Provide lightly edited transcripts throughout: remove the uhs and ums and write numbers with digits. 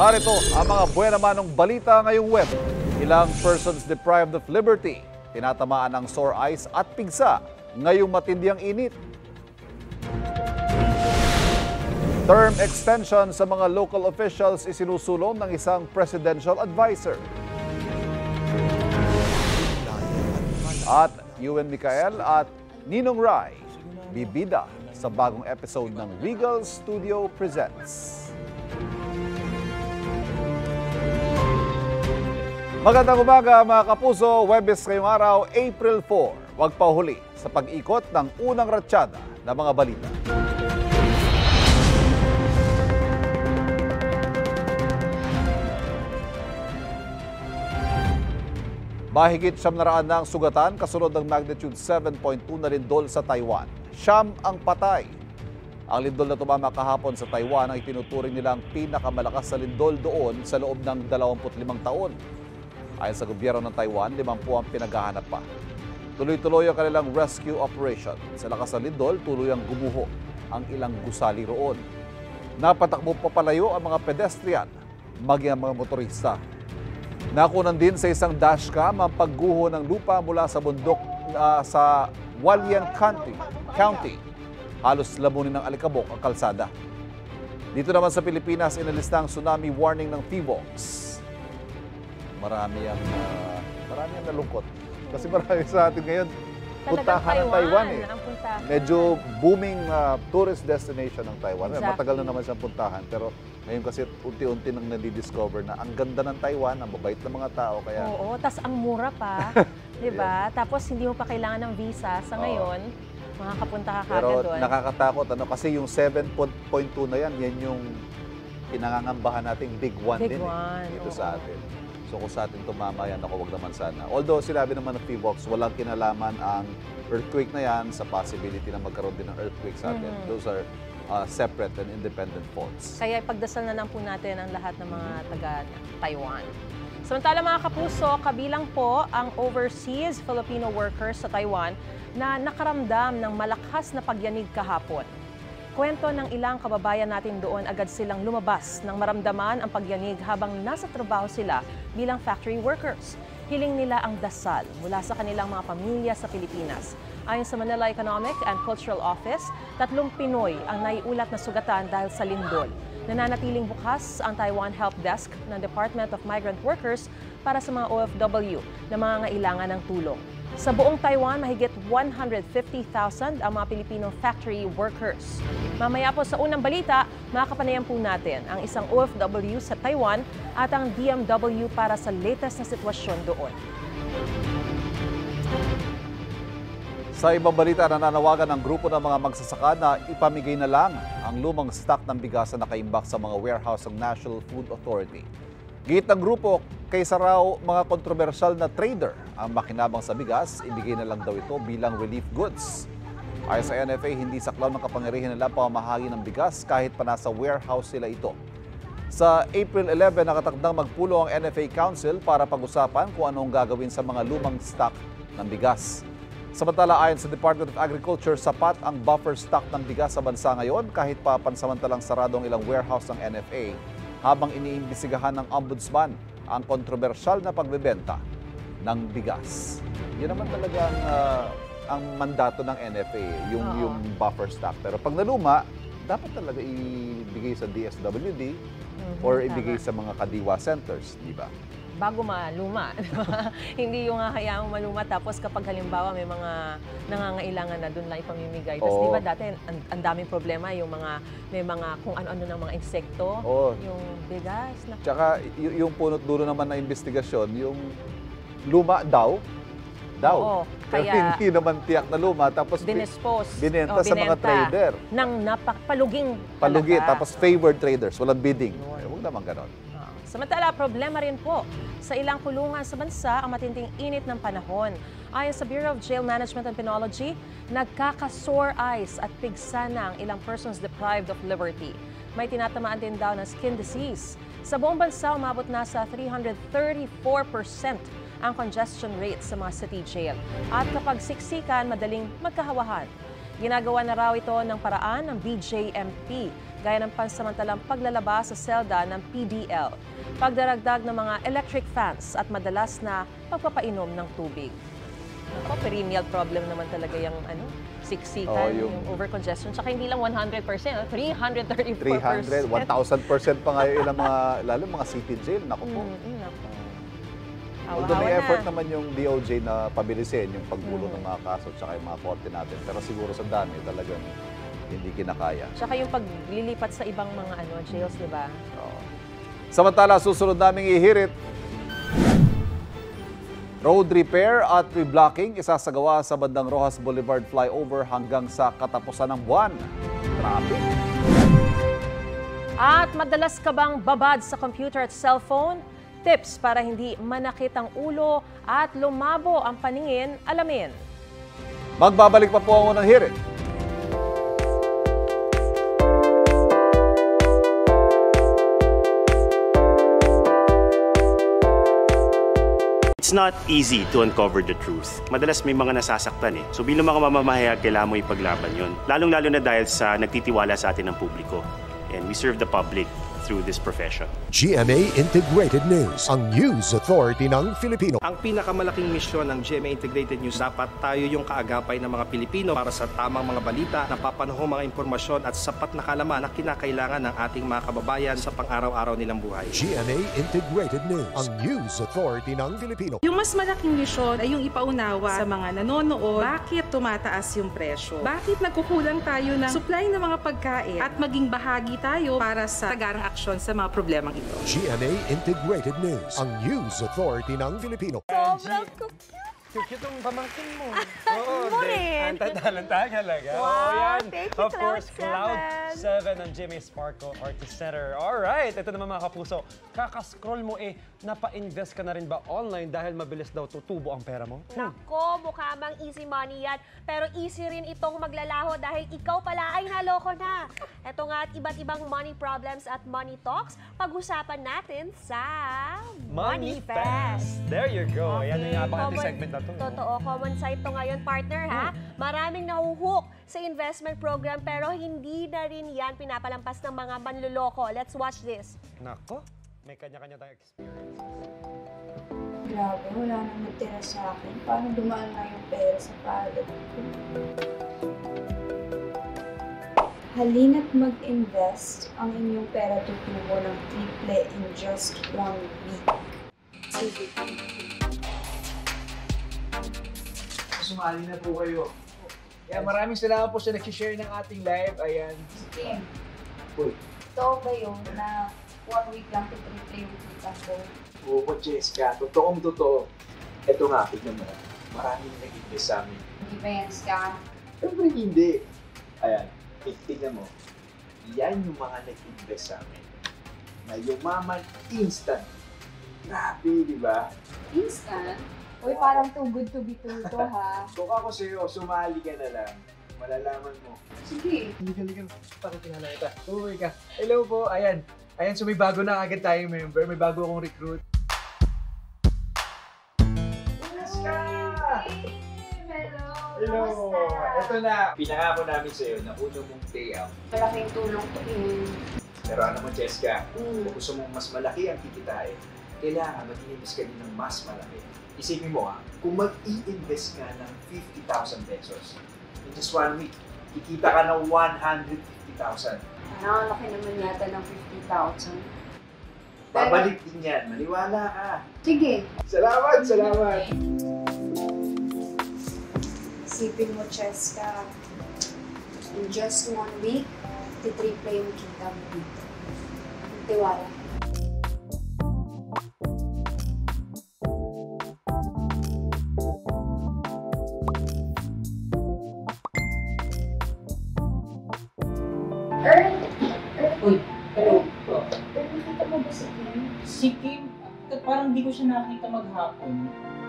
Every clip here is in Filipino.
Narito ang mga buena manong balita ngayong web. Ilang persons deprived of liberty, tinatamaan ng sore eyes at pigsa ngayong matinding init. Term extension sa mga local officials isinusulong ng isang presidential advisor. At Ewan Micael at Ninong Rai, bibida sa bagong episode ng Regal Studio Presents. Magandang umaga mga kapuso, Webes ngayong araw, April 4. Huwag pahuli sa pag-ikot ng unang ratsyada ng mga balita. Mahigit 700 na ang sugatan kasunod ng magnitude 7.2 na lindol sa Taiwan. 9 ang patay. Ang lindol na tumama kahapon sa Taiwan ang itinuturing nilang pinakamalakas na lindol doon sa loob ng 25 taon. Ayon sa gobyerno ng Taiwan, 50 ang pinaghahanap pa. Tuloy-tuloy ang kanilang rescue operation. Sa lakas ng lindol, tuluyang gumuho ang ilang gusali roon. Napatakbo papalayo ang mga pedestrian, maging ang mga motorista. Nakunan din sa isang dashcam ang pagguho ng lupa mula sa bundok sa Hualien County. Halos lamunin ng alikabok ang kalsada. Dito naman sa Pilipinas, inalista ang tsunami warning ng PHIVOLCS. Marami ang nalungkot. Kasi marami sa atin ngayon, puntahan ng Taiwan eh. Medyo booming tourist destination ng Taiwan. Exactly. Matagal na naman siyang puntahan. Pero ngayon kasi unti-unti nang nadidiscover na ang ganda ng Taiwan, ang babait ng mga tao. Kaya... Oo, tas ang mura pa. Diba? Yeah. Tapos hindi mo pa kailangan ng visa. Sa ngayon, makakapunta ka kagad doon. Pero nakakatakot. Kasi yung 7.2 na yan yung pinangangambahan nating big one din dito sa atin. So kung sa atin tumama yan, ako wag naman sana. Although sinabi naman ng PHIVOLCS, walang kinalaman ang earthquake na yan sa possibility na magkaroon din ng earthquake sa atin. Those are separate and independent faults. Kaya ipagdasal na lang po natin ang lahat ng mga taga-Taiwan. Samantala mga kapuso, kabilang po ang overseas Filipino workers sa Taiwan na nakaramdam ng malakas na pagyanig kahapon. Kwento ng ilang kababayan natin doon, agad silang lumabas nang maramdaman ang pagyanig habang nasa trabaho sila bilang factory workers. Hiling nila ang dasal mula sa kanilang mga pamilya sa Pilipinas. Ayon sa Manila Economic and Cultural Office, 3 Pinoy ang naiulat na sugatan dahil sa lindol. Nananatiling bukas ang Taiwan Help Desk ng Department of Migrant Workers para sa mga OFW na mangangailangan ng tulong. Sa buong Taiwan, mahigit 150,000 ang mga Pilipino factory workers. Mamaya po sa unang balita, makakapanayan po natin ang isang OFW sa Taiwan at ang DMW para sa latest na sitwasyon doon. Sa ibang balita, nananawagan ng grupo ng mga magsasaka na ipamigay na lang ang lumang stock ng bigas na nakaimbak sa mga warehouse ng National Food Authority. Git ng grupo, kaysa raw mga kontrobersyal na trader ang makinabang sa bigas, ibigay na lang daw ito bilang relief goods. Ayon sa NFA, hindi saklaw ng kapangyarihan nila pamamahagi ng bigas kahit pa nasa warehouse sila ito. Sa April 11, nakatakdang magpulong ang NFA Council para pag-usapan kung anong gagawin sa mga lumang stock ng bigas. Samantala, ayon sa Department of Agriculture, sapat ang buffer stock ng bigas sa bansa ngayon kahit pa pansamantalang sarado ang ilang warehouse ng NFA habang iniimbisigahan ng Ombudsman ang kontrobersyal na pagbebenta ng bigas. Yan naman talagang ang mandato ng NFA, yung buffer stock. Pero pag naluma, dapat talaga ibigay sa DSWD or ibigay sa mga kadiwa centers, di ba? Bago maluma. Hindi yung hayaang maluma tapos kapag halimbawa may mga nangangailangan na doon lang ipamimigay. Tapos di ba dati ang daming problema yung may mga kung ano-ano ng mga insekto, yung bigas. Tsaka yung punot dulo naman na investigasyon, yung luma daw. Oo, pero kaya hindi naman tiyak na luma tapos binenta sa mga trader. Nang napakpaluging Palugi, tapos favored traders, walang bidding. Huwag naman ganon. Samantala, problema rin po sa ilang kulungan sa bansa ang matinding init ng panahon. Ayon sa Bureau of Jail Management and Penology, nagkaka-sore eyes at pigsa na ang ilang persons deprived of liberty. May tinatamaan din daw ng skin disease. Sa buong bansa, umabot na sa 334% ang congestion rate sa mga city jail. At kapag siksikan, madaling magkahawahan. Ginagawa na raw ito ng paraan ng BJMP, gaya ng pansamantalang paglalaba sa selda ng PDL, pagdaragdag ng mga electric fans at madalas na pagpapainom ng tubig. Ako, perennial problem naman talaga yung siksikan, yung overcongestion. Tsaka hindi lang 100%, 334%. 300, 1,000% pa nga yung ilang mga, lalo mga city jail. Naku po. Although may effort naman yung DOJ na pabilisin yung pagbulo ng mga kaso at yung mga korte natin. Pero siguro sa dami talagang hindi kinakaya. Tsaka yung paglilipat sa ibang mga jails, di ba? Samantala, susunod naming ihirit. Road repair at reblocking isasagawa sa bandang Rojas Boulevard flyover hanggang sa katapusan ng buwan. Traffic. At madalas ka bang babad sa computer at cellphone? Tips para hindi manakit ang ulo at lumabo ang paningin, alamin. Magbabalik pa po ang unang hirit. It's not easy to uncover the truth. Madalas may mga nasasaktan eh. So bilang mga mamamahayag, kailangan mo ipaglaban yun. Lalong-lalo na dahil sa nagtitiwala sa atin ng publiko. And we serve the public through this profession. GMA Integrated News, ang news authority ng Filipino. Ang pinakamalaking misyon ng GMA Integrated News, dapat tayo yung kaagapay ng mga Pilipino para sa tamang mga balita, napapanahong mga impormasyon at sapat na kalaman na kinakailangan ng ating mga kababayan sa pang-araw-araw nilang buhay. GMA Integrated News, ang news authority ng Filipino. Yung mas malaking misyon ay yung ipaunawa sa mga nanonood bakit tumataas yung presyo. Bakit nagkukulang tayo ng supply ng mga pagkain at maging bahagi tayo para sa tagarang aksyon sa mga problemang ito. GMA Integrated News, ang news authority ng Filipino. Sobrang Cute yung pamangkin mo. mo rin. Ang tatalantahan talaga. Wow, thank you, Of course, Cloud7. Cloud7 ng Jimmy Sparkle Artist Center. Alright, ito naman mga kapuso. Kakascroll mo napa-invest ka na rin ba online dahil mabilis daw tutubo ang pera mo? Nako, mukha mang easy money yan. Pero easy rin itong maglalaho dahil ikaw pala ay naloko na. Ito nga at iba't ibang money problems at money talks, pag-usapan natin sa Money Fest. There you go. Okay, Yan yung napakati common- segment na to. Totoo, common sight to ngayon, partner, ha? Maraming nahuhook sa investment program pero hindi na rin yan pinapalampas ng mga manluloko. Let's watch this. Nako, may kanya-kanya tayong experience. Grabe, wala nang natira sa akin. Paano dumaan na yung pera sa palad ko? Halina't mag-invest. Ang inyong pera tutubo ng triple in just 1 week. Sige. Sumali na po kayo. Kaya maraming salamat po sa nag-share ng ating live. Ayan. Kim, Uy. totoo ba yun na 1 week lang triple yung kita ko? Oo po, Jessica. Totoong totoo. Ito nga, tignan mo. Maraming nag-invest sa amin. Hindi ba yan scam? Pero hindi. Ayan. Tignan mo. Yan yung mga nag-invest sa amin. Na yumaman instant. Grabe, di ba? Instant? Uy, parang too good to be true to, ha? Kung ako sa'yo, sumali ka na lang. Malalaman mo. Sige. Halika. Pakitingala kita. Uwi ka. Hello po. Ayan. Ayan, so may bago na agad tayong member. May bago akong recruit. Jessica! Hello! Hello! Kamusta? Ito na. Pinangako namin sa'yo na una mong payout. Malaking tulong to yun. Pero ano mo, Jessica? Kung gusto mong mas malaki ang kikitain, kailangan mag-invest ka din ng mas malaki. Isipin mo kung mag-i-invest ka ng 50,000 pesos in just 1 week, kikita ka ng 150,000. Parang laki naman yata ng 50,000. Babalik din yan. Maniwala ka. Sige. Salamat! Isipin mo, Cheska, in just 1 week, titriple yung kita mo dito. Tiwala. Uy, hello. Nakita mo ba si Kim? Si Kim, parang di ko siya nakita maghapon.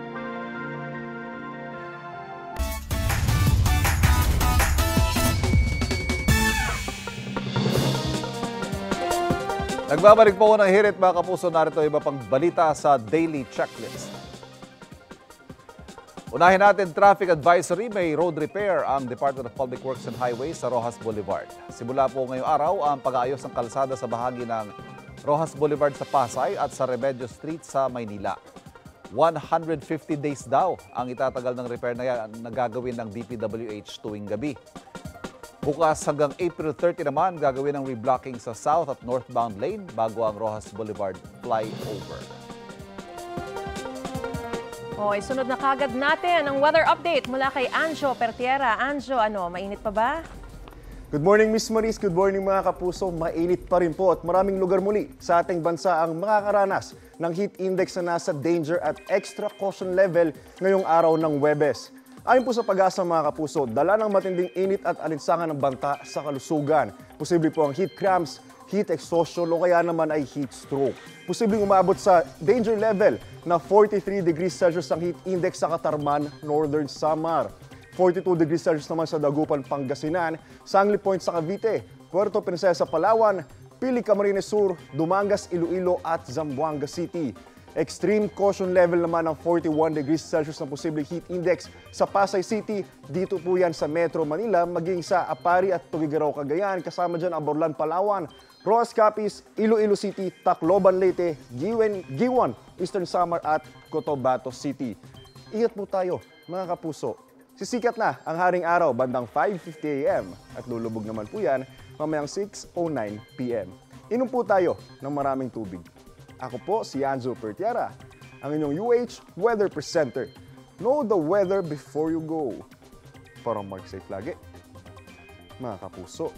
Nagbabalik po ng hirit mga kapuso, narito iba pang balita sa Daily Checklist. Unahin natin traffic advisory. May road repair ang Department of Public Works and Highways sa Roxas Boulevard. Simula po ngayong araw ang pag-aayos ng kalsada sa bahagi ng Roxas Boulevard sa Pasay at sa Remedios Street sa Maynila. 150 days daw ang itatagal ng repair na yan na gagawin ng DPWH tuwing gabi. Bukas hanggang April 30 naman gagawin ang reblocking sa south at northbound lane bago ang Roxas Boulevard flyover. Okay, sunod na kagad natin ang weather update mula kay Anjo Pertiera. Anjo, mainit pa ba? Good morning, Miss Maris. Good morning, mga kapuso. Mainit pa rin po at maraming lugar muli sa ating bansa ang makakaranas ng heat index na nasa danger at extra caution level ngayong araw ng Huwebes. Ayon po sa Pag-asa, mga kapuso, dala ng matinding init at alinsangan ng banta sa kalusugan. Posible po ang heat cramps, heat exhaustion o kaya naman ay heat stroke. Posibleng umabot sa danger level na 43 degrees Celsius ang heat index sa Katarman, Northern Samar. 42 degrees Celsius naman sa Dagupan, Pangasinan, Sangli Point sa Cavite, Puerto Princesa, Palawan, Pili, Camarines Sur, Dumangas, Iloilo at Zamboanga City. Extreme caution level naman ng 41 degrees Celsius na posibleng heat index sa Pasay City. Dito po yan sa Metro Manila, maging sa Apari at Tugigaraw, Cagayan. Kasama dyan ang Borlan, Palawan, Roas Capiz, Iloilo City, Tacloban, Leyte, Giwan, Eastern Samar at Cotabato City. Ingat po tayo, mga kapuso. Sisikat na ang haring araw bandang 5:50 AM at lulubog naman po yan mamayang 6:09 PM. Inom po tayo ng maraming tubig. Ako po si Anjo Pertiera, ang inyong UH Weather Presenter. Know the weather before you go. Para mark safe lagi, mga kapuso.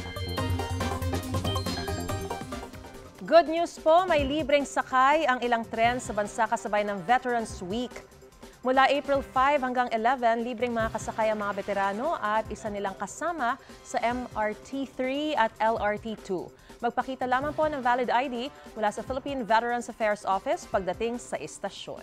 Good news po, may libreng sakay ang ilang tren sa bansa kasabay ng Veterans Week. Mula April 5 hanggang 11, libreng mga kasakay ang mga veterano at isa nilang kasama sa MRT3 at LRT2. Magpakita lamang po ng valid ID mula sa Philippine Veterans Affairs Office pagdating sa istasyon.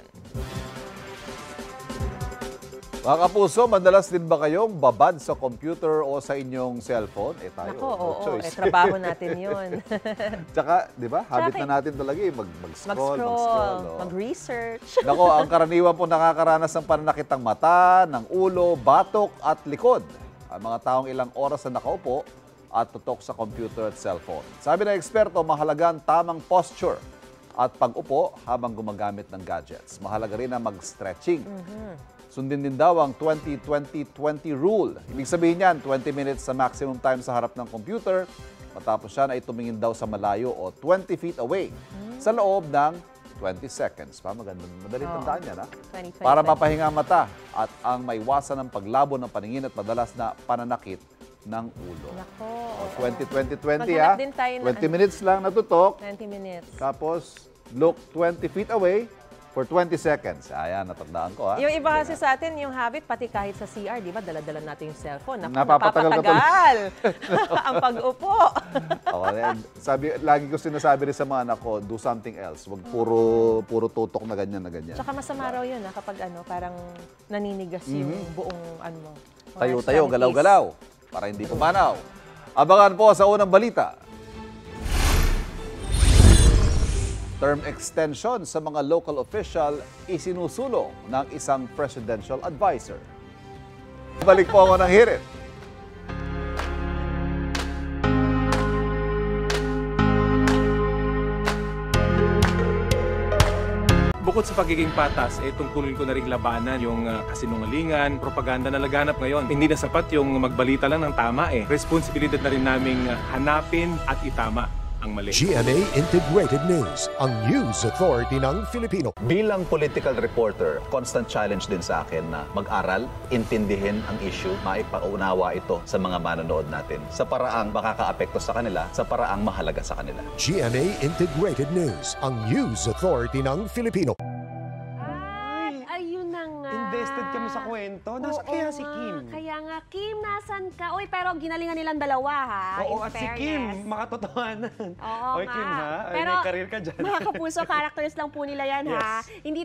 Mga kapuso, madalas din ba kayong babad sa computer o sa inyong cellphone? Tayo, Nako, no oo, choice. trabaho natin yun. Tsaka, di ba, habit na natin talaga mag-scroll, mag-research. Nako, ang karaniwan po nakakaranas ng pananakit ng mata, ng ulo, batok at likod. Ang mga taong ilang oras na nakaupo at tutok sa computer at cellphone. Sabi ng eksperto, mahalaga ang tamang posture at pag-upo habang gumagamit ng gadgets. Mahalaga rin ang mag-stretching. Sundin din daw ang 20-20-20 rule. Ibig sabihin yan, 20 minutes sa maximum time sa harap ng computer. Matapos yan ay tumingin daw sa malayo o 20 feet away sa loob ng 20 seconds. Madaling tandaan yan, ha? 20. Para mapahinga ang mata at ang maiwasan ng paglabo ng paningin at madalas na pananakit ng ulo. Nako. 20-20-20, ha? 20 minutes lang natutok. 20 minutes. Tapos, look 20 feet away for 20 seconds. Ayan, natandaan ko, ha? Yung iba kasi sa atin, yung habit, pati kahit sa CR, di ba, dala-dala natin yung cellphone. Napapatagal ang pag-upo. Lagi ko sinasabi rin sa mga anak ko, do something else. Huwag puro tutok na ganyan. Tsaka masama raw yun, kapag parang naninigas yung buong mo. Tayo-tayo, galaw-galaw, para hindi pumanaw. Abangan po sa unang balita. Term extension sa mga local official isinusulong ng isang presidential advisor. Balik po ako ng hirit. Bukod sa pagiging patas, tungkulin ko na rin labanan yung kasinungalingan, propaganda na laganap ngayon. Hindi na sapat yung magbalita lang ng tama Responsibilidad na rin naming hanapin at itama ang mali. GMA Integrated News, ang news authority ng Filipino. Bilang political reporter, constant challenge din sa akin na mag-aral, intindihin ang issue, maipaunawa ito sa mga manonood natin sa paraang makakaapekto sa kanila, sa paraang mahalaga sa kanila. GMA Integrated News, ang news authority ng Filipino. Ayun na nga. Invested kami sa kwento. Nasa kaya si Kim? Kaya nga, Kim, nasa scam ka. Uy, pero ginalingan nilang dalawa, ha? Oo, in at si fairness. Kim, makatotohanan. Oo Oy, nga. Kim, ha? Ay, Pero, may career ka dyan. mga kapuso, characters lang po nila yan, ha? Yes. Hindi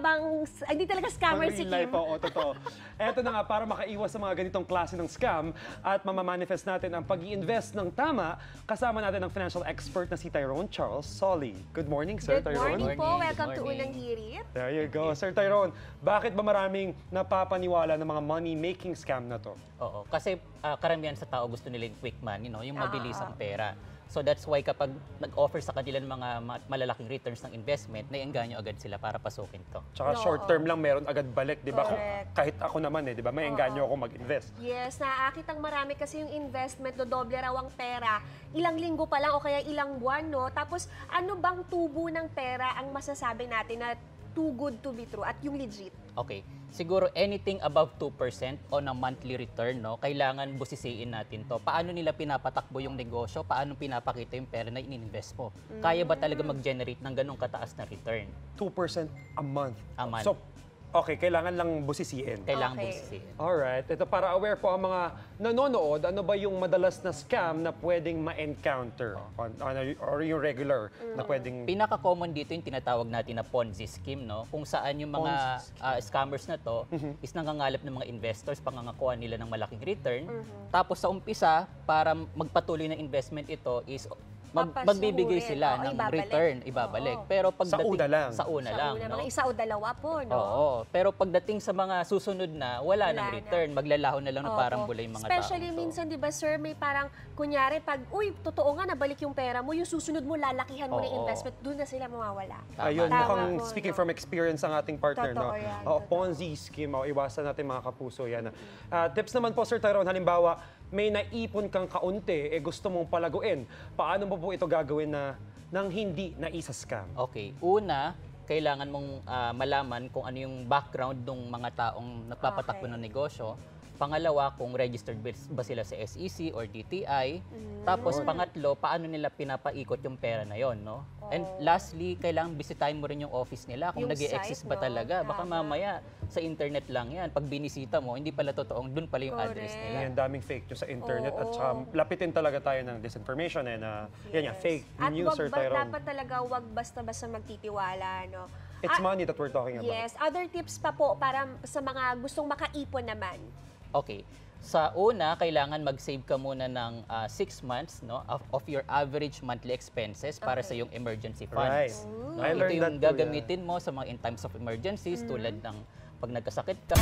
talaga scammer Pang si real Kim. life, oo, totoo. Eto na nga, para makaiwas sa mga ganitong klase ng scam at mamamanifest natin ang pag-i-invest ng tama, kasama natin ang financial expert na si Tyrone Charles Solly. Good morning, Sir Good Tyrone. morning po. Welcome to Unang Hirit. There you go. Sir Tyrone, bakit ba maraming napapaniwala ng mga money-making scam na to? Oo, kasi karamihan sa tao gusto nila yung quick money, no? Yung mabilis ang pera. So that's why kapag nag-offer sa kanila ng mga malalaking returns ng investment, naiengganyo agad sila para pasukin to. Tsaka short term lang meron agad balik, di ba? Correct. Kahit ako naman di ba? May engganyo ako mag-invest. Yes, naaakit ang marami kasi yung investment, dodoble raw ang pera. Ilang linggo pa lang o kaya ilang buwan, no? Tapos ano bang tubo ng pera ang masasabi natin na too good to be true at yung legit? Okay. Siguro anything above 2% on a monthly return, no, kailangan busisiin natin to. Paano nila pinapatakbo yung negosyo? Paano pinapakita yung pera na ininvest mo? Kaya ba talaga mag-generate ng ganong kataas na return? 2% a month. A month. So, okay, kailangan lang busisiin. Kailangan busisiin. Alright. Ito, para aware po ang mga nanonood, ano ba yung madalas na scam na pwedeng ma-encounter? Or yung regular na pwedeng... Pinaka-common dito yung tinatawag natin na Ponzi scheme, no? Kung saan yung mga scammers na to is nangangalap ng mga investors, pangangakuha nila ng malaking return. Tapos sa umpisa, para magpatuloy ng investment ito is magbibigay sila ng return, ibabalik. Pero pagdating sa una lang, no? Mga isa o dalawa po, no? Oo. Pero pagdating sa mga susunod na, wala nang return. Maglalaho na lang na parang bulay mga tao. Especially minsan, di ba, sir, may parang, kunyari, pag, uy, totoo nga, nabalik yung pera mo, yung susunod mo, lalakihan mo ng investment, doon na sila mawawala. Ayun, mukhang speaking from experience ang ating partner, no? Yan, Ponzi scheme, iwasan natin mga kapuso yan. Tips naman po, Sir Tyrone, halimbawa, may naipon kang kaunti, gusto mong palaguin. Paano mo po ito gagawin na nang hindi na isa-scam? Okay. Una, kailangan mong malaman kung ano yung background ng mga taong nagpapatakbo ng negosyo. Pangalawa, kung registered ba sila sa SEC or DTI. Tapos pangatlo, paano nila pinapaikot yung pera na yon, no? And lastly, kailangan bisitahin mo rin yung office nila kung nag-i-exist ba talaga. Baka mamaya sa internet lang yan. Pag binisita mo, hindi pala totoong dun pala yung address nila. Yan, daming fake news sa internet at saka lapitin talaga tayo ng disinformation na yan, fake news, Sir Tyrone. At dapat talaga wag basta-basta magtitiwala, no? It's money that we're talking about. Yes. Other tips pa po para sa mga gustong makaipon naman. Okay. Sa una, kailangan mag-save ka muna ng 6 months, no, of your average monthly expenses para sa iyong emergency funds. Right. No, I ito learned yung that too, gagamitin mo sa mga in times of emergencies tulad ng pag nagkasakit ka.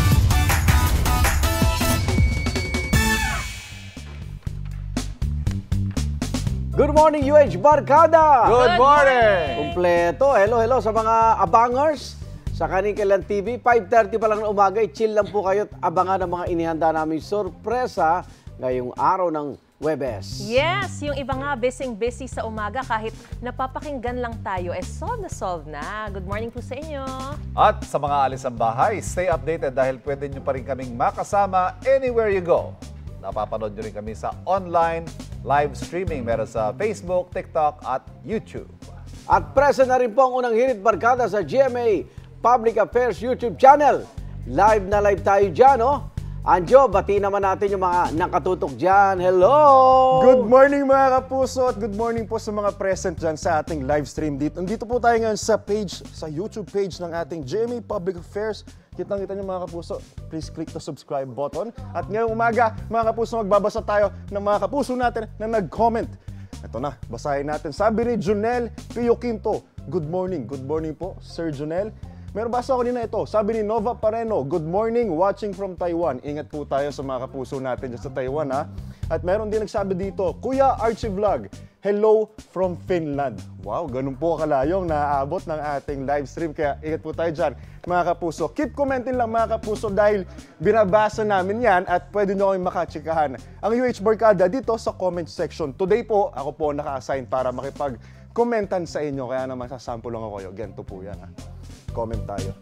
Good morning, UH Barkada! Good morning! Kumpleto. Hello sa mga abangers sa Kanikilan TV. 5:30 pa lang ng umaga. Chill lang po kayo at abangan ang mga inihanda namin sorpresa ngayong araw ng Huwebes. Yes, yung iba nga busy sa umaga kahit napapakinggan lang tayo, solve na. Good morning po sa inyo. At sa mga alis ang bahay, stay updated dahil pwede nyo pa rin kaming makasama anywhere you go. Napapanood nyo rin kami sa online live streaming. Meron sa Facebook, TikTok at YouTube. At present na rin po ang Unang Hirit Barkada sa GMA Public Affairs YouTube channel. Live na live tayo dyan, oh. Anjo, bati naman natin yung mga nakatutok dyan. Hello! Good morning mga kapuso at good morning po sa mga present dyan sa ating live stream dito. Nandito po tayo ngayon sa page, sa YouTube page ng ating GMA Public Affairs. Kitang-kita nyo mga kapuso, please click the subscribe button. At ngayong umaga, mga kapuso, magbabasa tayo ng mga kapuso natin na nag-comment. Ito na, basahin natin. Sabi ni Junel Pio Quinto, good morning po, Sir Junel. Meron basa ko nina ito. Sabi ni Nova Pareno, good morning, watching from Taiwan. Ingat po tayo sa mga kapuso natin dyan sa Taiwan, ha? At meron din nagsabi dito, Kuya Archie Vlog, hello from Finland. Wow, ganun po kalayong naaabot ng ating live stream. Kaya ingat po tayo dyan, mga kapuso. Keep commenting lang mga kapuso dahil binabasa namin yan at pwede nyo kami makatsikahan ang UH Barkada dito sa comment section. Today po, ako po naka-assign para makipag-commentan sa inyo. Kaya naman sasample lang ako kayo. Ganito po yan, ha? Comment tayo.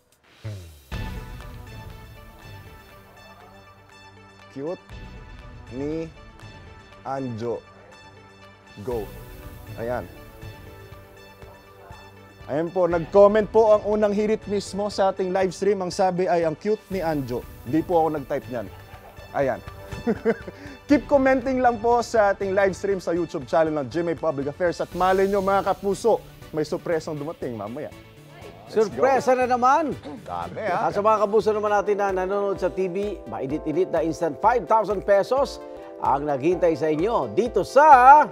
Cute ni Anjo. Go. Ayan. Ayan po, nag-comment po ang Unang Hirit mismo sa ating live stream. Ang sabi ay, ang cute ni Anjo. Hindi po ako nag-type niyan. Ayan. Keep commenting lang po sa ating live stream sa YouTube channel ng GMA Public Affairs at malay nyo mga kapuso, may surpresang dumating mamaya. Surpresa na naman! Dami At sa mga kapuso naman natin na nanonood sa TV, mainit-init na instant 5,000 pesos ang naghintay sa inyo dito sa...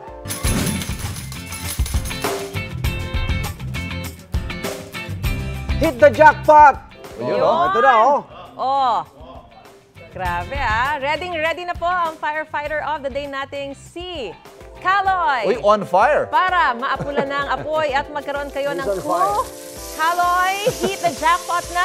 Hit the jackpot! Yun. Ito na, Oh, grabe Ready na po ang firefighter of the day nating si Kaloy. Uy, on fire! Para maapulan na ang apoy at magkaroon kayo ng on clue. Kaloy, hit the jackpot na!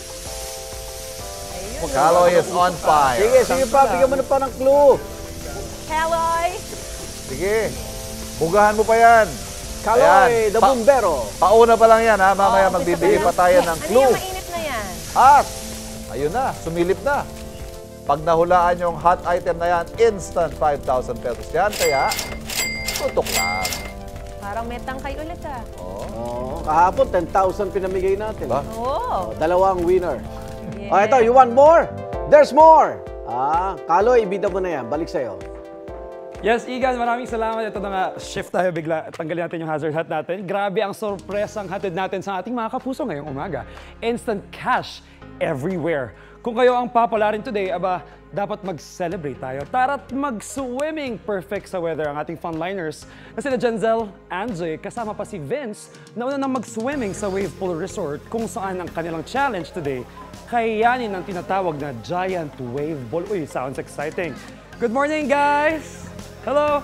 Ayun, Kaloy is on fire. Sige pa, bigyan mo na pa ng clue. Kaloy. Sige, bugahan mo pa yan. Kaloy, the bombero. Pauna pa lang yan ha, mamaya magbibigay pa tayo ng clue. Ano yung mainit na yan? At, ayun na, sumilip na. Pag nahulaan yung hot item na yan, instant 5,000 pesos yan. Kaya, tutok lang. Parang may tangkay ulit Kahapon, 10,000 pinamigay natin. Oo. Dalawang winner. Ito, you want more? There's more! Kaloy, ibida mo na yan. Balik sa'yo. Yes, Igan, maraming salamat. Ito na nga, shift tayo bigla. Tanggalin natin yung hazard hat natin. Grabe ang sorpresang hatid natin sa ating mga kapuso ngayong umaga. Instant cash everywhere. Kung kayo ang papalarin today, dapat mag-celebrate tayo. Tara't mag-swimming. Perfect sa weather ang ating funliners. Na sila Jenzel, Anjoy, kasama pa si Vince, na una nang mag-swimming sa Wave Pool Resort kung saan ang kanilang challenge today, kayanin ang tinatawag na Giant Wave Ball. Uy, sounds exciting. Good morning, guys! Hello!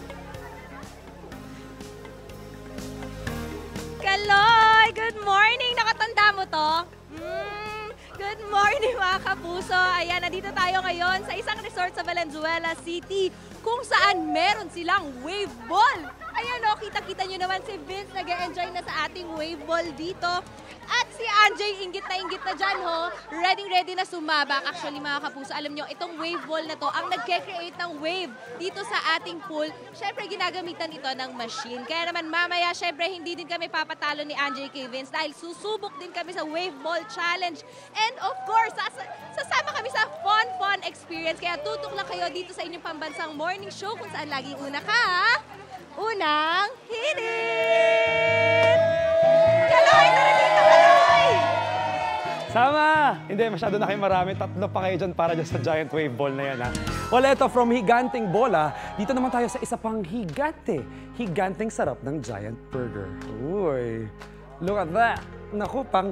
Kaloy! Good morning! Nakatanda mo to? Good morning mga kapuso! Ayan, nandito tayo ngayon sa isang resort sa Valenzuela City kung saan meron silang wave ball. Ayan o, kita-kita nyo naman si Vince nag-enjoy na sa ating wave ball dito. At si Anjay, inggit na dyan ho. Ready na sumabak. Actually mga kapuso, alam nyo, itong wave ball na to, ang nagke-create ng wave dito sa ating pool, syempre ginagamitan ito ng machine. Kaya naman mamaya, syempre hindi din kami papatalo ni Anjay kay Vince dahil susubok din kami sa wave ball challenge. And of course, sasama kami sa fun experience. Kaya tutok lang kayo dito sa inyong pambansang morning show kung saan laging una ka. Unang hirit! Kaloy! Tara dito, Kaloy! Sama! Hindi, masyado na kayo marami. Tatlo pa kayo dyan para dyan sa giant wave ball na yan, ha? Well, ito, from higanting bola, dito naman tayo sa isa pang higante. Higanting sarap ng giant burger. Uy! Look at that! Naku, pang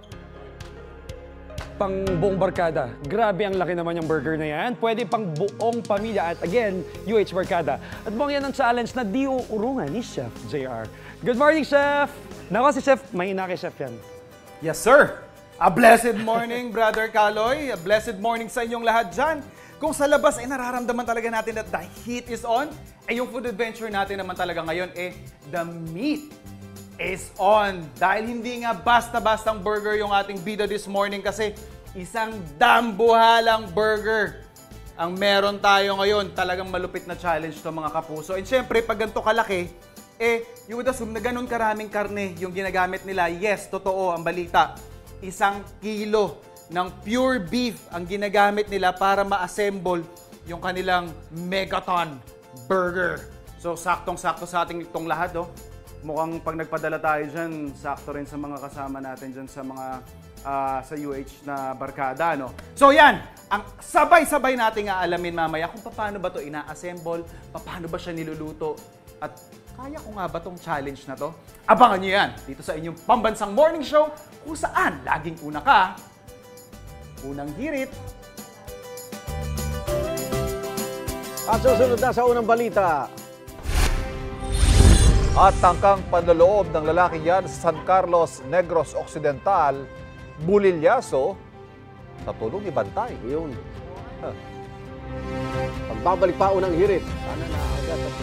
buong barkada. Grabe ang laki naman yung burger na yan. Pwede pang buong pamilya at again, UH Barkada. At buong yan ang challenge na di uurungan ni Chef JR. Good morning, Chef! Nako si Chef, mahina kay Chef yan. Yes, sir! A blessed morning, Brother Kaloy. A blessed morning sa inyong lahat dyan. Kung sa labas ay nararamdaman talaga natin that the heat is on, yung food adventure natin naman talaga ngayon the meat is on. Dahil hindi nga basta-bastang burger yung ating bida this morning kasi isang dambuhalang burger ang meron tayo ngayon. Talagang malupit na challenge to mga kapuso. And syempre, pag ganito kalaki, you would assume na ganun karaming karne yung ginagamit nila. Yes, totoo ang balita. 1 kilo ng pure beef ang ginagamit nila para ma-assemble yung kanilang megaton burger. So, saktong-sakto sa ating itong lahat, oh. Mukhang pag nagpadala tayo dyan, sakto rin sa mga kasama natin dyan sa mga sa UH na barkada, no? So yan, ang sabay-sabay nating aalamin mamaya kung paano ba to ina-assemble, paano ba siya niluluto, at kaya ko nga ba tong challenge na to? Abangan nyo yan dito sa inyong pambansang morning show kung saan laging una ka, unang hirit. At susunod na sa unang balita. At tangkang panloloob ng lalaking yan sa San Carlos, Negros Occidental, bulilyaso sa tulong ni Bantay. Yun. Pagbabalik pa unang hirit. Sana na agad at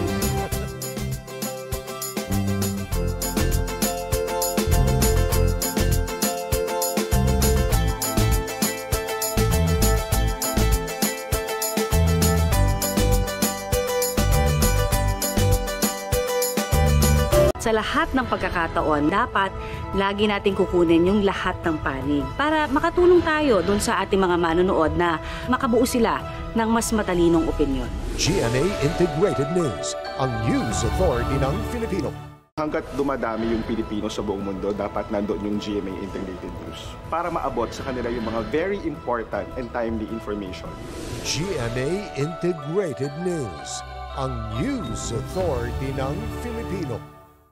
Sa lahat ng pagkakataon, dapat lagi natin kukunin yung lahat ng panig para makatulong tayo doon sa ating mga manonood na makabuo sila ng mas matalinong opinyon. GMA Integrated News, ang news authority ng Filipino. Hanggat dumadami yung Pilipino sa buong mundo, dapat nandoon yung GMA Integrated News para maabot sa kanila yung mga very important and timely information. GMA Integrated News, ang news authority ng Filipino.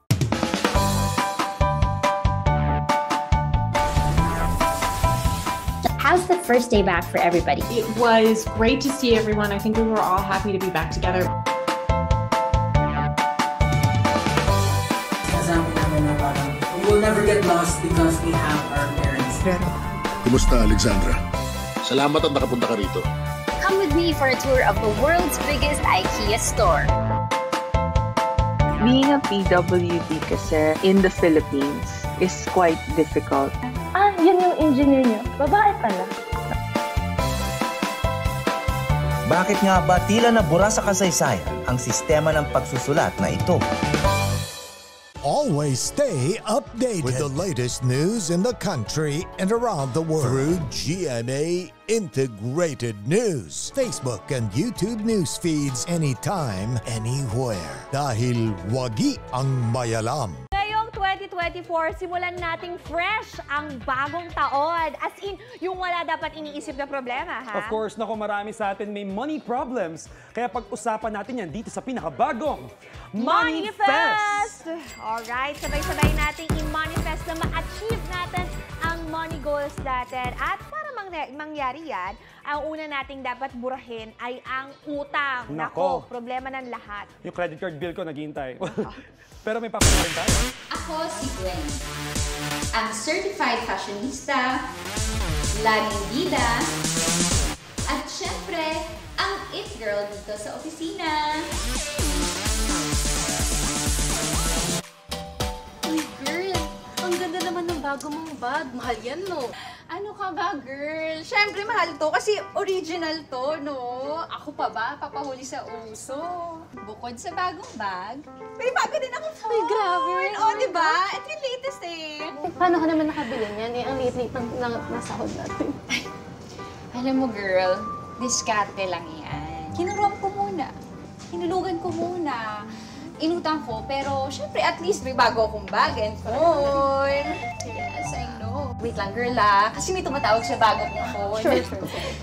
How's the first day back for everybody? It was great to see everyone. I think we were all happy to be back together. We will never get lost because we have our parents. Kumusta, Alexandra? Salamat at nakapunta ka rito. Come with me for a tour of the world's biggest IKEA store. Being a PWD kasi in the Philippines is quite difficult. Yun yung engineer nyo. Babae pala. Bakit nga ba tila nabura sa kasaysayan ang sistema ng pagsusulat na ito? Always stay updated with the latest news in the country and around the world through GMA Integrated News, Facebook and YouTube news feeds anytime, anywhere. Dahil wagi ang mayalam. 2024, simulan nating fresh ang bagong taon. As in, yung wala dapat iniisip na problema, ha? Of course, naku, marami sa atin may money problems. Kaya pag-usapan natin yan dito sa pinakabagong Money Fest! Alright, sabay-sabay nating i-manifest na ma-achieve natin ang money goals natin. At para mangyari yan, ang una nating dapat burahin ay ang utang. Nako, problema ng lahat. Yung credit card bill ko naghihintay. Pero may papagaling tayo. Ako si Gwen, ang certified fashionista, laging bida, at syempre, ang it girl dito sa opisina. Uy, girl, ang ganda naman ng bago mong bag. Mahal yan, no? Ano ka ba, girl? Syempre, mahal to kasi original to, no? Ako pa ba? Papahuli sa uso. Bukod sa bagong bag, may bago din ako phone. Uy, grabe. Oh, diba? Ito yung latest eh. Paano ka naman nakabili niyan? Ang liit-liit ng nasahod natin. Alam mo, girl, diskarte lang yan. Kinuruan ko muna. Hinulugan ko muna. Inutang ko, pero syempre at least may bago akong bag and phone. Yes, I know. Wait lang, girl, kasi may tumatawag sa bago kong phone. Sure.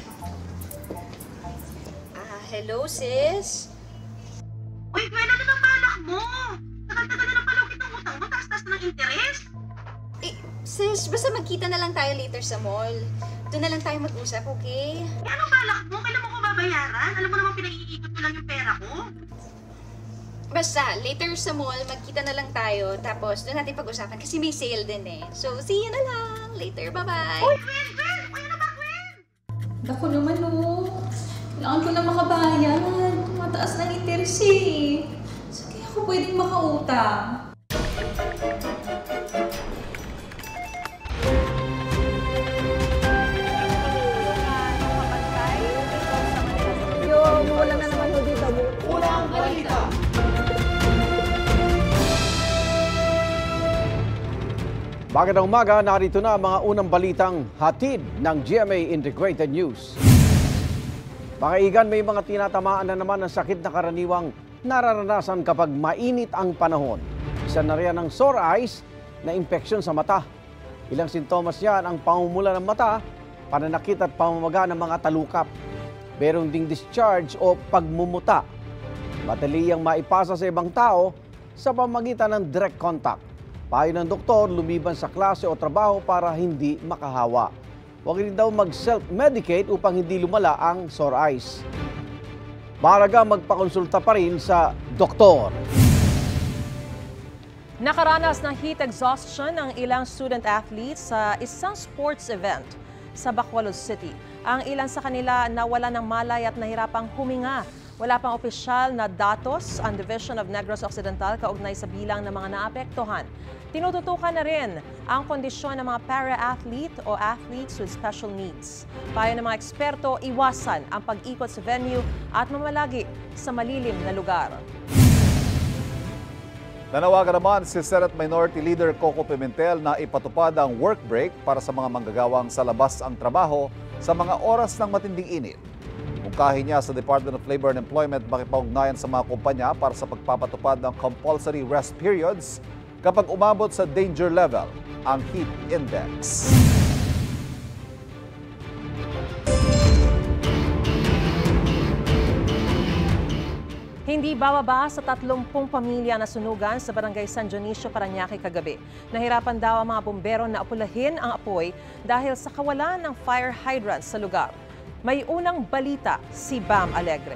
Hello, sis? Uy, Gwen, ano nang balak mo? Tagal-tagal na ng palugit ng utang mo, taas-taas na ng interes. Sis, basta magkita na lang tayo later sa mall. Doon na lang tayo mag-usap, okay? Anong balak mo? Kailan mo ko babayaran? Alam mo naman pinag-iikot mo lang yung pera ko. Basta, later sa mall, magkita na lang tayo. Tapos, doon natin pag-usapan kasi may sale din eh. So, see you na lang. Later, bye-bye. Uy, Gwen! Uy, ano ba, Gwen? Naku naman, oh. Kailangan ko na makabayad. Mataas na interest eh. So, kaya ako pwedeng makautang. Wala na naman ho dito. Unang balita. Magandang umaga, narito na ang mga unang balitang hatid ng GMA Integrated News. Pakaigan, may mga tinatamaan na naman ng sakit na karaniwang nararanasan kapag mainit ang panahon. Isa na riyan ang sore eyes na impeksyon sa mata. Ilang sintomas yan ang pamumula ng mata, pananakit at pamamaga ng mga talukap. Meron ding discharge o pagmumuta. Madali ang maipasa sa ibang tao sa pamamagitan ng direct contact. Payo ng doktor, lumiban sa klase o trabaho para hindi makahawa. Huwag rin daw mag-self-medicate upang hindi lumala ang sore eyes. Mahalaga magpakonsulta pa rin sa doktor. Nakaranas ng heat exhaustion ang ilang student athletes sa isang sports event sa Bacolod City. Ang ilan sa kanila nawala ng malay at nahirapang huminga. Wala pang opisyal na datos ang Division of Negros Occidental kaugnay sa bilang ng mga naapektuhan. Tinututukan na rin ang kondisyon ng mga para-athlete o athletes with special needs. Payo ng mga eksperto, iwasan ang pag-ikot sa venue at mamalagi sa malilim na lugar. Nanawagan naman si Senate Minority Leader Coco Pimentel na ipatupad ang work break para sa mga manggagawang sa labas ang trabaho sa mga oras ng matinding init. Mungkahi niya sa Department of Labor and Employment makipag-ugnayan sa mga kumpanya para sa pagpapatupad ng compulsory rest periods kapag umabot sa danger level ang heat index. Hindi bababa sa 30 pamilya na sunugan sa Barangay San Dionisio, Parañaque kagabi. Nahirapan daw ang mga bumbero na apulahin ang apoy dahil sa kawalan ng fire hydrant sa lugar. May unang balita si Bam Alegre.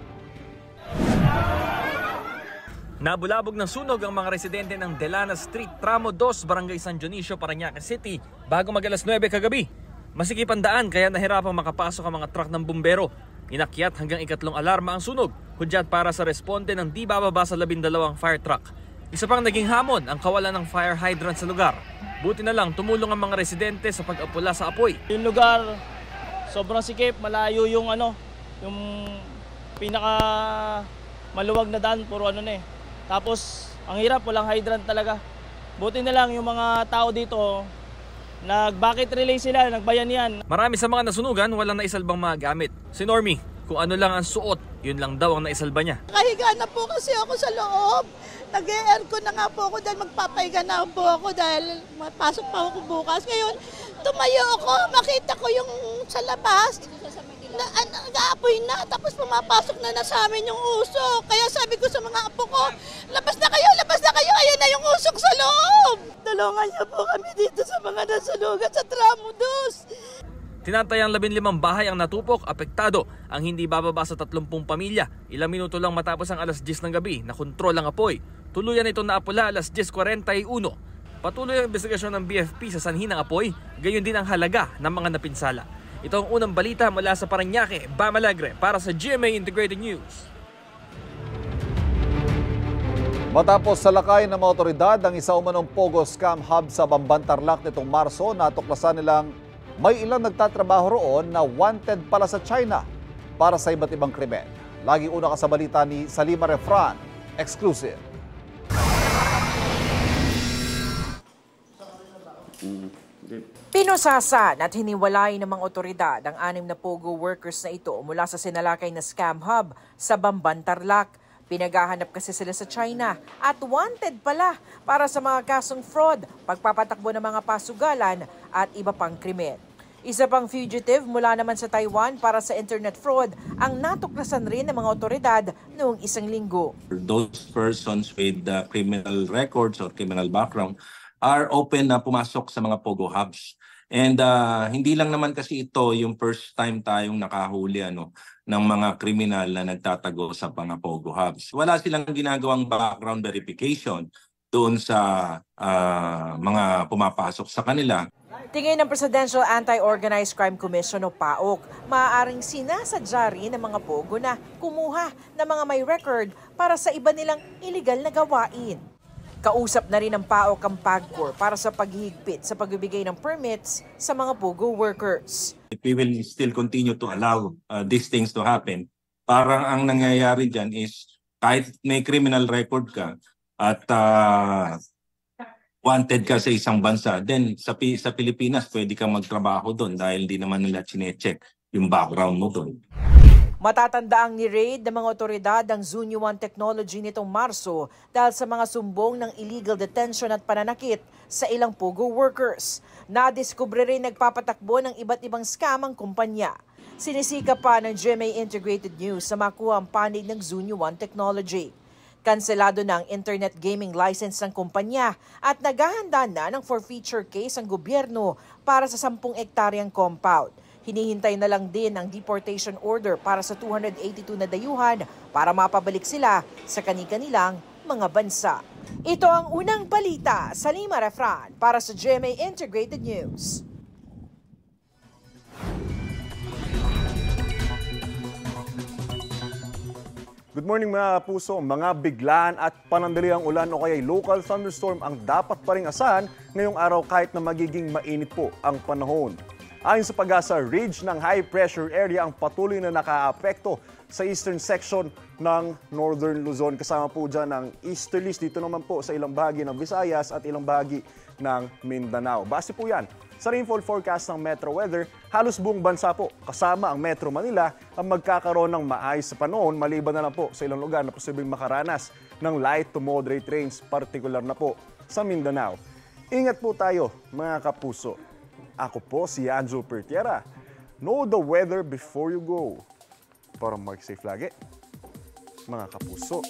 Nabulabog ng sunog ang mga residente ng Delana Street, Tramo 2, Barangay San Dionisio, Parañaque City bago mag-alas 9 kagabi. Masikip ang daan kaya nahirapang makapasok ang mga truck ng bumbero. Inakyat hanggang ikatlong alarma ang sunog, hudyat para sa responde ng di bababa sa 12 fire truck. Isa pang naging hamon ang kawalan ng fire hydrant sa lugar. Buti na lang tumulong ang mga residente sa pag-apula sa apoy. Yung lugar, sobrang sikip, malayo yung yung pinaka maluwag na daan, puro Tapos, ang hirap, walang hydrant talaga. Buti na lang yung mga tao dito, nag-bucket relay sila, nagbayan yan. Marami sa mga nasunugan, walang naisalbang mga gamit. Si Normie, kung ano lang ang suot, yun lang daw ang naisalba niya. Nakahiga na po kasi ako sa loob. Nag-e-aircon na nga po ako dahil magpapahiga na po ako dahil mapasok pa ako bukas. Ngayon, tumayo ako, makita ko yung sa labas. Nag-aapoy na, tapos pumapasok na sa amin yung usok. Kaya sabi ko sa mga apo ko, labas na kayo, ayan na yung usok sa loob. Tulungan niyo po kami dito sa mga nasunugan sa Tramo 2. Tinatayang 15 bahay ang natupok, apektado ang hindi bababa sa 30 pamilya. Ilang minuto lang matapos ang alas 10 ng gabi na kontrol ang apoy. Tuluyan ito naapula alas 10:41. Patuloy ang investigasyon ng BFP sa sanhi ng apoy, gayon din ang halaga ng mga napinsala. Ito ang unang balita mula sa Parañaque, Bam Alegre para sa GMA Integrated News. Matapos salakay ng mga otoridad ang isa umanong Pogo Scam Hub sa Bamban Tarlac nitong Marso, natuklasan nilang may ilang nagtatrabaho roon na wanted pala sa China para sa iba't ibang krimen. Lagi una ka sa balita ni Salima Refran, exclusive. Pinusasan at hiniwalay ng mga otoridad ang 6 na Pogo workers na ito mula sa sinalakay na scam hub sa Bamban Tarlac. Pinaghahanap kasi sila sa China at wanted pala para sa mga kasong fraud, pagpapatakbo ng mga pasugalan at iba pang krimen. Isa pang fugitive mula naman sa Taiwan para sa internet fraud ang natuklasan rin ng mga otoridad noong isang linggo. Those persons with criminal records or criminal background are open na pumasok sa mga Pogo hubs. And hindi lang naman kasi ito yung first time tayong nakahuli ng mga kriminal na nagtatago sa mga Pogo hubs. Wala silang ginagawang background verification doon sa mga pumapasok sa kanila. Tingin ng Presidential Anti-Organized Crime Commission o PAOC, maaaring sinasadya rin ng mga Pogo na kumuha ng mga may record para sa iba nilang illegal na gawain. Kausap na rin ng PAOC ang PAGCOR para sa paghihigpit sa pagbibigay ng permits sa mga Pogo workers. We will still continue to allow these things to happen. Parang ang nangyayari dyan is kahit may criminal record ka at wanted ka sa isang bansa, then sa Pilipinas pwede kang magtrabaho doon dahil di naman nila chinecheck yung background mo doon. Matatandaang ni-raid ng mga otoridad ang Zunyu One Technology nitong Marso dahil sa mga sumbong ng illegal detention at pananakit sa ilang Pogo workers. Nadiskubre rin nagpapatakbo ng iba't ibang scam ang kumpanya. Sinisika pa ng GMA Integrated News sa makuha ang panig ng Zunyu One Technology. Kanselado na ang internet gaming license ng kumpanya at naghahanda na ng forfeiture case ang gobyerno para sa 10 hektaryang compound. Hinihintay na lang din ang deportation order para sa 282 na dayuhan para mapabalik sila sa kani-kanilang mga bansa. Ito ang unang balita, Salima Refran para sa GMA Integrated News. Good morning mga puso, mga biglaan at panandaliang ulan o kaya local thunderstorm ang dapat pa ring asahan ngayong araw kahit na magiging mainit po ang panahon. Ayon sa Pag-asa, ridge ng high pressure area ang patuloy na nakaapekto sa eastern section ng Northern Luzon. Kasama po dyan ang easterlies dito naman po sa ilang bahagi ng Visayas at ilang bahagi ng Mindanao. Base po yan sa rainfall forecast ng Metro Weather, halos buong bansa po kasama ang Metro Manila ang magkakaroon ng maayos sa panahon maliban na lang po sa ilang lugar na posibleng makaranas ng light to moderate rains, partikular na po sa Mindanao. Ingat po tayo mga kapuso. Ako po si Anjo Pertiera. Know the weather before you go. Para mag-safe lagi, mga kapuso.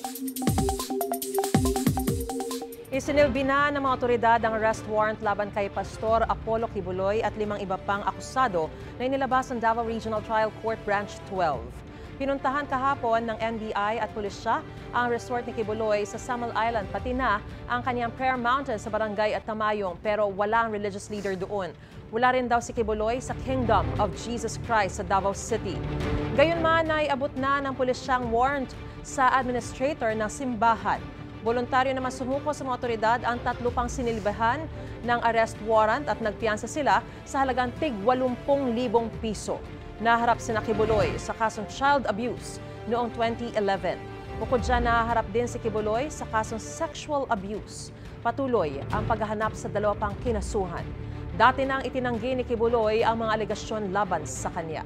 Isinilbi na ng mga otoridad ang arrest warrant laban kay Pastor Apollo Kibuloy at 5 iba pang akusado na inilabas ng Davao Regional Trial Court Branch 12. Pinuntahan kahapon ng NBI at pulisya ang resort ni Kibuloy sa Samal Island, pati na ang kanyang prayer mountain sa barangay at Tamayong, pero walang religious leader doon. Wala rin daw si Kibuloy sa Kingdom of Jesus Christ sa Davao City. Gayunman ay abot na ng pulisyang warrant sa administrator ng simbahan. Voluntaryo naman sumuko sa mga otoridad ang 3 pang sinilbahan ng arrest warrant at nagpiyansa sila sa halagang tig 80,000 piso. Naharap sina Kibuloy sa kasong child abuse noong 2011. Bukod dyan, naharap din si Kibuloy sa kasong sexual abuse. Patuloy ang paghahanap sa 2 pang kinasuhan. Dati nang itinanggi ni Kibuloy ang mga alegasyon laban sa kanya.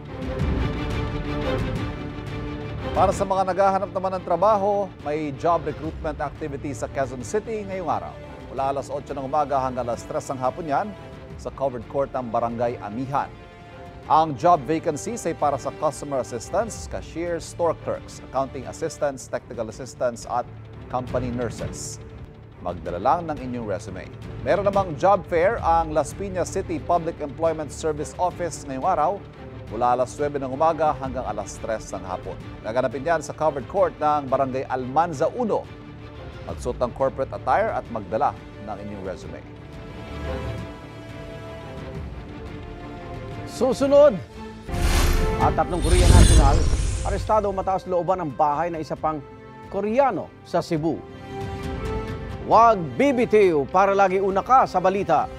Para sa mga naghahanap naman ng trabaho, may job recruitment activity sa Quezon City ngayong araw. Mula alas 8 ng umaga hanggang alas 3 ng hapon yan sa covered court ng Barangay Amihan. Ang job vacancies ay para sa customer assistants, cashiers, store clerks, accounting assistants, technical assistants at company nurses. Magdala lang ng inyong resume. Meron namang job fair ang Las Piñas City Public Employment Service Office ngayong araw mula alas 9 ng umaga hanggang alas 3 ng hapon. Gaganapin yan sa covered court ng Barangay Almanza 1. Magsuot ng corporate attire at magdala ng inyong resume. Susunod, at 3 Korean national, arestado mataas looban ng bahay na isa pang Koreano sa Cebu. Huwag bibitiw para lagi una ka sa balita.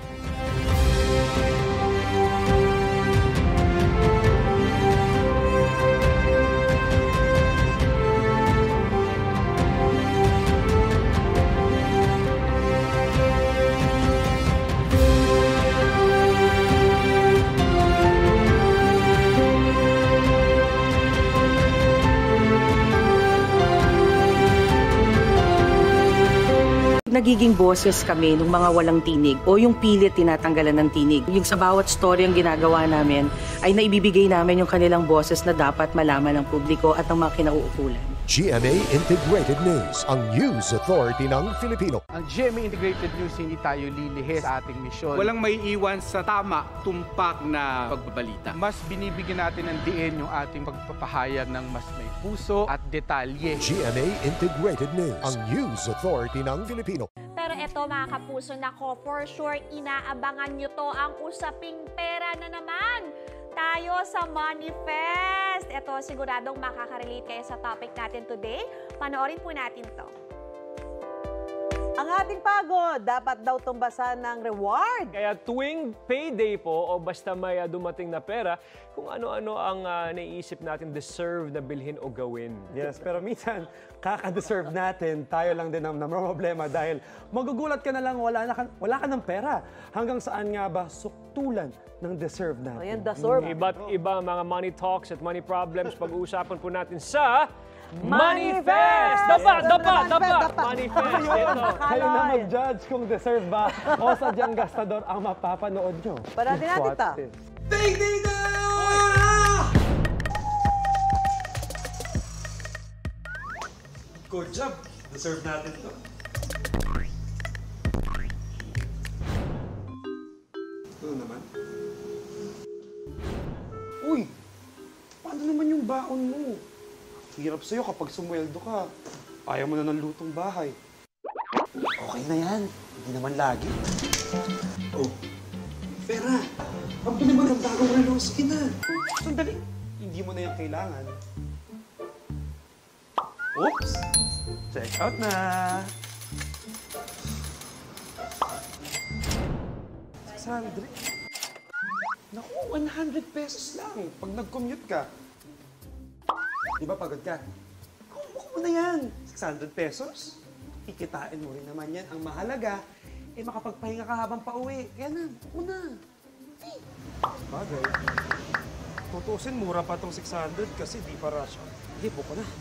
Nagiging boses kami ng mga walang tinig o yung pilit tinatanggalan ng tinig. Yung sa bawat story ang ginagawa namin ay naibibigay namin yung kanilang boses na dapat malaman ng publiko at ng mga kinauukulan. GMA Integrated News, ang news authority ng Filipino. Ang GMA Integrated News, hindi tayo lilihis sa ating misyon. Walang may iwan sa tama, tumpak na pagbabalita. Mas binibigyan natin ng diin yung ating pagpapahayag ng mas may puso at detalye. GMA Integrated News, ang news authority ng Filipino. Pero eto mga kapuso, nako, for sure, inaabangan nyo to, ang usaping pera na naman. Tayo sa Money Fest. Ito, siguradong makaka-relate kayo sa topic natin today. Panoorin po natin to. Ang ating pagod, dapat daw tumbasan ng reward. Kaya tuwing payday po o basta may dumating na pera, kung ano-ano ang naiisip natin deserve na bilhin o gawin. Yes, pero minsan kaka-deserve natin, tayo lang din ang problema dahil magugulat ka na lang wala ka ng pera. Hanggang saan nga ba suktulan ng deserve natin? Ayan, deserve. Iba't iba mga money talks at money problems pag-uusapan po natin sa Money Fest! Dapa! Money Fest! Kayo na mag-judge kung deserve ba o sadyang gastador ang mapapanood nyo. Parating natin ta. Payday na! Good job! Deserve natin to. Ito naman. Uy! Paano naman yung baon mo? Hirap sa'yo kapag sumweldo ka. Ayaw mo na ng lutong bahay. Okay na yan. Hindi naman lagi. Oh, pera! Ang pili mo ng bagong relo. Sige na. Sandali. Hindi mo na yan kailangan. Oops! Check out na! $600. Naku, 100 pesos lang pag nag-commute ka. Di ba pagod ka? Kumpok mo na yan. 600 pesos. Kikitain mo rin naman yan. Ang mahalaga, makapagpahinga ka habang pauwi. Kaya na, buko na. Bagay. Tutusin, mura pa itong 600 kasi di pa rush. Sige, buko na.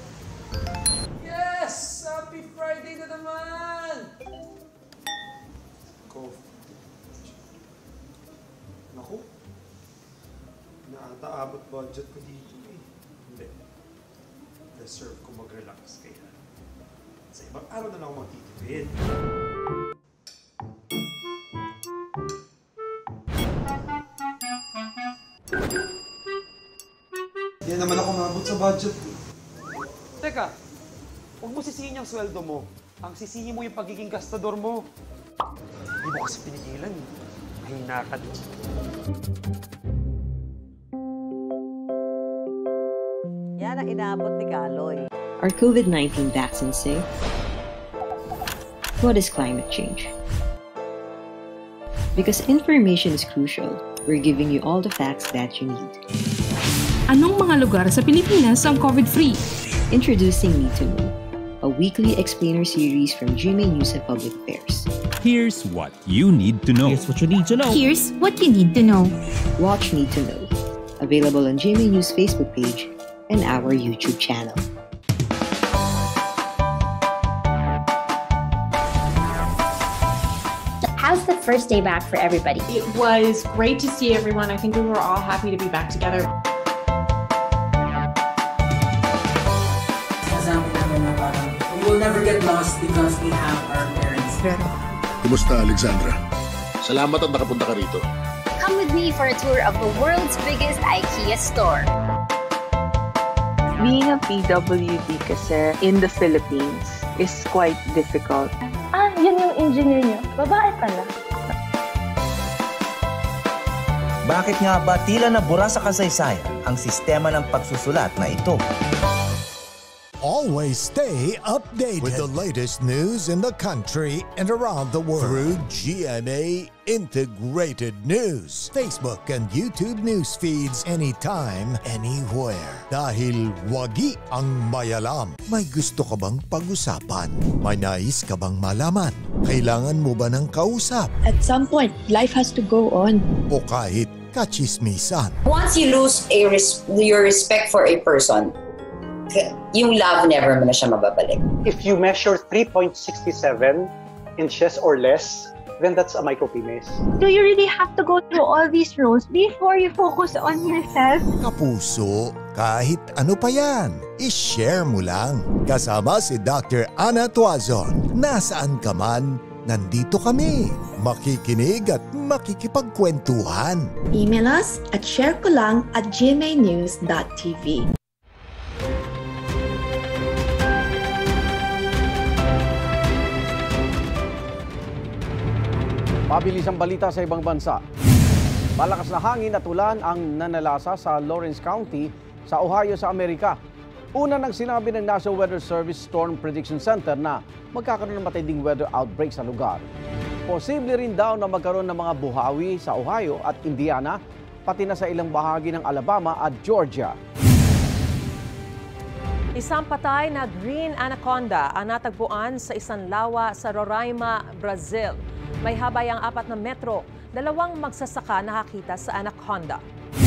Yes! Happy Friday na naman! Coffee. Naku. Naataabot budget ko dito eh. Hindi. Deserve ko mag-relax kaya. Sa ibang araw na lang ako magtitipid. Hindi naman ako mabot sa budget eh. Teka, huwag mo sisihin yung sweldo mo. Ang sisihin mo yung pagiging gastador mo. Hindi mo kasi pinigilan eh. Mahina ka doon. Yan ang inaabot ni Kaloy. Are COVID-19 vaccines safe? What is climate change? Because information is crucial, we're giving you all the facts that you need. Anong mga lugar sa Pilipinas ang COVID-free? Introducing Need to Know, a weekly explainer series from GMA News and Public Affairs. Here's what you need to know. Here's what you need to know. Here's what you need to know. Watch Need to Know. Available on GMA News Facebook page and our YouTube channel. How's the first day back for everybody? It was great to see everyone. I think we were all happy to be back together. We will never get lost because we have our parents. Kumusta, Alexandra? Salamat at nakapunta ka rito. Come with me for a tour of the world's biggest IKEA store. Being a PWD kasi in the Philippines is quite difficult. Yun yung engineer niyo. Babae pala. Bakit nga ba tila nabura sa kasaysayan ang sistema ng pagsusulat na ito? Always stay updated with the latest news in the country and around the world through GMA Integrated News, Facebook and YouTube news feeds anytime, anywhere. Dahil wagi ang mayalam. May gusto ka bang pag-usapan? May nais ka bang malaman? Kailangan mo ba ng kausap? At some point, life has to go on. O kahit kachismisan? Once you lose your respect for a person, yung love never mo na siya mababalik. If you measure 3.67 inches or less, then that's a micropenis. Do you really have to go through all these roles before you focus on yourself? Kapuso, kahit ano pa yan, i-share mo lang. Kasama si Dr. Ana Tuazon. Nasaan ka man, nandito kami. Makikinig at makikipagkwentuhan. Email us at sharekolang@gmanews.tv. Mabilis ang balita sa ibang bansa. Malakas na hangin at ulan ang nanalasa sa Lawrence County sa Ohio sa Amerika. Una nang sinabi ng National Weather Service Storm Prediction Center na magkakaroon ng matinding weather outbreak sa lugar. Posible rin daw na magkaroon ng mga buhawi sa Ohio at Indiana, pati na sa ilang bahagi ng Alabama at Georgia. Isang patay na green anaconda ang natagpuan sa isang lawa sa Roraima, Brazil. May habayang 4 na metro, 2 magsasaka nakakita sa anaconda.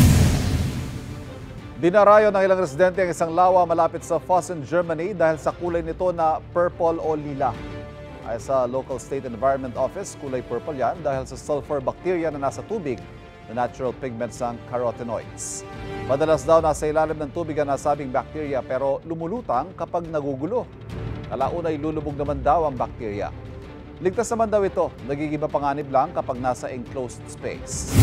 Dinarayo ng ilang residente ang isang lawa malapit sa Fosen, Germany dahil sa kulay nito na purple o lila. Ay sa local state environment office, kulay purple yan dahil sa sulfur bacteria na nasa tubig na natural pigments ng carotenoids. Madalas daw nasa ilalim ng tubig ang nasabing bacteria pero lumulutang kapag nagugulo. Kalaunay lulubog naman daw ang bacteria. Ligtas naman daw ito, nagiging mapanganib lang kapag nasa enclosed space.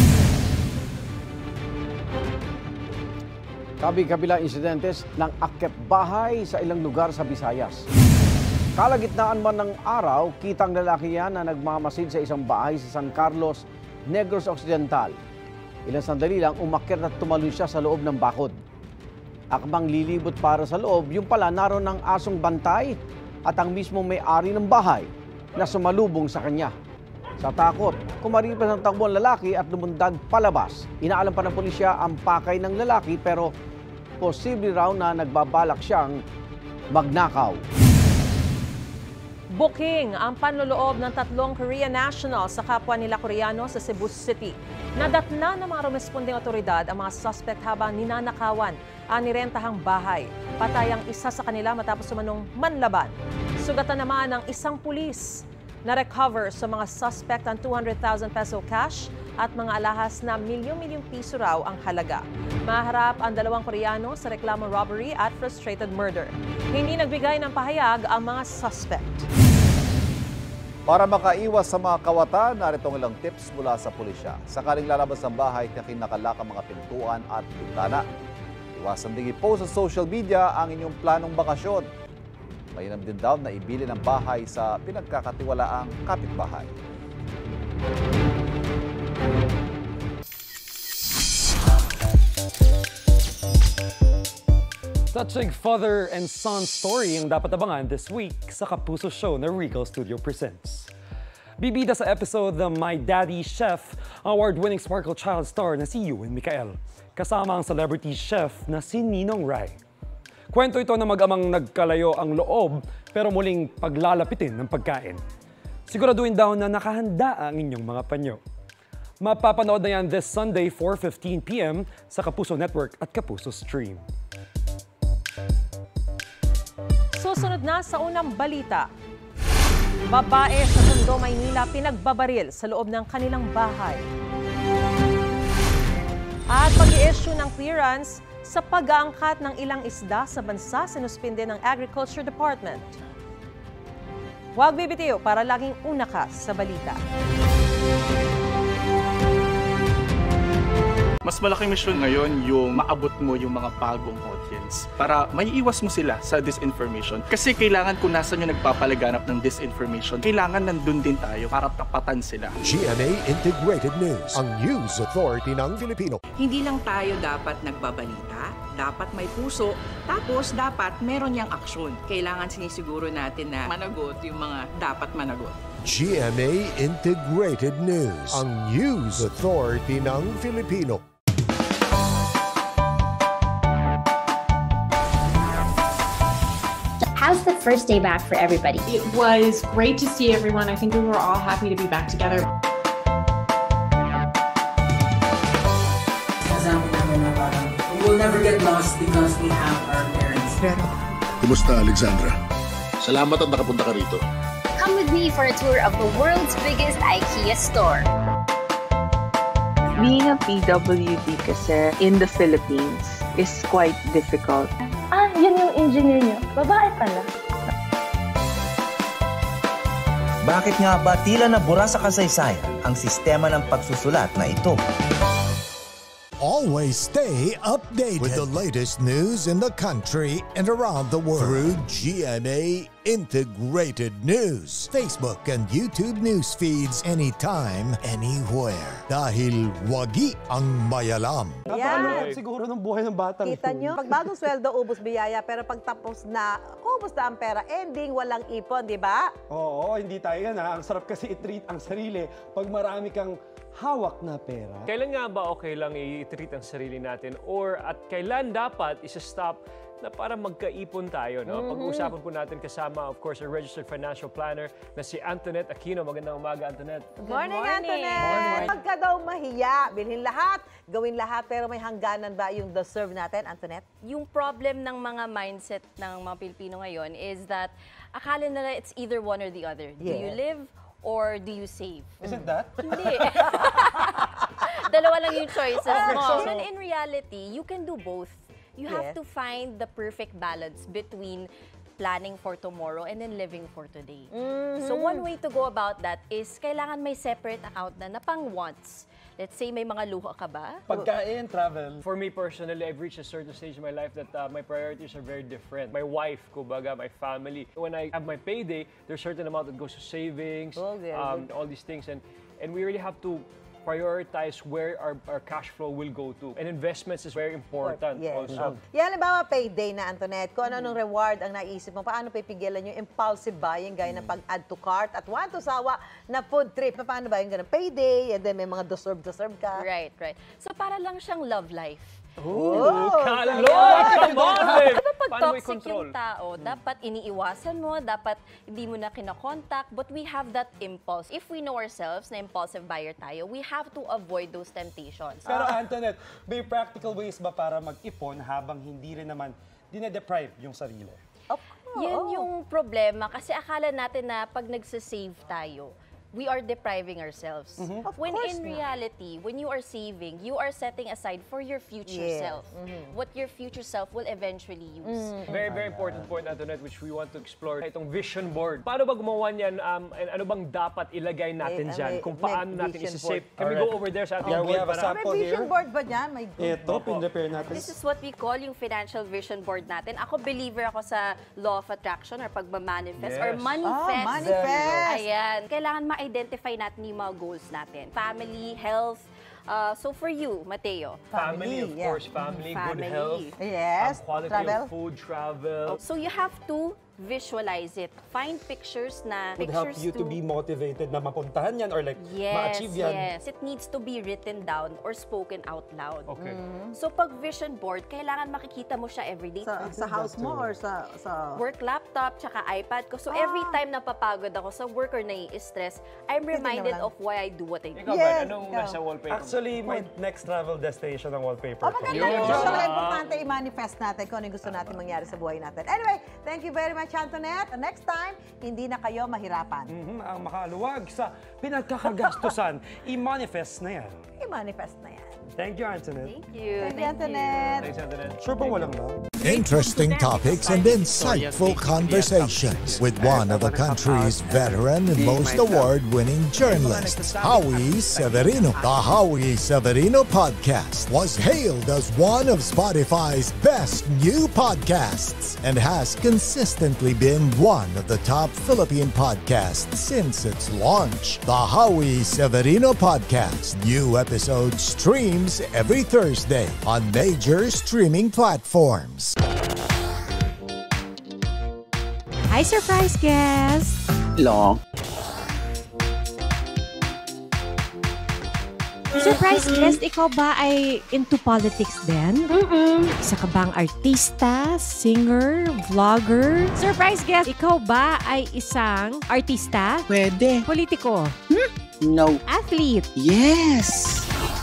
Kabi-kabila insidentes ng akyat bahay sa ilang lugar sa Visayas. Kalagitnaan man ng araw, kitang lalaki yan na nagmamasid sa isang bahay sa San Carlos, Negros Occidental. Ilang sandali lang, umakyat at tumalon siya sa loob ng bakod. Akmang lilibot para sa loob, yung pala naroon ng asong bantay at ang mismong may-ari ng bahay na sumalubong sa kanya. Sa takot, kumaripas ang takbo ang lalaki at lumundag palabas. Inaalam pa ng pulisya ang pakay ng lalaki pero posible raw na nagbabalak siyang magnakaw. Booking ang panloloob ng 3 Korean nationals sa kapwa nila Koreano sa Cebu City. Nadatna ng mga rumesponding otoridad ang mga suspect habang ninanakawan ang nirentahang bahay. Patay ang isa sa kanila matapos sumanong manlaban. Sugatan naman ng isang pulis. Na-recover sa mga suspect ang 200,000 peso cash at mga alahas na milyong-milyong piso raw ang halaga. Maharap ang 2 Koreano sa reklamo robbery at frustrated murder. Hindi nagbigay ng pahayag ang mga suspect. Para makaiwas sa mga kawatan, naritong ilang tips mula sa pulisya. Sakaling lalabas ng bahay, tiyakin nakalak ang mga pintuan at bintana. Iwasan ding i-post sa social media ang inyong planong bakasyon. Mainam din daw na ibili ng bahay sa pinagkakatiwalaang kapitbahay. Touching father and son story ang dapat abangan this week sa Kapuso Show na Regal Studio presents. Bibida sa episode The My Daddy Chef, award-winning Sparkle Child star na si Ewan Micael, kasama ang celebrity chef na si Ninong Rai. Kwento ito na mag-amang nagkalayo ang loob pero muling paglalapitin ng pagkain. Siguraduhin daw na nakahanda ang inyong mga panyo. Mapapanood na yan this Sunday 4:15 p.m. sa Kapuso Network at Kapuso Stream. Susunod na sa unang balita. Babae sa Tondo, Maynila pinagbabaril sa loob ng kanilang bahay. At pag-i-issue ng clearance sa pag-aangkat ng ilang isda sa bansa sinuspinde ng Agriculture Department. Huwag bibitiw para laging una ka sa balita. Mas malaking mission ngayon yung maabot mo yung mga bagong audience para maiiwas mo sila sa disinformation. Kasi kailangan kung nasan yung nagpapalaganap ng disinformation, kailangan nandun din tayo para tapatan sila. GMA Integrated News, ang news authority ng Filipino. Hindi lang tayo dapat nagbabalita, dapat may puso, tapos dapat meron niyang aksyon. Kailangan sinisiguro natin na managot yung mga dapat managot. GMA Integrated News, ang news authority ng Filipino. How's the first day back for everybody? It was great to see everyone. I think we were all happy to be back together. Kasama namin na parang we will never get lost because we have our parents. Kumusta, Alexandra? Salamat at nakapunta ka rito. Come with me for a tour of the world's biggest IKEA store. Being a PWD kasi in the Philippines is quite difficult. Yun yung engineer niyo. Babae pala. Bakit nga ba tila nabura sa kasaysayan ang sistema ng pagsusulat na ito? Always stay updated with the latest news in the country and around the world through GMA Integrated News. Facebook and YouTube news feeds anytime, anywhere. Dahil wagi ang mayalam. Napakalood siguro ng buhay ng bata. Kita nyo, pag bagong sweldo, ubos biyaya, pero pag tapos na, ubos na ang pera, ending, walang ipon, di ba? Oo, hindi tayo yan ha. Ang sarap kasi i-treat ang sarili pag marami kang hawak na pera. Kailan nga ba okay lang i-treat ang sarili natin? Or at kailan dapat isa-stop na para magkaipon tayo? No? Pag-uusapan po natin kasama, of course, a registered financial planner na si Antoinette Aquino. Magandang umaga, Antoinette. Good morning, Antoinette! Huwag ka daw mahiya. Bilhin lahat, gawin lahat, pero may hangganan ba yung deserve natin, Antoinette? Yung problem ng mga mindset ng mga Pilipino ngayon is that akala nila it's either one or the other. Do you live or do you save? Is it that? Hindi. Dalawa lang yung choices mo. So in reality, you can do both. You have to find the perfect balance between planning for tomorrow and then living for today. So one way to go about that is kailangan may separate account na pang wants. Let's say may mga luho ka ba? Pagkain, travel. For me personally, I've reached a certain stage in my life that my priorities are very different. My wife, kumbaga, my family. When I have my payday, there's a certain amount that goes to savings, all these things. And we really have to prioritize where our cash flow will go to. And investments is very important also. Yan, halimbawa payday na, Antoinette. Kung anong reward ang naisip mo, paano pipigilan yung impulsive buying, gaya ng pag-add to cart at want to sawa na food trip. Paano ba yung ganun? Payday, and then may mga deserve ka. Right. So para lang siyang love life. Kapag toxic yung tao, dapat iniiwasan mo, dapat hindi mo na kinakontak, but we have that impulse. If we know ourselves na impulsive buyer tayo, we have to avoid those temptations. Pero Antoinette, may practical ways ba para mag-ipon habang hindi rin naman dinedeprive yung sarili? Yan yung problema kasi akala natin na pag nagsasave tayo, we are depriving ourselves. When in reality, when you are saving, you are setting aside for your future self. What your future self will eventually use. Very, very important point, Antoinette, which we want to explore. Itong vision board. Paano ba gumawa niyan? And ano bang dapat ilagay natin dyan? Kung paano natin isi-save? Can we go over there sa ating board? We have a sample may vision here. board ba dyan? May Ito, pin-repair natin. This is what we call yung financial vision board natin. Ako, believer ako sa law of attraction or pagmamanifest or manifest. Manifest! Ayan. Kailangan ma-identify natin yung mga goals natin. Family, health. So for you, Mateo. Family, of course. Family, good health. Yes. Quality Travel. of food, travel. So you have to visualize it. Find pictures na Would help you to be motivated na mapuntahan yan or like ma-achieve yan. Yes, it needs to be written down or spoken out loud. Okay. So pag vision board, kailangan makikita mo siya everyday. Sa house mo or sa work laptop, tsaka iPad ko. So every time napapagod ako sa work or nai-stress, I'm reminded of why I do what I do. Ikaw ba? Anong nasa wallpaper? Actually, my next travel destination ang wallpaper ko. Maganda yun. Talaga importante i-manifest natin kung ano yung gusto natin mangyari sa buhay natin. Anyway, thank you very much, Antoinette. Next time, hindi na kayo mahirapan. Ang makaluwag sa pinagkakagastusan, i-manifest na yan. I-manifest na yan. Thank you, Antoinette. Thank you. Thank you, Antoinette. Thanks, Antoinette. Sure ba walang lang? Interesting topics and insightful conversations with one of the country's veteran and most award-winning journalists, Howie Severino. The Howie Severino podcast was hailed as one of Spotify's best new podcasts and has consistently been one of the top Philippine podcasts since its launch. The Howie Severino podcast. New episodes streams every Thursday on major streaming platforms. Hi, surprise guest! Long. Surprise guest, ikaw ba ay into politics din? Isa ka bang artista, singer, vlogger? Surprise guest, ikaw ba ay isang artista? Pwede. Politiko? No. Athlete? Yes!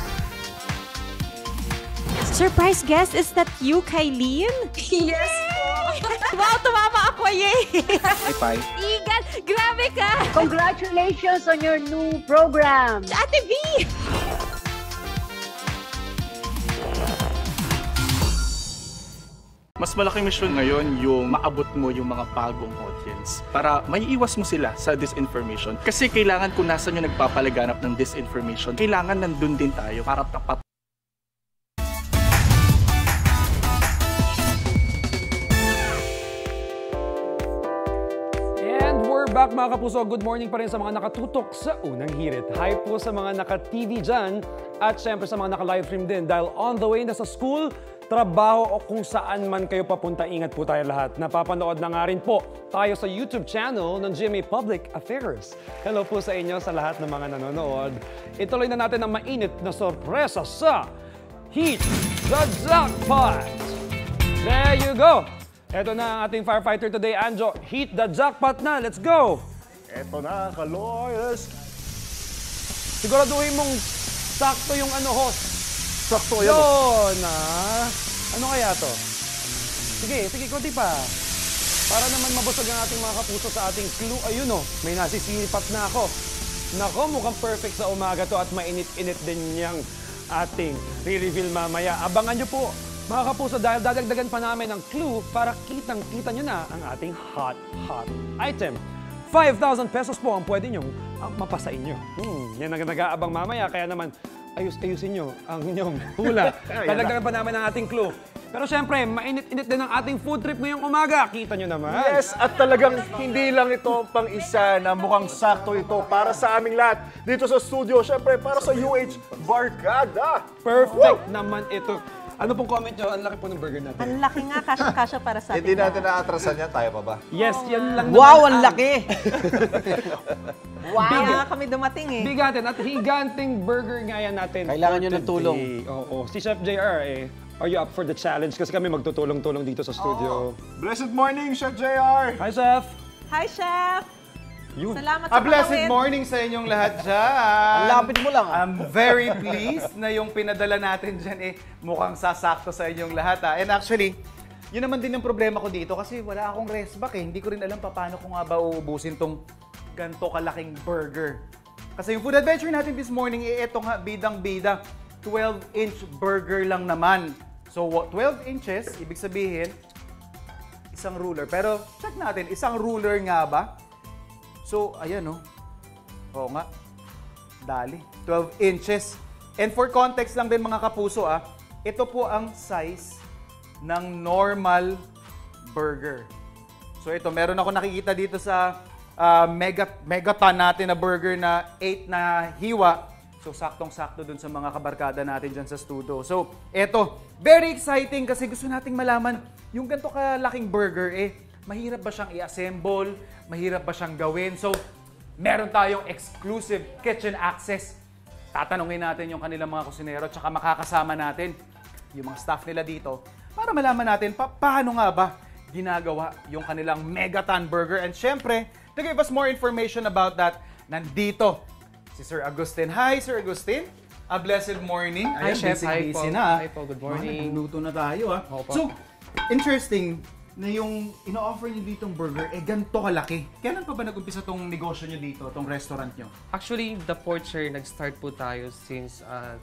Surprise guest, is that you, Kylene? Yes po! Wow, tumama ako, yay! High five. Igan, grabe ka! Congratulations on your new program! Ate V! Mas malaking mission ngayon yung maabot mo yung mga bagong audience para maiiwas mo sila sa disinformation. Kasi kailangan kung nasan yung nagpapalaganap ng disinformation, kailangan nandun din tayo para tapat. Back mga kapuso, good morning pa rin sa mga nakatutok sa unang hirit. Hi po sa mga naka-TV dyan at syempre sa mga naka-live stream din dahil on the way na sa school, trabaho o kung saan man kayo papunta, ingat po tayo lahat. Napapanood na nga rin po tayo sa YouTube channel ng GMA Public Affairs. Hello po sa inyo sa lahat ng mga nanonood. Ituloy na natin ang mainit na sorpresa sa Heat the Jackpot! There you go! Ito na ang ating firefighter today, Anjo. Hit the jackpot na. Let's go! Ito na, ka-lawyers. Siguraduhin mong sakto yung host. Sakto yan. Yun, Ano kaya to? Sige, konti pa. Para naman mabusog ang ating mga kapuso sa ating clue. Ayun may nasisilipat na ako. Nako, mukhang perfect sa umaga to at mainit-init din niyang ating re-reveal mamaya. Abangan nyo po. Mga kapuso, dahil dadagdagan pa namin ang clue para kitang-kita nyo na ang ating hot item. 5,000 pesos po ang pwede nyong mapasa inyo. Yan ang nag-aabang mamaya, kaya naman ayusin nyo ang inyong hula. Dadagdagan pa namin ang ating clue. Pero syempre, mainit-init din ang ating food trip ngayong umaga. Kita nyo naman. Yes, at talagang hindi lang ito pang isa na mukhang sakto ito para sa aming lahat dito sa studio. Syempre, para sa UH Barkada. Perfect naman ito. Ano pong comment nyo? Ang laki po ng burger natin. Ang laki nga, kasya para sa atin. Hindi natin naatrasan yan, tayo pa ba? Yes, yan lang Wow, ang laki! Wow, kaya kami dumating eh. Bigatin at higanting burger nga yan natin. Kailangan for nyo ng today. tulong. Oo, si Chef JR are you up for the challenge? Kasi kami magtutulong-tulong dito sa studio. Blessed morning, Chef JR! Hi, Chef! Hi, Chef! Yun. Salamat sa blessed palawin. morning sa inyong lahat dyan. Ang lapit mo lang. I'm very pleased na yung pinadala natin dyan mukhang sasakto sa inyong lahat. And actually, yun naman din yung problema ko dito kasi wala akong rest back Hindi ko rin alam paano ko nga ba uubusin tong ganito kalaking burger. Kasi yung food adventure natin this morning, ito nga, bidang-bida. 12-inch burger lang naman. So, 12 inches, ibig sabihin, isang ruler. Pero, check natin, isang ruler nga ba? So, ayan Oo nga. Dali. 12 inches. And for context lang din mga kapuso ito po ang size ng normal burger. So ito, meron ako nakikita dito sa megaton natin na burger na 8 na hiwa. So saktong-sakto dun sa mga kabarkada natin dyan sa studio. So ito, very exciting kasi gusto nating malaman yung ganito kalaking burger mahirap ba siyang i-assemble? Mahirap ba siyang gawin? So, meron tayong exclusive kitchen access. Tatanungin natin yung kanilang mga kusinero tsaka makakasama natin yung mga staff nila dito para malaman natin paano nga ba ginagawa yung kanilang megaton burger. And syempre, to give us more information about that, nandito si Sir Agustin. Hi, Sir Agustin. A blessed morning. Hi, Chef. Hi po. Hi po. Good morning. Nagluto na tayo So, interesting na yung ino-offer nyo ditong burger, ganito kalaki. Kailan pa ba nag-umpisa tong negosyo nyo dito, tong restaurant nyo? Actually, the Porcher, nag-start po tayo since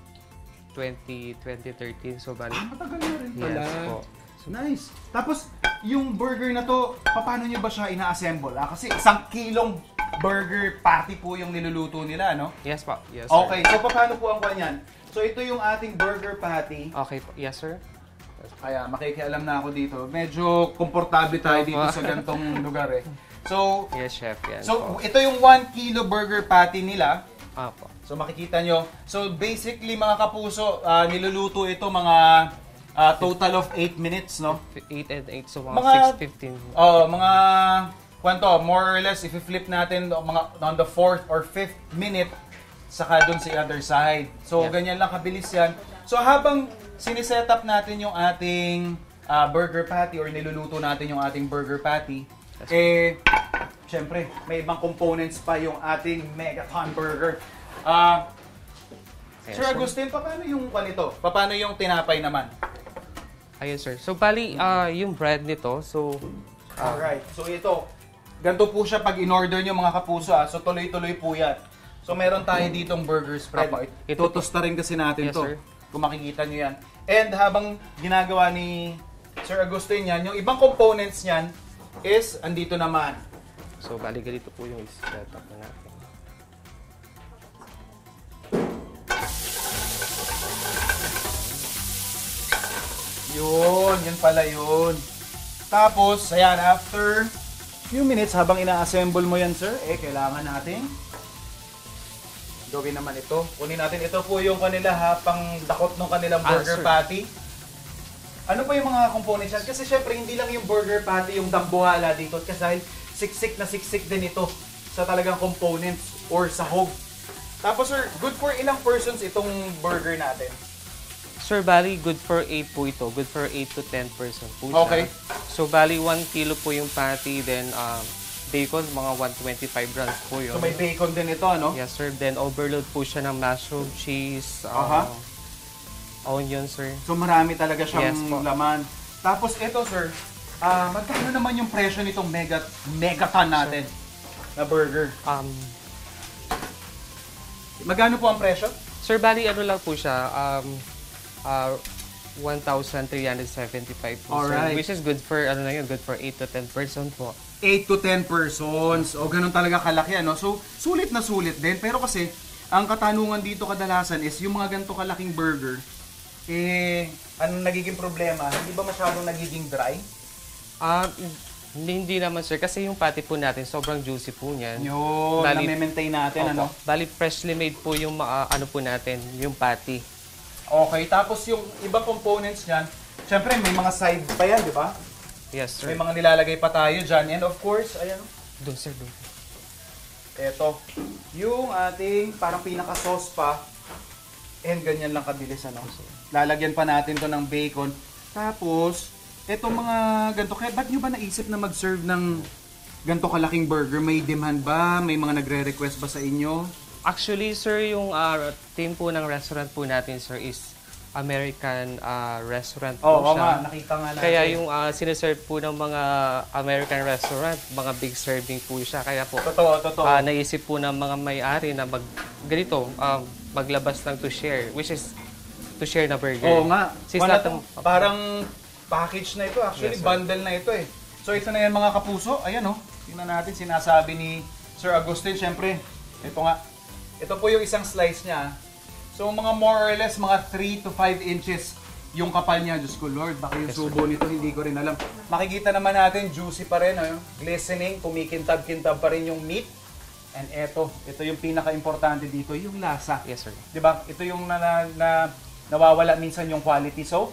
2013. So, bali. Matagal na rin pala. Yes po. So, nice. Tapos, yung burger na to, paano nyo ba siya ina-assemble? Kasi 1 kilong burger patty po yung niluluto nila, no? Yes po. Yes, sir. Okay, so paano po ang kanyan? So, ito yung ating burger patty. Okay po. Yes, sir. Kaya makikialam na ako dito. Medyo komportable tayo dito sa gantong lugar So, yes, Chef. Yes, so ito yung 1 kilo burger patty nila. Apo. So makikita nyo. So basically mga kapuso, niluluto ito mga total of 8 minutes, no? 8 and 8, so mga 6:15. Mga more or less, if i-flip natin mga on the 4th or 5th minute, saka dun sa other side. So ganyan lang kabilis yan. So habang siniset up natin yung ating burger patty or niluluto natin yung ating burger patty, syempre, may ibang components pa yung ating megaton burger. Sir Agustin, paano yung panito? Paano yung tinapay naman? Ayun, sir. So, bali, yung bread nito, so... Alright. So, ito, ganito po siya pag in-order nyo mga kapuso. So, tuloy-tuloy po yan. So, meron tayo ditong burger spread. Itutosta rin kasi natin to. Kung makikita nyo yan. And habang ginagawa ni Sir Agustin yan, yung ibang components niyan is andito naman. So, bali ganito po yung setup na natin. Yun pala yun. Tapos, ayan, after few minutes, habang ina-assemble mo yan, sir, kailangan natin gawin naman ito. Kunin natin, ito po yung kanila pang dakot ng kanilang burger patty. Ano pa yung mga components yan? Kasi syempre, hindi lang yung burger patty yung dambuhala dito. Kasi dahil siksik din ito sa talagang components or sahog. Tapos sir, good for ilang persons itong burger natin? Sir, bali, good for 8 po ito. Good for 8 to 10 person po siya. Okay. So, bali, 1 kilo po yung patty, then bacon, mga 125 grams po yun. So, may bacon din ito, no? Yes, sir. Then, overload po siya ng mushroom, cheese, onion, sir. So, marami talaga siyang laman. Tapos, ito, sir, magkano naman yung presyo nitong megaton natin na burger? Magkano po ang presyo? Sir, bali, ano lang po siya, 1,375 po, alright. sir. Which is good for, good for 8 to 10 person po. 8 to 10 persons. O, ganun talaga kalaki, ano? So, sulit na sulit din. Pero kasi, ang katanungan dito kadalasan is, yung mga ganito kalaking burger, anong nagiging problema? Hindi ba masyadong nagiging dry? Hindi naman sir, kasi yung patty po natin, sobrang juicy po niyan. Yun, na-maintain natin, ano? Bali, freshly made po yung ano po natin, yung patty. Okay, tapos yung ibang components niyan, syempre may mga side pa yan, di ba? Yes, sir. May mga nilalagay pa tayo dyan. And of course, ayan. Doon, sir, doon. Eto, yung ating parang pinaka-sauce pa. And ganyan lang kabilis, ano? Lalagyan pa natin to ng bacon. Tapos, etong mga ganito. Kaya ba't nyo ba naisip na mag-serve ng ganito kalaking burger? May demand ba? May mga nagre-request ba sa inyo? Actually, sir, yung team po ng restaurant po natin, sir, is American restaurant po Oo siya. nga, nakita nga natin. Kaya yung sineserve po ng mga American restaurant, mga big serving po siya. Kaya po, totoo. Naisip po ng mga may-ari na maglabas ng to share, which is to share na burger. Oo nga. Since parang package na ito. Actually, Yes, sir. bundle na ito eh. So ito na yan mga kapuso. Ayan oh. Tingnan natin, sinasabi ni Sir Agustin. Siyempre, ito nga. Ito po yung isang slice niya. So mga more or less, mga 3 to 5 inches yung kapal niya. Diyos ko Lord, baka yung subo nito, hindi ko rin alam. Makikita naman natin, juicy pa rin. Oh, glistening, kumikintab-kintab pa rin yung meat. And ito yung pinaka-importante dito, yung lasa. Yes, sir. Diba? Ito yung nawawala minsan yung quality. So,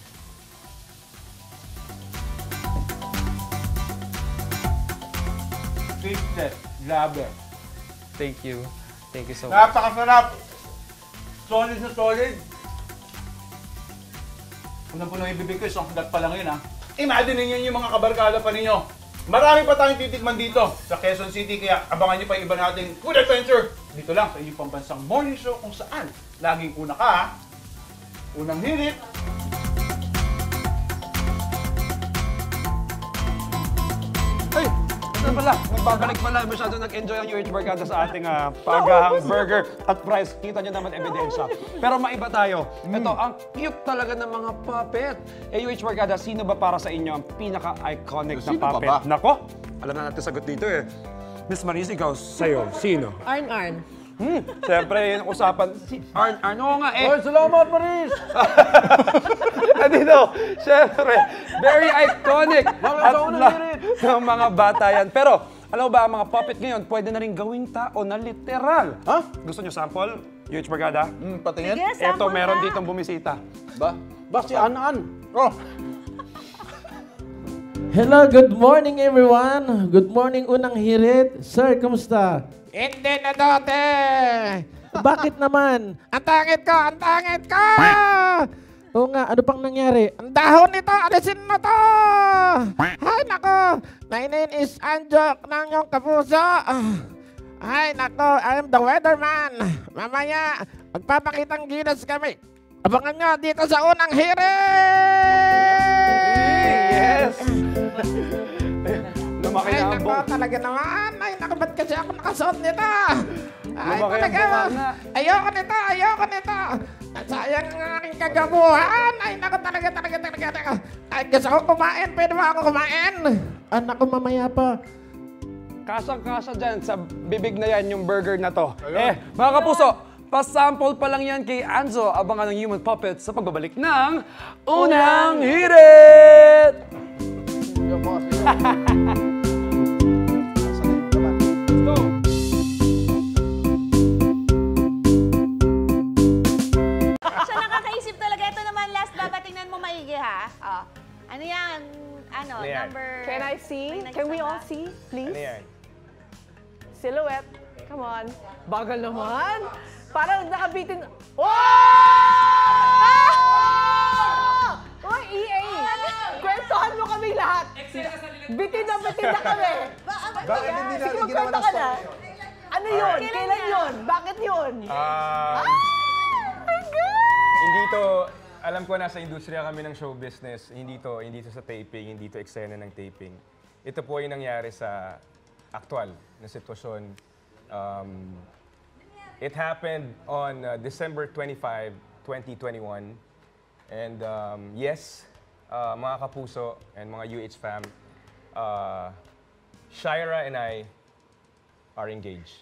tasted. Grabe. Thank you. Thank you so much. Napakasarap. Solid na solid. Hanggang po nang ibibig ko, isang kagat pa lang yun ha. Imagine ninyo yung mga kabarkada pa ninyo. Marami pa tayong titikman dito sa Quezon City, kaya abangan nyo pa yung iba nating food adventure. Dito lang sa inyong pambansang morning show kung saan laging una ka ha. Unang hirit. Ay! Ito pala, magbabalik pala. Masyado nag-enjoy ang UH Barkada sa ating pagahang burger at fries. Kita nyo naman ebidensya. Pero maiba tayo. Ito, ang cute talaga ng mga puppet. UH Barkada, sino ba para sa inyo ang pinaka-iconic na Sino pa puppet? ba? Nako, alam na natin sagot dito eh. Miss Maris, ikaw, sa'yo, sino? Arn. Siyempre, yung usapan, si Arn, oo nga eh. Oy, salamat, Maris! Dito, siyempre, very iconic at ng mga bata yan. Pero, alam mo ba, ang mga puppet ngayon, pwede na rin gawing tao na literal. Ha? Gusto nyo sample? UH Barkada? Patingin? Sige, Eto, sample meron na. ditong bumisita. Ba si An-An. Oh. Hello, good morning everyone. Good morning unang hirit. Sir, kumusta? Hindi na dati. Bakit naman? Ang tangit ko! Ang tangit ko! Oo nga, ano pang nangyari? Ang dahon nito! Alisin mo to! Ay, nako! My name is Anjok ng iyong kapuso. Ay, nako! I am the weatherman. Mamaya, magpapakitang gilas kami. Abangan nyo dito sa unang hirit! Yes! Lumaki Ay, na ang nako, buhok. talaga naman. Ay, nako, ba't kasi ako nakasuot nito? Ay, Lumaki ang talaga. bunganga. Ayoko nito. Sayang ang aking kagabuhan. Ay, nako, talaga. Ay, gusto ko kumain. Pwede ba ako kumain? Ah, nako, mamaya pa. Kasang-kasa dyan sa bibig na yan yung burger na to. Mga kapuso, pasample pa lang yan kay Anzo. Abangan ng Human Puppet sa pagbabalik ng Unang Hirit! Siya nakakaisip talaga. Ito naman last, tingnan mo maigi ha. Oh. Ano yan? Ano yan? Number... Can I see? Can we all see, please? Silhouette. Come on. Bagal naman. Parang nakabitin. Wow! Uy, EA! Kwentuhan mo kami lahat. Bitin na kami. Bakit hindi natin Sige, ginawa magkwento ng ka na. story? Ano yun? Kailan yun? Bakit yun? Hindi to, alam ko nasa industriya kami ng show business, hindi to sa taping, hindi to eksena ng taping. Ito po ay nangyari sa aktual na sitwasyon. It happened on December 25, 2021. And yes, mga kapuso and mga UH fam, Shira and I are engaged.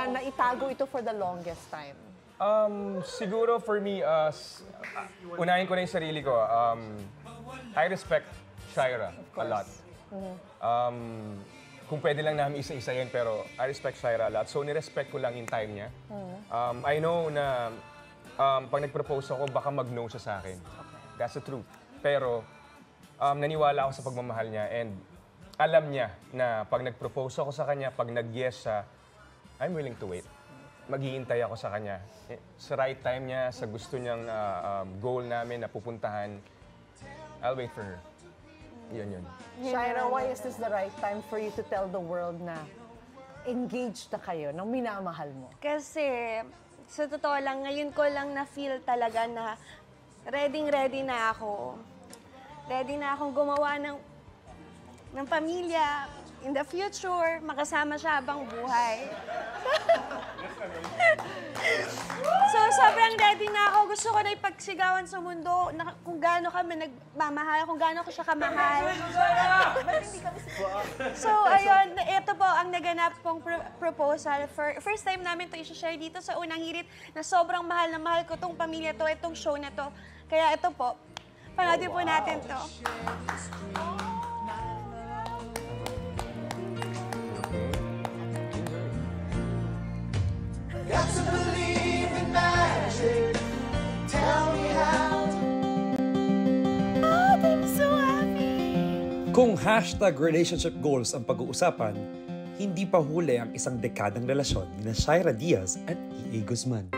na itago ito for the longest time? Siguro for me, unahin ko na yung sarili ko. I respect Shaira a lot. Kung pwede lang namin isa-isa yun, pero I respect Shaira a lot. So, nirespect ko lang yung time niya. I know na pag nag-propose ako, baka mag-no siya sa akin. That's the truth. Pero, naniwala ako sa pagmamahal niya and alam niya na pag nag-propose ako sa kanya, pag nag-yes siya, I'm willing to wait. Maghihintay ako sa kanya. Sa right time niya, sa gusto niyang goal namin na pupuntahan, I'll wait for her. Yun. Shaira, why is this the right time for you to tell the world na engaged na kayo, nang minamahal mo? Kasi, sa totoo lang, ngayon ko lang na-feel talaga na ready na ako. Ready na akong gumawa ng pamilya, in the future, makasama siya habang buhay. So, sobrang ready na ako. Gusto ko na ipagsigawan sa mundo na kung gaano kami nagmamahal, kung gaano ko siya kamahal. So, ayun, ito po ang naganap pong proposal. First time namin ito i-share dito sa Unang Hirit na sobrang mahal na mahal ko itong pamilya to, itong show na to. Kaya ito po, panoodin po natin to. Got to believe in magic. Tell me how. Oh, I'm so happy. Kung #relationship goals ang pag-uusapan, hindi pa huli ang isang dekadang relasyon ni Shaira Diaz at E.A. Guzman.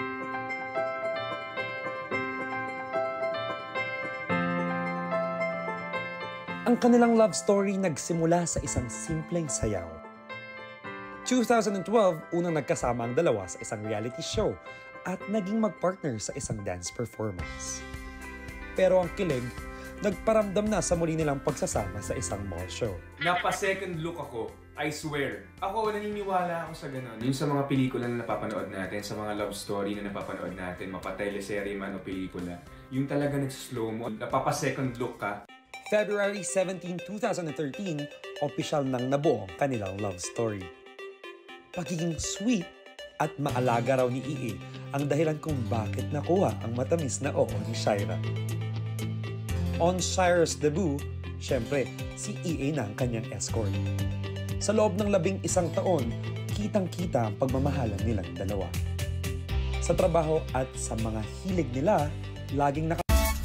Ang kanilang love story nagsimula sa isang simpleng sayaw. 2012, unang nagkasama ang dalawa sa isang reality show at naging magpartner sa isang dance performance. Pero ang kilig, nagparamdam na sa muli nilang pagsasama sa isang mall show. Napa-second look ako, I swear. Ako, naniniwala ako sa ganun. Yung sa mga pelikula na napapanood natin, sa mga love story na napapanood natin, mapa-teleserye man o pelikula, yung talaga nag-slow mo, napapa-second look ka. February 17, 2013, opisyal nang nabuo ang kanilang love story. Pagiging sweet at maalaga raw ni E.A. ang dahilan kung bakit nakuha ang matamis na oo ni Shaira. On Shaira's debut, syempre, si E.A. na ang kanyang escort. Sa loob ng 11 taon, kitang-kita ang pagmamahalan nilang dalawa. Sa trabaho at sa mga hilig nila, laging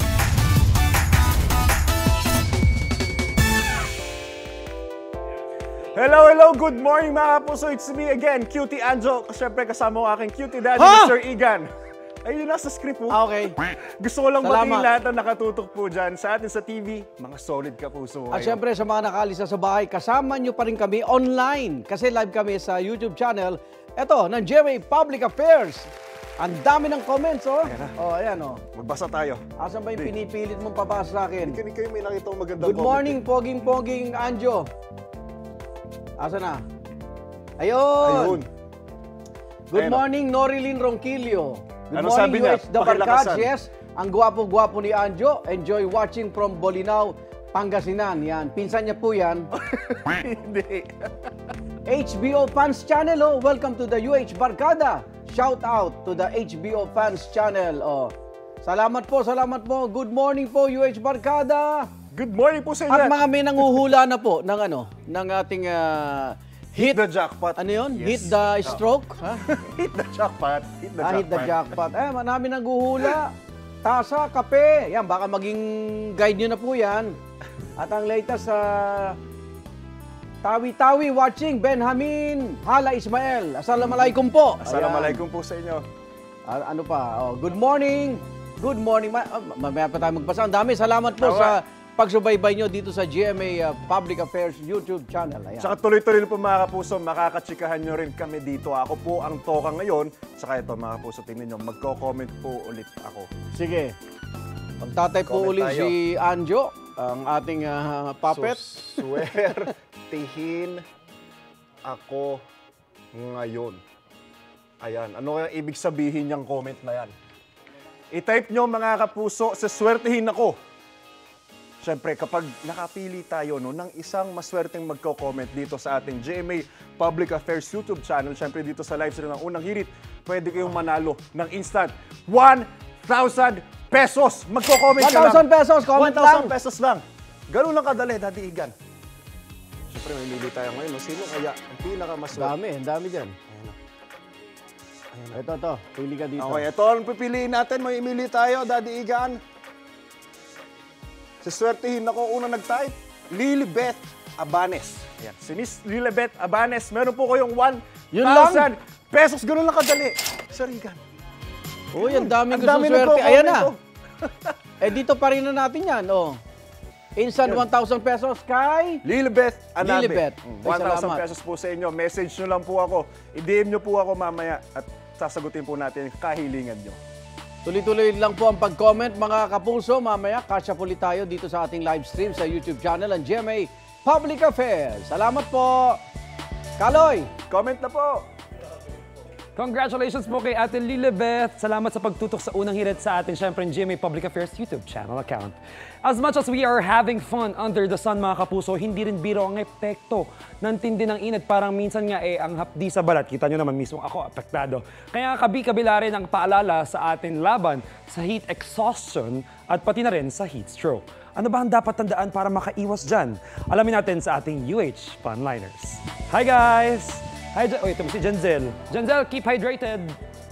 Hello, good morning mga kapuso. It's me again, Cutie Anjo. Siyempre kasama ko aking cutie daddy, Mr. Igan. Ayun, nasa script po. Okay. Gusto ko lang batiin lahat na nakatutok po dyan sa atin sa TV. Mga solid kapuso. At syempre sa mga nakalisa sa bahay, kasama nyo pa rin kami online. Kasi live kami sa YouTube channel. Ito, ng GMA Public Affairs. Ang dami ng comments, oh. Ayan, oh. Magbasa tayo. Asan ba yung pinipilit mong pabasa sa akin? Hindi kayo may nakita kong magandang Good morning, poging-poging Anjo. Asan na? Ayun. Good morning, Norilyn Ronquillo. Good Ano morning, sabi niya? UH The Barkads. Yes, ang gwapo-gwapo ni Anjo. Enjoy watching from Bolinao, Pangasinan. Yan. Pinsan niya po yan. Hindi. HBO Fans Channel, oh. Welcome to the UH Barkada. Shout out to the HBO Fans Channel. Oh. Salamat po. Good morning po, UH Barkada. Good morning po sa inyo. At mga may nanguhula na po ng ng ating hit the jackpot. Ano yun? Yes. Hit the stroke? Hit the jackpot. Hit the jackpot. Marami nanghuhula. Tasa, kape. Yan, baka maging guide nyo na po yan. At ang latest sa Tawi-Tawi watching, Benjamin Hala Ismael. Assalamualaikum po. Assalamualaikum po sa inyo. Ano pa? Good morning. Good morning. Mamaya pa tayo magbasa. Ang dami. Salamat po sa pagsubaybay nyo dito sa GMA Public Affairs YouTube channel. Ayan. Saka tuloy-tuloy po mga kapuso, makakatsikahan nyo rin kami dito. Ako po ang toka ngayon. Saka ito mga kapuso, tingnan nyo, magko-comment po ulit ako. Sige. Magtatay po ulit si Anjo, ang ating puppet. Swertihin ako ngayon. Ayan, ano kaya ibig sabihin niyang comment na yan? I-type nyo mga kapuso, saswertihin ako. Siyempre, kapag nakapili tayo ng isang maswerteng magko-comment dito sa ating GMA Public Affairs YouTube channel, siyempre dito sa live stream ng Unang Hirit, pwede kayong manalo ng instant 1,000 pesos. Magko-comment ka lang. 1,000 pesos, comment lang. 1,000 pesos lang. Ganun lang kadali, Daddy Igan. Siyempre, may mili tayo ngayon. No? Sino kaya ang pinakamaswerte? Ang dami dyan. Ito. Pili ka dito. Okay, ito ang pipiliin natin. May imili tayo, Daddy Igan. Siswertihin ako unang nag-type. Lilibeth Abanes. Yan. Si Miss Lilibeth Abanes, meron po kayong 1,000 pesos. Ganun lang kadali. Sir Igan. Uy, ang daming gusto swerte. Ayan na. Dito pa rin na natin yan. Instant 1,000 pesos kay Lilibeth Anabe. Lilibeth. 1,000 pesos po sa inyo. Message nyo lang po ako. I-DM nyo po ako mamaya at sasagutin po natin yung kahilingan nyo. Tuloy-tuloy lang po ang pag-comment, mga kapuso. Mamaya, kasya po ulit tayo dito sa ating live stream sa YouTube channel ng GMA Public Affairs. Salamat po. Kaloy! Comment na po. Congratulations po kay Ate Lilibeth. Salamat sa pagtutok sa Unang Hirit sa ating syempre GMA Public Affairs YouTube channel account. As much as we are having fun under the sun, mga kapuso, hindi rin biro ang epekto ng tindi ng init. Parang minsan nga ang hapdi sa balat. Kita nyo naman mismo ako apektado. Kaya kabila rin ang paalala sa atin laban sa heat exhaustion at pati na rin sa heat stroke. Ano ba ang dapat tandaan para makaiwas dyan? Alamin natin sa ating UH Funliners. Hi guys! Hi, ito si Jenzel. Jenzel, keep hydrated.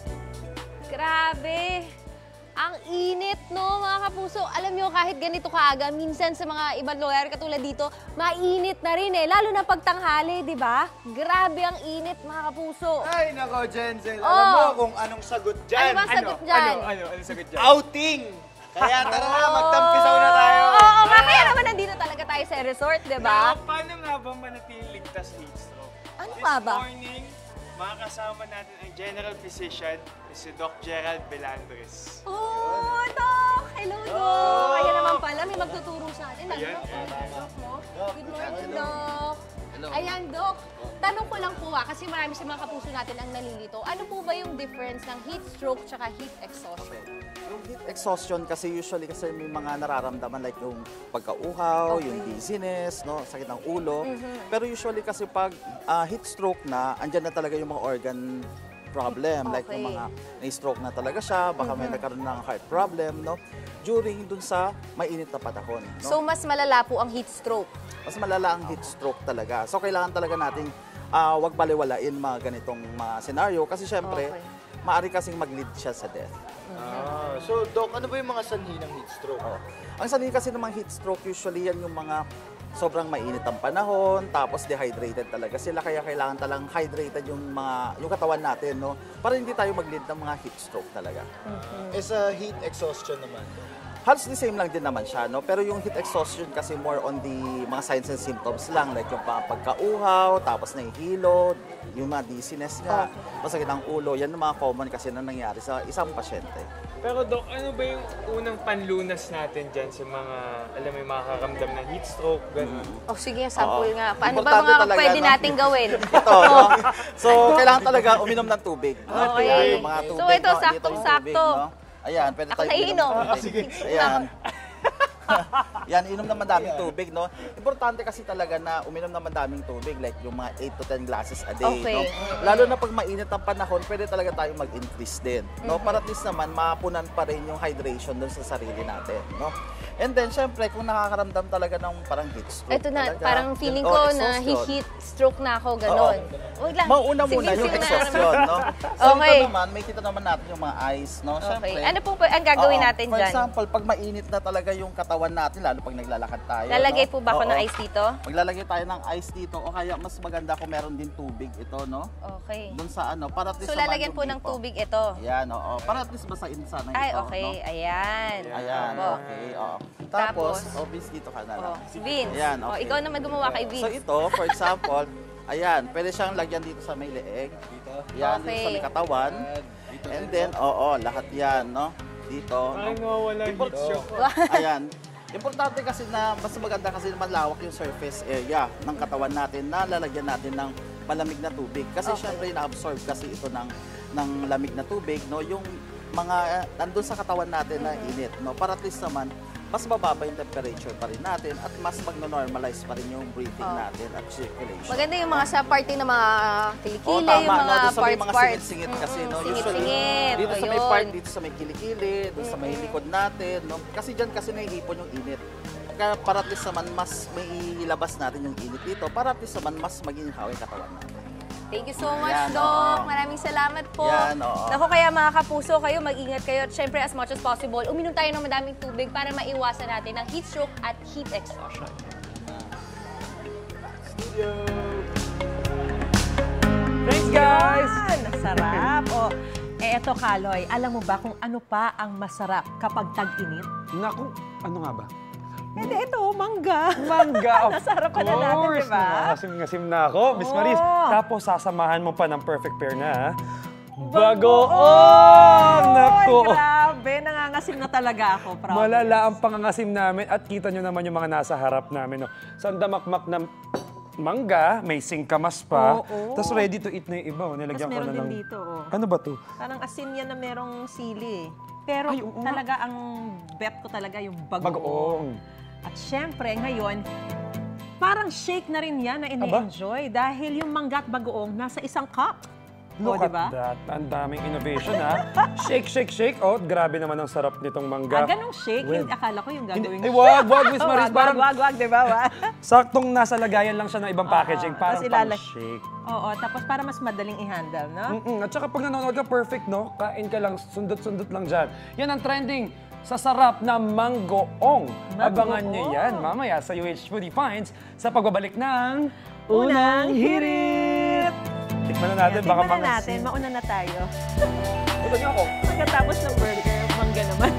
Grabe. Ang init, no, mga kapuso. Alam nyo, kahit ganito kaaga, minsan sa mga ibang lugar katulad dito, mainit na rin Lalo na pagtanghali, di ba? Grabe ang init, mga kapuso. Ay, nako, Jenzel. Alam mo kung anong sagot dyan. Ano ba sagot dyan? Anong sagot dyan? Outing! Kaya tara na, magtampisaw na tayo. Oo, kaya naman nandito talaga tayo sa resort, di ba? Paano nga ba manatiling ligtas heat stroke? Ano nga ba? This morning, makakasama natin ang General Physician, si Doc Gerald Belandres. Oh, Doc! Hello, Doc! Kaya naman pala, may magtuturo sa atin. Ayan. Doc, mo. Good morning, Doc. Ayan, Doc. Tanong ko lang po kasi marami sa mga kapuso natin ang nalilito. Ano po ba yung difference ng heat stroke tsaka heat exhaustion? Yung heat exhaustion kasi usually may mga nararamdaman like yung pagkauhaw, yung dizziness, sakit ng ulo. Pero usually kasi pag heat stroke na, andyan na talaga yung mga organ problem. Like yung mga na-stroke na talaga siya, baka may nagkaroon ng heart problem, during dun sa mainit na panahon. So mas malala po ang heat stroke? Mas malala ang heat stroke talaga. So kailangan talaga nating wag baliwalain mga ganitong mga senaryo kasi syempre, maaari kasing mag-lead siya sa death. So, Doc, ano ba yung mga sanhi ng heat stroke? Ang sanhi kasi ng mga heat stroke, usually yan yung mga sobrang mainit ang panahon, tapos dehydrated talaga sila, kaya kailangan talang hydrated yung katawan natin, para hindi tayo mag-lead ng mga heat stroke talaga. Sa heat exhaustion naman? Halos the same lang din naman siya, pero yung heat exhaustion kasi more on the mga signs and symptoms lang, like yung pagkauhaw, tapos nahihilo, yung mga dizziness nga, masakit ang ulo, yan yung mga common kasi na nangyari sa isang pasyente. Pero Doc, ano ba yung unang panlunas natin dyan sa mga, alam mo, yung makakaramdam ng heat stroke, gano'n? Sige, sample nga. Paano ba mga pwede nating gawin? Ito, so kailangan talaga uminom ng tubig. Okay. Yung mga tubig, so ito, saktong-sakto. Ayan, pwede tayo inom. Sige. Ayan. Yan, inom naman daming tubig, Importante kasi talaga na uminom naman daming tubig, like yung mga 8 to 10 glasses a day, Lalo na pag mainit ang panahon, pwede talaga tayong mag-increase din, Para at least naman, mapunan pa rin yung hydration dun sa sarili natin, And then, syempre, kung nakakaramdam talaga ng parang heat stroke. Ito na, talaga, parang feeling ko na heat stroke na ako, gano'n. Mauna muna yung exhaustion, So, ito naman, may kita naman natin yung mga eyes, Syempre, ano po ang gagawin natin dyan? For example, pag mainit na talaga yung katawan natin, lalo pag naglalakad tayo. Lalagay po ba ako ng ice dito? Maglalagay tayo ng ice dito, o kaya mas maganda kung meron din tubig ito, Okay. Doon sa para at least so, lalagyan po ng tubig ito? Yan, para at least basahin sana ito. Ay, okay. Ayan. Ayan, okay. Tapos, Vince, dito ka na lang. Vince, ayan, okay. Ikaw naman gumawa kay Vince. So, ito, for example, ayan, pwede siyang lagyan dito sa may leeg. Yan, dito sa may katawan. And then, lahat yan, dito. Ay, wala heat stroke. Ayan. Importante kasi na mas maganda kasi malawak yung surface area ng katawan natin na lalagyan natin ng malamig na tubig. Kasi syempre na-absorb kasi ito ng lamig na tubig, yung mga nandun sa katawan natin na init, Para at least naman mas mababa yung temperature pa rin natin at mas magno-normalize pa rin yung breathing natin at circulation. Maganda yung mga sa party ng mga kilikili, tama, yung mga doon sa may mga parts. singit-singit kasi, no? Singit-singit, Dito sa may ayun. part, dito sa may kilikili, doon sa may likod natin, no? Kasi dyan kasi naiipon yung init. Kaya para at least naman mas may ilabas natin yung init dito, para at least naman mas maginhawa yung katawan natin. Thank you so much, Yan, Doc. oo. Maraming salamat po. Yan, oo. Naku, kaya mga kapuso kayo, mag-ingat kayo. At syempre, as much as possible, uminom tayo ng madaming tubig para maiwasan natin ang heat stroke at heat exhaustion. Thanks, guys! Sarap. Eto, Kaloy, alam mo ba kung ano pa ang masarap kapag tag-init? Naku, ano nga ba? Hindi, ito, mangga. Mangga, of Nasarap pa na natin, course. di ba? Nakakasim-ngasim na ako, Miss Maris. Tapos sasamahan mo pa ng perfect pair na, ha? Bagoong! Naku! Grabe, nangangasim na talaga ako. Promise. Malala ang pangangasim namin at kita nyo naman yung mga nasa harap namin. No? Sandamakmak na mangga, may singkamas pa. Tapos ready to eat na yung iba. Nilagyan ko meron na din ng... dito. Ano ba to? Parang asin yan na merong sili. Pero Ay, oo nga. talaga ang bet ko talaga yung bagoong. Bagoong. At syempre, ngayon, parang shake na rin yan na ini-enjoy dahil yung mangga at bagoong nasa isang cup. Look diba? at that. Ang daming innovation, ha? Shake, shake, shake. Oh, grabe naman ang sarap nitong mangga. Ganong shake? Well, Hindi, akala ko yung gagawin. Ay, wag, Miss Maris. Parang wag, di ba? saktong nasa lagayan lang siya ng ibang packaging. Parang pang-shake. Oo, tapos para mas madaling i-handle, no? At saka pag nanonood ka, perfect, no? Kain ka lang, sundot-sundot lang dyan. Yan ang trending sa sarap na manggoong. Abangan niyo yan mamaya sa UH Foodie Finds sa pagbabalik ng Unang Hirit! Tikman na natin, baka Tikman na natin, mauna na tayo. Ito niyo ako. Pagkatapos ng burger, mangga naman.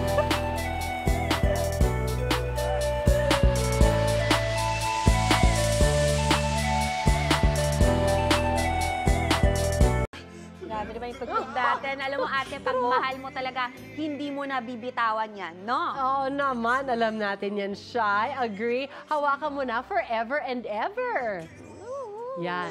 Grabe naman yung pagtug natin. Alam mo ate, pag mahal mo talaga, hindi mo na bibitawan yan, no? Oo naman, alam natin yan, Shy. Agree? Hawakan mo na forever and ever. Yan.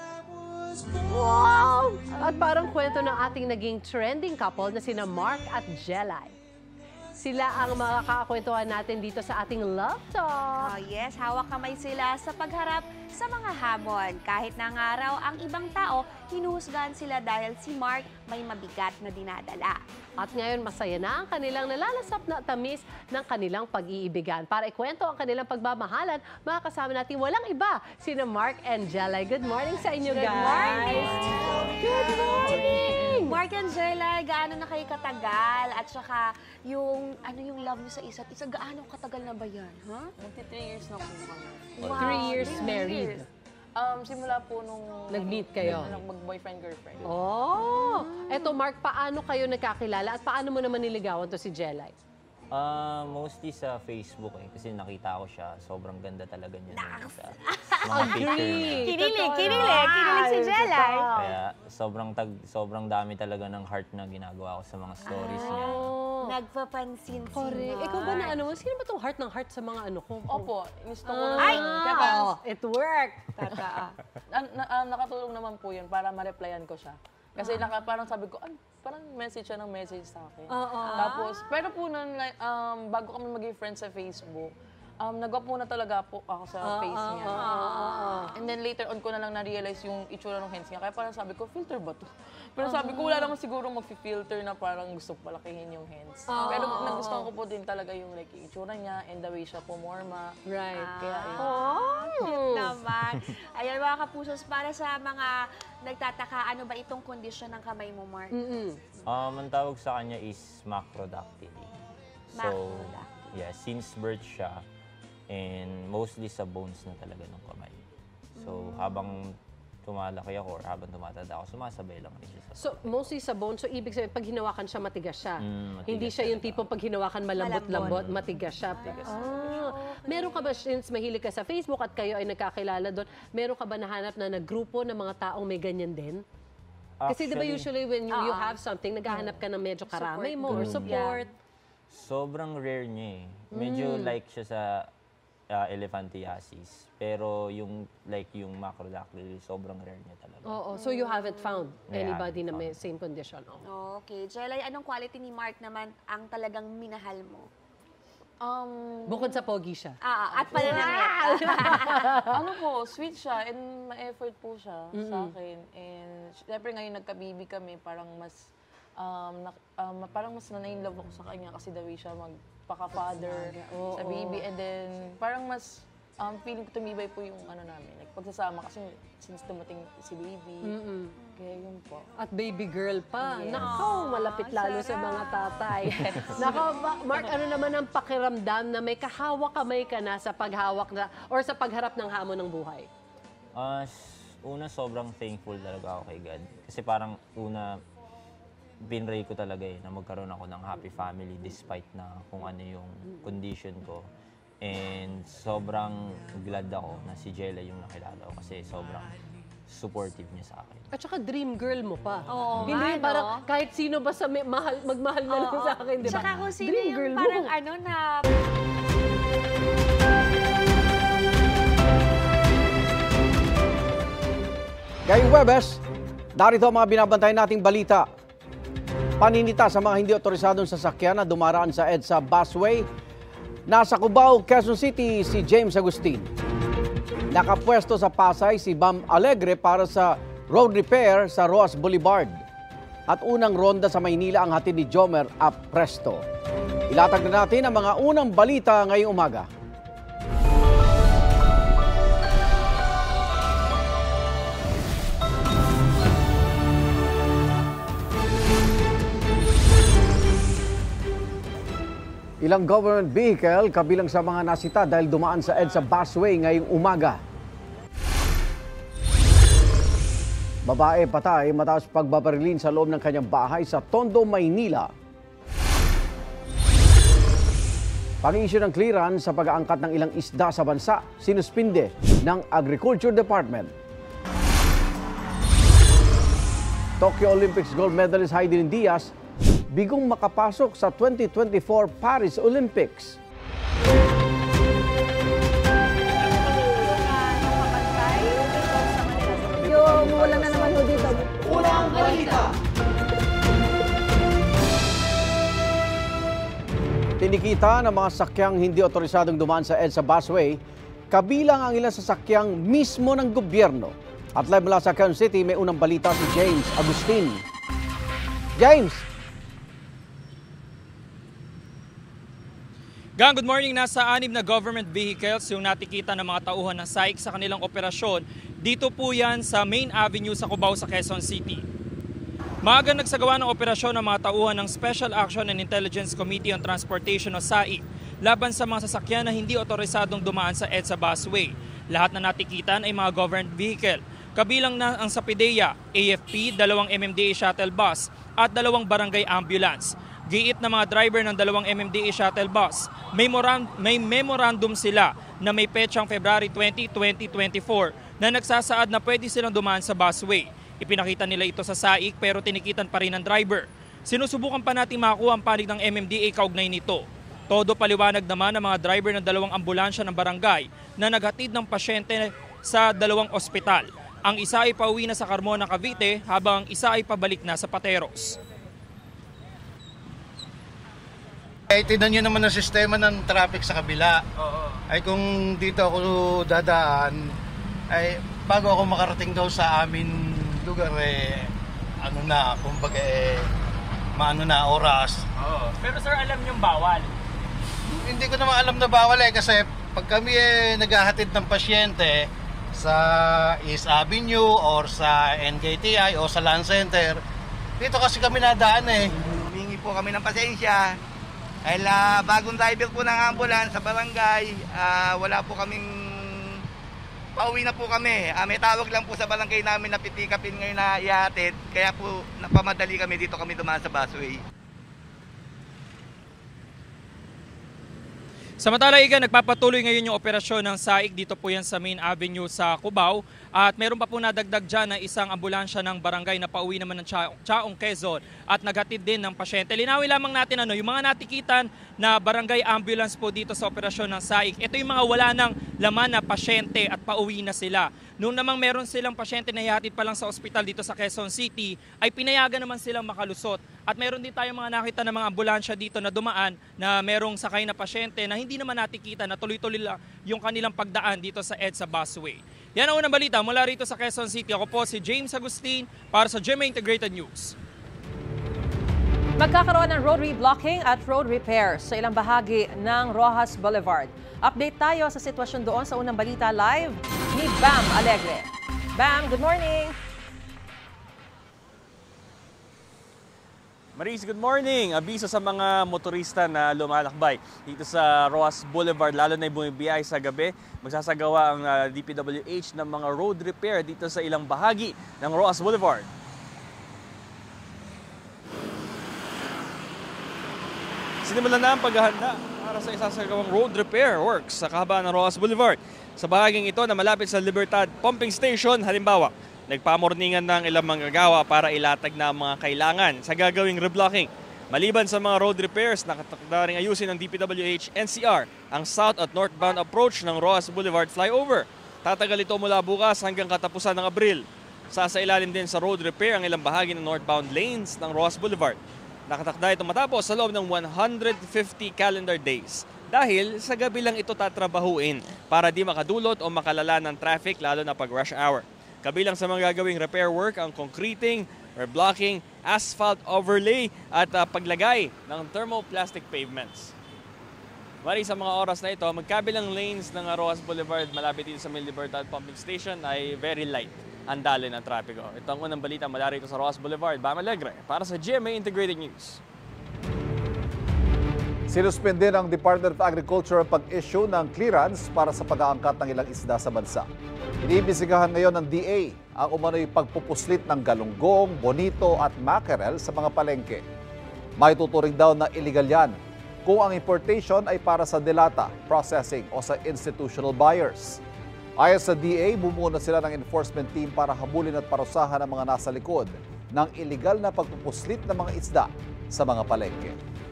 Wow! At parang kwento ng ating naging trending couple na sina Mark at Jelay. Sila ang makakakwentuhan natin dito sa ating Love Talk. Oh yes, hawak kamay sila sa pagharap sa mga hamon. Kahit na nga raw ang ibang tao, hinuhusgahan sila dahil si Mark may mabigat na dinadala. At ngayon, masaya na ang kanilang nalalasap na tamis ng kanilang pag-iibigan. Para ikwento ang kanilang pagmamahalan, makakasama natin walang iba, sina Mark and Jelay. Good morning sa inyo, guys! Good morning! Good morning! Mark and Jelay, gaano na kayo katagal? At saka, yung love niyo sa isa't isa, gaano katagal na ba yan? Huh? Magti 3 years na po kami. Wow, 3 years married. Simula po nung... Nag-meet kayo? Mag-boyfriend-girlfriend. Oh! Eto, Mark, paano kayo nagkakilala at paano mo naman niligawan to si Jelay? Mostly sa Facebook kasi nakita ko siya. Sobrang ganda talaga niya sa mga picture niya. Kinilig si Jelay. Kaya sobrang dami talaga ng heart na ginagawa ko sa mga stories niya. Nagpapansin si Correct. Mark. Ikaw ba na sino ba itong heart ng heart sa mga ano ko? Opo, gusto ko Ay! naman. It worked! Nakatulong naman po yun para ma-replyan ko siya. Kasi parang sabi ko, parang message siya ng message sa akin. Tapos, pero po nun, bago kami maging friends sa Facebook, nag-up muna talaga po ako sa face niya. And then later on ko na lang na-realize yung itsura ng hands niya. Kaya parang sabi ko, filter ba to? Pero sabi ko, wala naman siguro mag-filter na parang gusto palakihin yung hands. Pero nagustuhan ko po din talaga yung like, itsura niya and the way siya pumorma. Right. Kaya yun. Cute naman. Ayan mga kapusos, para sa mga nagtataka, ano ba itong kondisyon ng kamay mo, Mark? Ang tawag sa kanya is macrodactyly. So, yeah, since birth siya, and mostly sa bones na talaga ng kamay. So, habang tumalaki ako or habang tumatanda ako, sumasabay lang rin siya sa... So, mostly sa bones. So, ibig sabihin, pag hinawakan siya, matigas siya. Matigas Hindi siya yung tipong pag hinawakan malambot-lambot, matigas siya. Meron ka ba, since mahilig ka sa Facebook at kayo ay nagkakilala doon, meron ka ba nahanap na nagrupo ng mga taong may ganyan din? Kasi di ba usually when you have something, naghahanap ka ng medyo karamay mo or support. Sobrang rare niya eh. Medyo like siya sa elephantiasis. Pero yung macrodactyly, sobrang rare niya talaga. Oo, so you haven't found anybody na may same condition? Okay. Jelay, anong quality ni Mark naman ang talagang minahal mo? Bukod sa pogi siya. At pananamit. Ano po, sweet siya and ma-effort po siya sa akin. And syempre ngayon nagka-baby kami, parang mas na-in-love ako sa kanya kasi the way siya magpaka-father sa baby. And then parang mas feeling ko tumibay po yung ano namin, like pagsasama kasi since dumating si baby. Kaya yun po. At baby girl pa. Yes. Nako, malapit lalo sa mga tatay. Nako, Mark, ano naman ang pakiramdam na may kahawak kamay ka na sa paghawak na or sa pagharap ng hamon ng buhay? Una, sobrang thankful talaga ako kay God. Kasi parang binray ko talaga na magkaroon ako ng happy family despite na kung ano yung condition ko. And sobrang glad ako na si Jella yung nakilala ko kasi sobrang supportive niya sa akin. At saka dream girl mo pa. Oo, hindi parang kahit sino basta magmahal na lang sa akin, di ba? Tsaka kung sino dream yung girl parang mo. ano na... Ngayong Webes, narito ang mga binabantayan nating balita. Paninita sa mga hindi otorisadong sasakyan na dumaraan sa EDSA busway. Nasa Cubao, Quezon City, si James Agustin. Nakapwesto sa Pasay si Bam Alegre para sa road repair sa Roas Boulevard. At unang ronda sa Maynila ang hatid ni Jomer Apresto. Ilatag na natin ang mga unang balita ngayong umaga. Ilang government vehicle kabilang sa mga nasita dahil dumaan sa EDSA busway ngayong umaga. Babae patay matapos pagbabarilin sa loob ng kanyang bahay sa Tondo, Maynila. Pag-i-issue ng clearance sa pag-aangkat ng ilang isda sa bansa, sinuspinde ng Agriculture Department. Tokyo Olympics gold medalist Heidelin Diaz bigong makapasok sa 2024 Paris Olympics. Yung ulan na naman ho dito. Unang balita. Tinikita ng mga sakyang hindi otorisadong dumaan sa EDSA busway, kabilang ang ilang sasakyang mismo ng gobyerno. At live mula sa Quezon City, may unang balita si James Agustin. James! Gang, good morning. Nasa 6 na government vehicles yung natikita ng mga tauhan ng SAIC sa kanilang operasyon. Dito po yan sa Main Avenue sa Cubao sa Quezon City. Maaga nagsagawa ng operasyon ng mga tauhan ng Special Action and Intelligence Committee on Transportation o SAIC laban sa mga sasakyan na hindi otorisadong dumaan sa EDSA busway. Lahat na natikitan ay mga government vehicle. Kabilang na ang Sapidea, AFP, 2 MMDA shuttle bus at 2 barangay ambulance. Giit na mga driver ng 2 MMDA shuttle bus, may memorandum sila na may petsang February 20, 2024 na nagsasaad na pwede silang dumaan sa busway. Ipinakita nila ito sa SAIC pero tinikitan pa rin ng driver. Sinusubukan pa natin makuha ang panig ng MMDA kaugnay nito. Todo paliwanag naman ng mga driver ng 2 ambulansya ng barangay na naghatid ng pasyente sa 2 ospital. Ang isa ay pauwi na sa Carmona, Cavite habang ang isa ay pabalik na sa Pateros. Ay, tignan nyo naman ang sistema ng traffic sa kabila. Ay kung dito ako dadaan, ay bago ako makarating daw sa amin lugar, kumbaga maano na oras. Pero sir, alam niyong bawal? Hindi ko naman alam na bawal kasi pag kami naghahatid ng pasyente sa East Avenue or sa NKTI o sa Land Center, dito kasi kami nadaan Humingi po kami ng pasensya. Dahil bagong driver po ng ambulance sa barangay, wala po kaming pauwi na po kami. May tawag lang po sa barangay namin na pitikapin ngayon na ihatid. Kaya po napamadali kami dito kami dumaan sa busway. Samantala, Iga, nagpapatuloy ngayon yung operasyon ng SAIC dito po yan sa Main Avenue sa Cubao. At meron pa po nadagdag dyan na isang ambulansya ng barangay na pauwi naman ng Chaong, Quezon at naghatid din ng pasyente. Linawin lamang natin yung mga natikitan na barangay ambulance po dito sa operasyon ng SAIC. Ito yung mga wala ng laman na pasyente at pauwi na sila. Noong namang meron silang pasyente na ihatid pa lang sa ospital dito sa Quezon City, ay pinayagan naman silang makalusot At meron din tayong mga nakita na mga ambulansya dito na dumaan na merong sakay na pasyente na hindi naman natikita na tuloy-tuloy lang yung kanilang pagdaan dito sa EDSA busway. Yan ang unang balita mula rito sa Quezon City. Ako po si James Agustin para sa GMA Integrated News. Magkakaroon ng road reblocking at road repairs sa ilang bahagi ng Rojas Boulevard. Update tayo sa sitwasyon doon sa unang balita live ni Bam Alegre. Bam, good morning! Maris, good morning! Abiso sa mga motorista na lumalakbay dito sa Rojas Boulevard, lalo na yung bumibiyay sa gabi. Magsasagawa ang DPWH ng mga road repair dito sa ilang bahagi ng Rojas Boulevard. Sinimulan na ang paghahanda para sa isasagawang road repair works sa kahabaan ng Rojas Boulevard. Sa bahaging ito na malapit sa Libertad Pumping Station, halimbawa, nagpamorningan ng ilang manggagawa para ilatag na ang mga kailangan sa gagawing reblocking. Maliban sa mga road repairs, nakatakda ring ayusin ng DPWH NCR ang south at northbound approach ng Rojas Boulevard flyover. Tatagal ito mula bukas hanggang katapusan ng Abril. Sasailalim din sa road repair ang ilang bahagi ng northbound lanes ng Rojas Boulevard. Nakatakda ito matapos sa loob ng 150 calendar days. Dahil sa gabi lang ito tatrabahuin para di makadulot o makalala ng traffic lalo na pag rush hour. Kabilang sa mga gagawing repair work ang concreting, reblocking, asphalt overlay at paglagay ng thermoplastic pavements. Mari sa mga oras na ito, magkabilang lanes ng Rojas Boulevard malapit dito sa Libertad Pumping Station ay very light ang daloy ng trapiko. Ito ang unang balita mula rito sa Rojas Boulevard. Bam Alegre para sa GMA Integrated News. Sinuspende ng Department of Agriculture ang pag-issue ng clearance para sa pag-aangkat ng ilang isda sa bansa. Iniimbestigahan ngayon ng DA ang umano'y pagpupuslit ng galunggong, bonito at mackerel sa mga palengke. May tuturing daw na illegal yan kung ang importation ay para sa delata, processing o sa institutional buyers. Ayon sa DA, bumuo na sila ng enforcement team para habulin at parusahan ang mga nasa likod ng illegal na pagpupuslit ng mga isda sa mga palengke.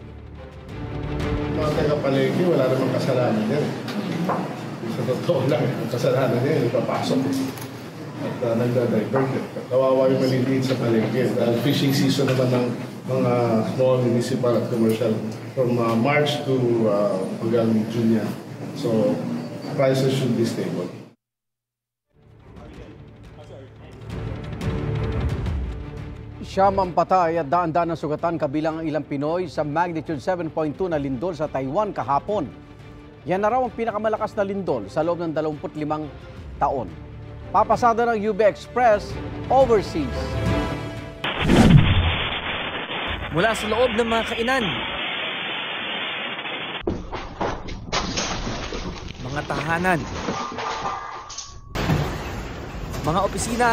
Mga taga-palengke, wala namang kasalanan yan. Sa totoo lang, ang kasalanan yan, ipapasok. At nagda-divert. Kawawa yung maliliit sa palengke. Dahil fishing season naman ng mga small, municipal at commercial from March to hanggang June yan. So, prices should be stable. Siyam ang patay at daan-daan ang sugatan kabilang ang ilang Pinoy sa magnitude 7.2 na lindol sa Taiwan kahapon. Yan na raw ang pinakamalakas na lindol sa loob ng 25 taon. Papasada ng UB Express overseas. Mula sa loob ng mga kainan, mga tahanan, mga opisina,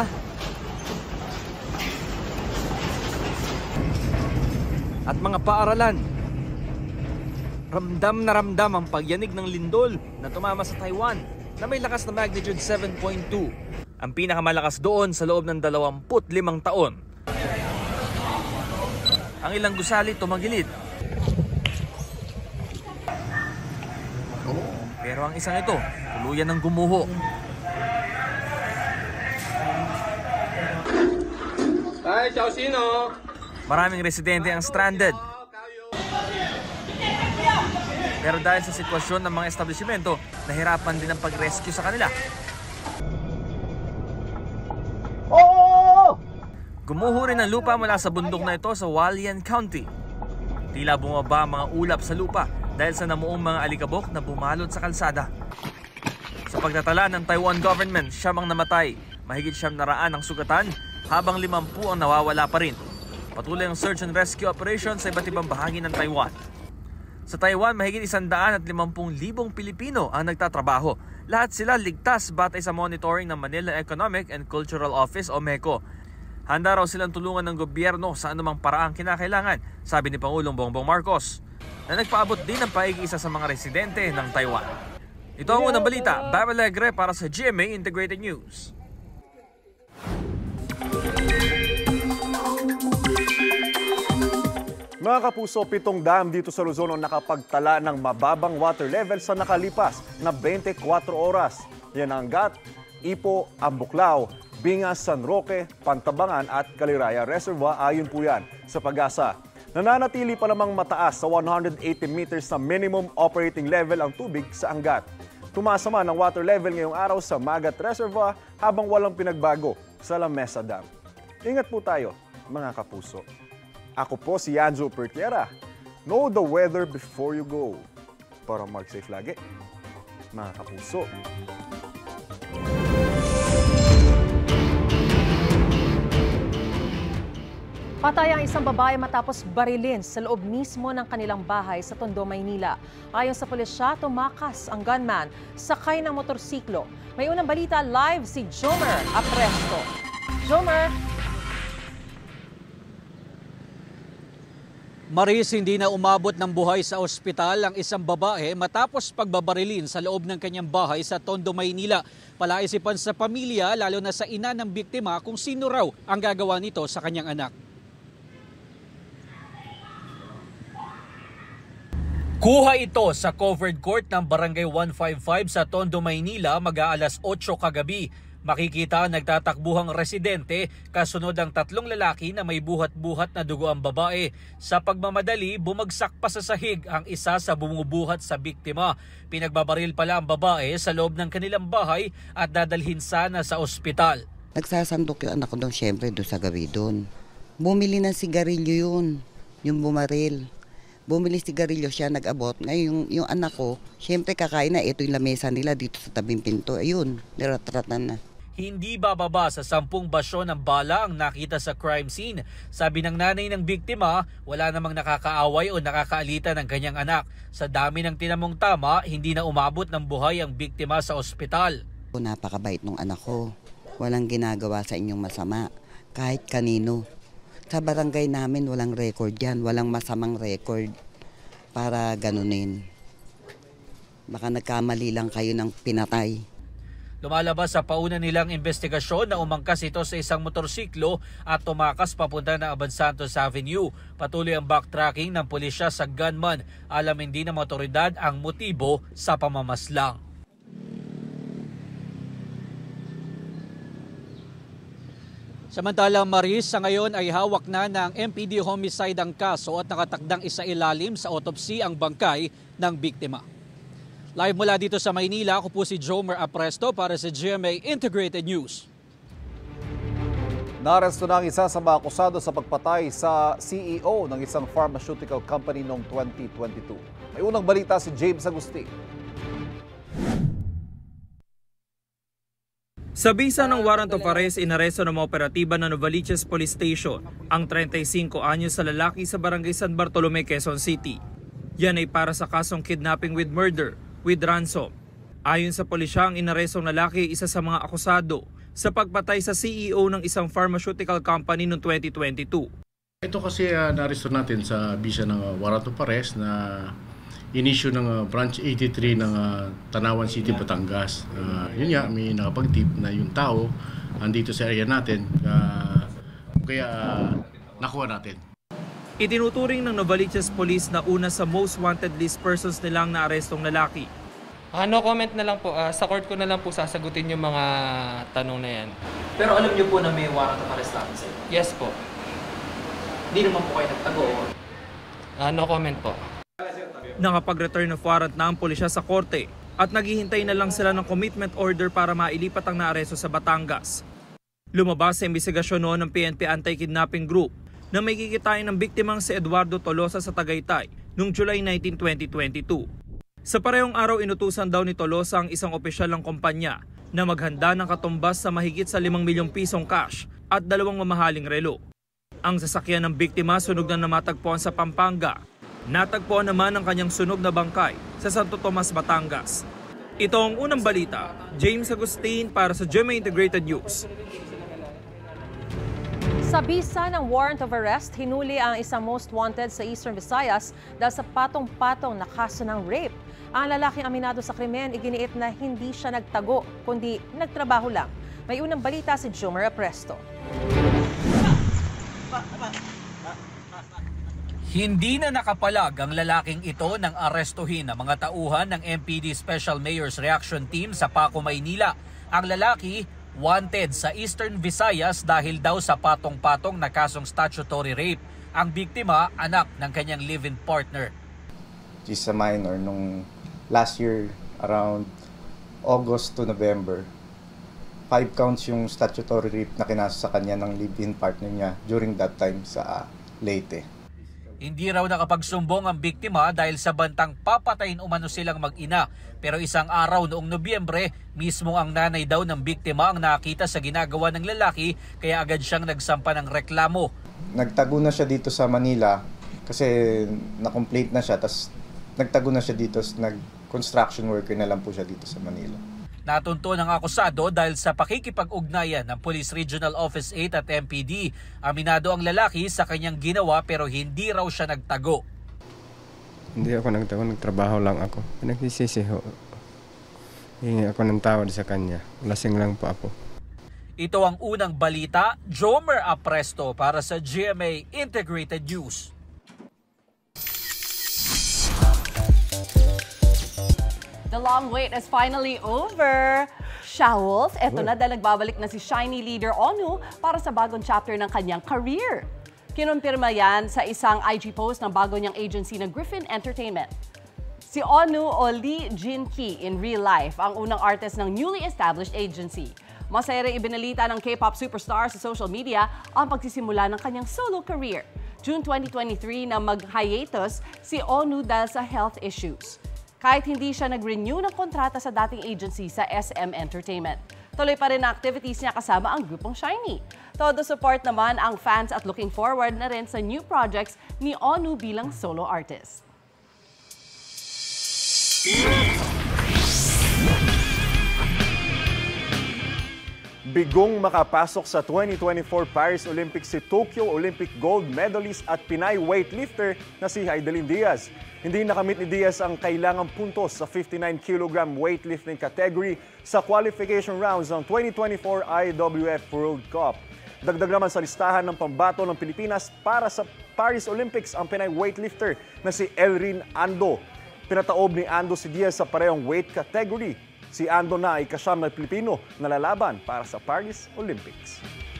at mga paaralan. Ramdam na ramdam ang pagyanig ng lindol na tumama sa Taiwan na may lakas na magnitude 7.2. Ang pinakamalakas doon sa loob ng 25 taon. Ang ilang gusali tumagilid. Pero ang isang ito, tuluyan ng gumuho. Ay, ciao sino? Maraming residente ang stranded. Pero dahil sa sitwasyon ng mga establishmento, nahirapan din ang pag-rescue sa kanila. Gumuho rin ang lupa mula sa bundok na ito sa Hualien County. Tila bumaba ang mga ulap sa lupa dahil sa namuong mga alikabok na bumalot sa kalsada. Sa pagtatala ng Taiwan government, 7 ang namatay, mahigit 700 ang sugatan, habang 50 ang nawawala pa rin. Patuloy ang search and rescue operation sa iba't ibang bahagi ng Taiwan. Sa Taiwan, mahigit 150,000 Pilipino ang nagtatrabaho. Lahat sila ligtas batay sa monitoring ng Manila Economic and Cultural Office o MECO. Handa raw silang tulungan ng gobyerno sa anumang paraang kinakailangan, sabi ni Pangulong Bongbong Marcos, na nagpaabot din ng paig-isa sa mga residente ng Taiwan. Ito ang unang balita, Bam Alegre para sa GMA Integrated News. Mga kapuso, 7 dam dito sa Luzon ang nakapagtala ng mababang water level sa nakalipas na 24 oras. Yan ang Angat, Ipo, Ambuklao, Bingas, San Roque, Pantabangan at Caliraya Reservoir. Ayon po yan sa Pag-asa. Nananatili pa namang mataas sa 180 meters na minimum operating level ang tubig sa Angat. Tumaas naman ang water level ngayong araw sa Magat Reservoir habang walang pinagbago sa La Mesa Dam. Ingat po tayo, mga kapuso. Ako po si Yanjo Pertiera. Know the weather before you go. Para mag-safe lagi, mga kapuso. Patay ang isang babae matapos barilin sa loob mismo ng kanilang bahay sa Tondo, Maynila. Ayon sa pulisya, tumakas ang gunman sakay ng motorsiklo. May unang balita live si Jomer Apresto. Jomer! Maris, hindi na umabot ng buhay sa ospital ang isang babae matapos pagbabarilin sa loob ng kanyang bahay sa Tondo, Maynila. Palaisipan sa pamilya, lalo na sa ina ng biktima, kung sino raw ang gagawa nito sa kanyang anak. Kuha ito sa covered court ng Barangay 155 sa Tondo, Maynila mag-aalas 8 kagabi. Makikita ang nagtatakbuhang residente kasunod ang 3 lalaki na may buhat-buhat na dugo ang babae. Sa pagmamadali, bumagsak pa sa sahig ang isa sa bumubuhat sa biktima. Pinagbabaril pala ang babae sa loob ng kanilang bahay at dadalhin sana sa ospital. Nagsasandok yung anak ko doon, syempre doon sa gabi doon. Bumili ng sigarilyo yun, yung bumaril. Bumili sigarilyo siya, nag-abot. Ngayon yung anak ko, syempre kakain na, ito yung lamesa nila dito sa tabing pinto. Ayun, niratratan na. Hindi bababa sa 10 basyo ng bala ang nakita sa crime scene. Sabi ng nanay ng biktima, wala namang nakakaaway o nakakaalita ng kanyang anak. Sa dami ng tinamong tama, hindi na umabot ng buhay ang biktima sa ospital. Napakabait ng anak ko. Walang ginagawa sa inyong masama, kahit kanino. Sa barangay namin walang record yan, walang masamang record para ganunin. Baka nagkamali lang kayo ng pinatay. Lumalabas sa pauna nilang investigasyon na umangkas ito sa isang motorsiklo at tumakas papunta na Abad Santos Avenue. Patuloy ang backtracking ng pulisya sa gunman. Alamin din ng otoridad ang motibo sa pamamaslang. Samantalang Maris, sa ngayon ay hawak na ng MPD homicide ang kaso at nakatakdang isailalim sa autopsy ang bangkay ng biktima. Live mula dito sa Maynila, ako po si Jomer Apresto para sa GMA Integrated News. Naresto na ang isa sa mga akusado sa pagpatay sa CEO ng isang pharmaceutical company noong 2022. May unang balita si James Agustin. Sa bisa ng warrant of arrest, inaresto ng mga operatiba ng Novaliches Police Station ang 35 anyos sa lalaki sa Barangay San Bartolome, Quezon City. Yan ay para sa kasong kidnapping with murder with ransom. Ayon sa pulisya, ang inarestong lalaki isa sa mga akusado sa pagpatay sa CEO ng isang pharmaceutical company noong 2022. Ito kasi naresto natin sa bisa ng warrant of arrest na in-issue ng Branch 83 ng Tanawan City, Batangas. Yun nga, may nakapag-tip na yung tao andito sa area natin, kaya nakuha natin. Itinuturing ng Novaliches Police na una sa most wanted list persons nilang naarestong lalaki. No comment na lang po. Sa court ko na lang po sasagutin yung mga tanong na yan. Pero alam niyo po na may warrant of arrest natin sa inyo? Yes po. Hindi naman po kayo nagtago? No comment po. Nakapag-return of warrant na ang pulisya sa korte at naghihintay na lang sila ng commitment order para mailipat ang naaresto sa Batangas. Lumabas sa investigasyon noon ng PNP Anti-Kidnapping Group na may kikitain ng biktimang si Eduardo Tolosa sa Tagaytay noong July 19, 2022. Sa parehong araw, inutusan daw ni Tolosa ang isang opisyal ng kumpanya na maghanda ng katumbas sa mahigit sa 5 milyong pisong cash at 2 mamahaling relo. Ang sasakyan ng biktima sunog na namatagpuan sa Pampanga. Natagpuan naman ang kanyang sunog na bangkay sa Santo Tomas, Batangas. Ito ang unang balita. James Agustin para sa GMA Integrated News. Sa bisa ng warrant of arrest, hinuli ang isang most wanted sa Eastern Visayas dahil sa patong-patong na kaso ng rape. Ang lalaking aminado sa krimen, iginiit na hindi siya nagtago, kundi nagtrabaho lang. May unang balita si Jomer Apresto. Hindi na nakapalag ang lalaking ito nang arestuhin ang mga tauhan ng MPD Special Mayor's Reaction Team sa Paco, Maynila. Ang lalaki, wanted sa Eastern Visayas dahil daw sa patong-patong na kasong statutory rape. Ang biktima, anak ng kanyang live-in partner. She's a minor nung last year around August to November. 5 counts yung statutory rape na kinasa sa kanya ng live-in partner niya during that time sa Leyte. Hindi raw nakapagsumbong ang biktima dahil sa bantang papatayin umano silang mag-ina. Pero isang araw noong Nobyembre, mismo ang nanay daw ng biktima ang nakita sa ginagawa ng lalaki kaya agad siyang nagsampa ng reklamo. Nagtago na siya dito sa Manila kasi na-complaint na siya, tapos nagtago na siya dito, nag-construction worker na lang po siya dito sa Manila. Natunto ng akusado dahil sa pakikipag-ugnayan ng Police Regional Office 8 at MPD. Aminado ang lalaki sa kanyang ginawa pero hindi raw siya nagtago. Hindi ako nagtago, nagtrabaho lang ako. Pinagsisisiho. Hingi ako ng tawad sa kanya. Lasing lang po ako. Ito ang unang balita, Jomer Apresto para sa GMA Integrated News. The long wait is finally over. Shawolf, eto na dahil nagbabalik na si Shiny leader Onu para sa bagong chapter ng kanyang career. Kinumpirma yan sa isang IG post ng bago niyang agency na Griffin Entertainment. Si Onu o Lee Jin-ki in real life ang unang artist ng newly established agency. Masaya rin ibinalita ng K-pop superstar sa social media ang pagsisimula ng kanyang solo career. June 2023 na mag-hiatus si Onu dahil sa health issues. Kahit hindi siya nag-renew ng kontrata sa dating agency sa SM Entertainment. Tuloy pa rin ang activities niya kasama ang grupong Shiny. Todo support naman ang fans at looking forward na rin sa new projects ni Onu bilang solo artist. Bigong makapasok sa 2024 Paris Olympics si Tokyo Olympic gold medalist at Pinay weightlifter na si Heidelin Diaz. Hindi nakamit ni Diaz ang kailangang puntos sa 59 kg weightlifting category sa qualification rounds ng 2024 IWF World Cup. Dagdag naman sa listahan ng pambato ng Pilipinas para sa Paris Olympics ang Pinay weightlifter na si Elrin Ando. Pinataob ni Ando si Diaz sa parehong weight category. Si Ando na ay kasama ng Pilipino na lalaban para sa Paris Olympics.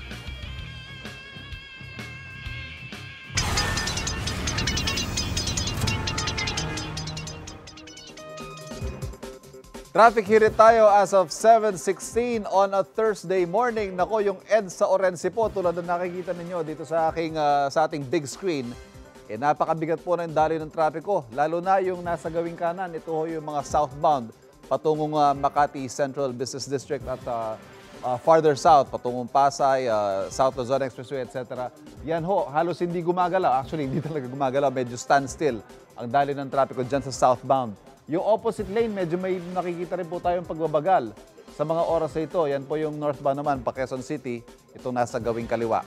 Traffic hirit tayo as of 7:16 on a Thursday morning. Nako, yung EDSA Orense po, tulad ng nakikita ninyo dito sa ating big screen, napakabigat po ng daloy ng trapiko. Lalo na yung nasa gawing kanan, ito yung mga southbound patungong Makati Central Business District at farther south, patungong Pasay, South Luzon Expressway, etc. Yan ho, halos hindi gumagalaw. Actually, hindi talaga gumagalaw. Medyo standstill ang daloy ng trapiko dyan sa southbound. Yung opposite lane, medyo may nakikita rin po tayong pagbabagal sa mga oras na ito. Yan po yung northbound naman, pa Quezon City. Itong nasa gawing kaliwa.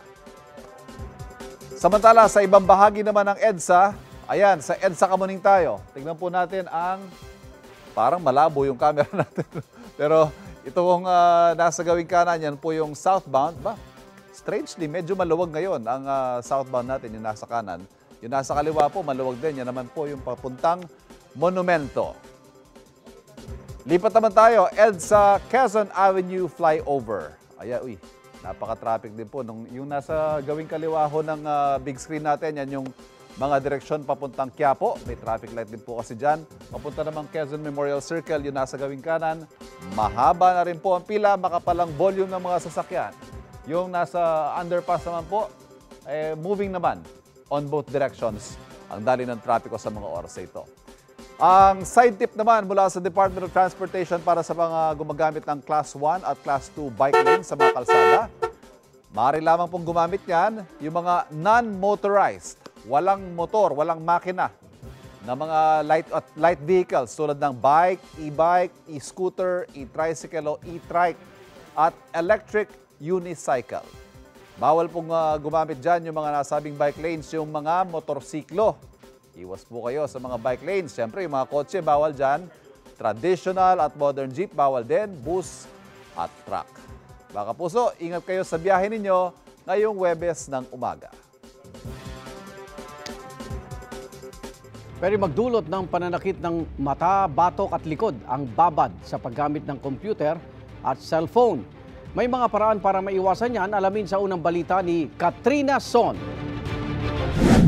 Samantala, sa ibang bahagi naman ng EDSA, ayan, sa EDSA Kamuning tayo. Tignan po natin ang... Parang malabo yung camera natin. Pero itong nasa gawing kanan, yan po yung southbound. Strangely, medyo maluwag ngayon ang southbound natin, yung nasa kanan. Yung nasa kaliwa po, maluwag din. Yan naman po yung papuntang Monumento. Lipat naman tayo, EDSA Quezon Avenue flyover. Ayan, napaka-traffic din po. Yung nasa gawing kaliwa ho ng big screen natin, yan yung mga direksyon papuntang Quiapo. May traffic light din po kasi dyan. Papunta naman Quezon Memorial Circle, yung nasa gawing kanan. Mahaba na rin po ang pila, makapalang volume ng mga sasakyan. Yung nasa underpass naman po, moving naman on both directions ang dali ng trapiko sa mga oras na ito. Ang side tip naman mula sa Department of Transportation para sa mga gumagamit ng Class 1 at Class 2 bike lane sa mga kalsada. Maaari lamang pong gumamit yan yung mga non-motorized, walang motor, walang makina na mga light vehicles tulad ng bike, e-bike, e-scooter, e-tricycle o e-trike at electric unicycle. Bawal pong gumamit dyan yung mga nasabing bike lanes, yung mga motorsiklo. Iwas po kayo sa mga bike lanes. Siyempre, yung mga kotse, bawal dyan. Traditional at modern jeep, bawal din. Bus at truck. Baka puso, ingat kayo sa biyahe ninyo ngayong Huwebes ng umaga. Pero magdulot ng pananakit ng mata, batok at likod ang babad sa paggamit ng computer at cellphone. May mga paraan para maiwasan yan. Alamin sa unang balita ni Katrina Son.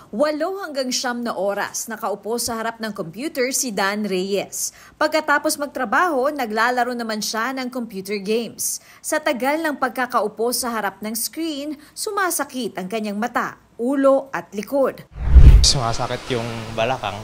8 hanggang 9 na oras nakaupo sa harap ng computer si Dan Reyes. Pagkatapos magtrabaho, naglalaro naman siya ng computer games. Sa tagal ng pagkakaupo sa harap ng screen, sumasakit ang kanyang mata, ulo at likod. Sumasakit yung balakang.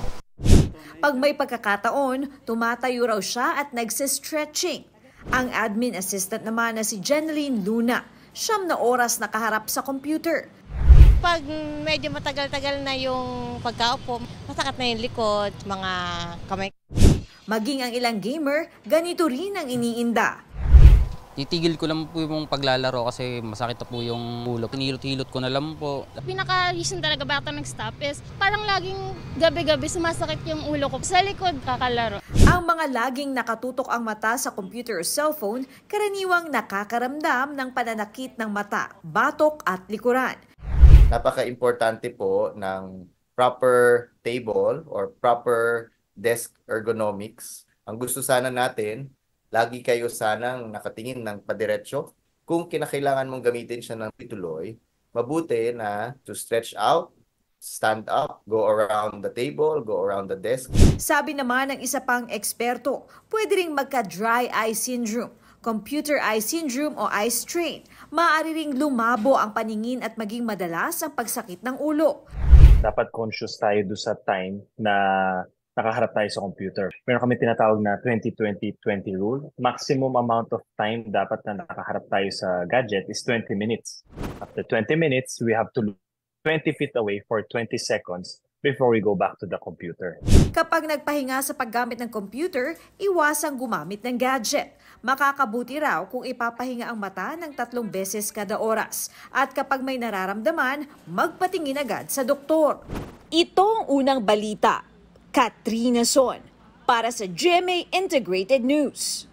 Pag may pagkakataon, tumatayo raw siya at nagsi-stretching. Ang admin assistant naman na si Jeneline Luna, 9 na oras nakaharap sa computer. Pag medyo matagal-tagal na yung pagkaupo, masakit na yung likod, mga kamay. Maging ang ilang gamer, ganito rin ang iniinda. Titigil ko lang po yung paglalaro kasi masakit na po yung ulo. Pinihilot-hilot ko na lang po. Pinaka-reason talaga bakit ako nag-stop is parang laging gabi-gabi sumasakit yung ulo ko. Sa likod kakalaro. Ang mga laging nakatutok ang mata sa computer o cellphone, karaniwang nakakaramdam ng pananakit ng mata, batok at likuran. Napaka-importante po ng proper table or proper desk ergonomics. Ang gusto sana natin, lagi kayo sanang nakatingin ng padiretso. Kung kinakailangan mong gamitin siya ng pituloy, mabuti na to stretch out, stand up, go around the table, go around the desk. Sabi naman ng isa pang eksperto, pwede ring magka-dry eye syndrome, computer eye syndrome o eye strain. Maaari ring lumabo ang paningin at maging madalas ang pagsakit ng ulo. Dapat conscious tayo doon sa time na nakaharap tayo sa computer. Meron kami tinatawag na 20-20-20 rule. Maximum amount of time dapat na nakaharap tayo sa gadget is 20 minutes. After 20 minutes, we have to look 20 feet away for 20 seconds before we go back to the computer. Kapag nagpahinga sa paggamit ng computer, iwasang gumamit ng gadget. Makakabuti raw kung ipapahinga ang mata ng 3 beses kada oras. At kapag may nararamdaman, magpatingin agad sa doktor. Ito ang unang balita. Katrina Son, para sa GMA Integrated News.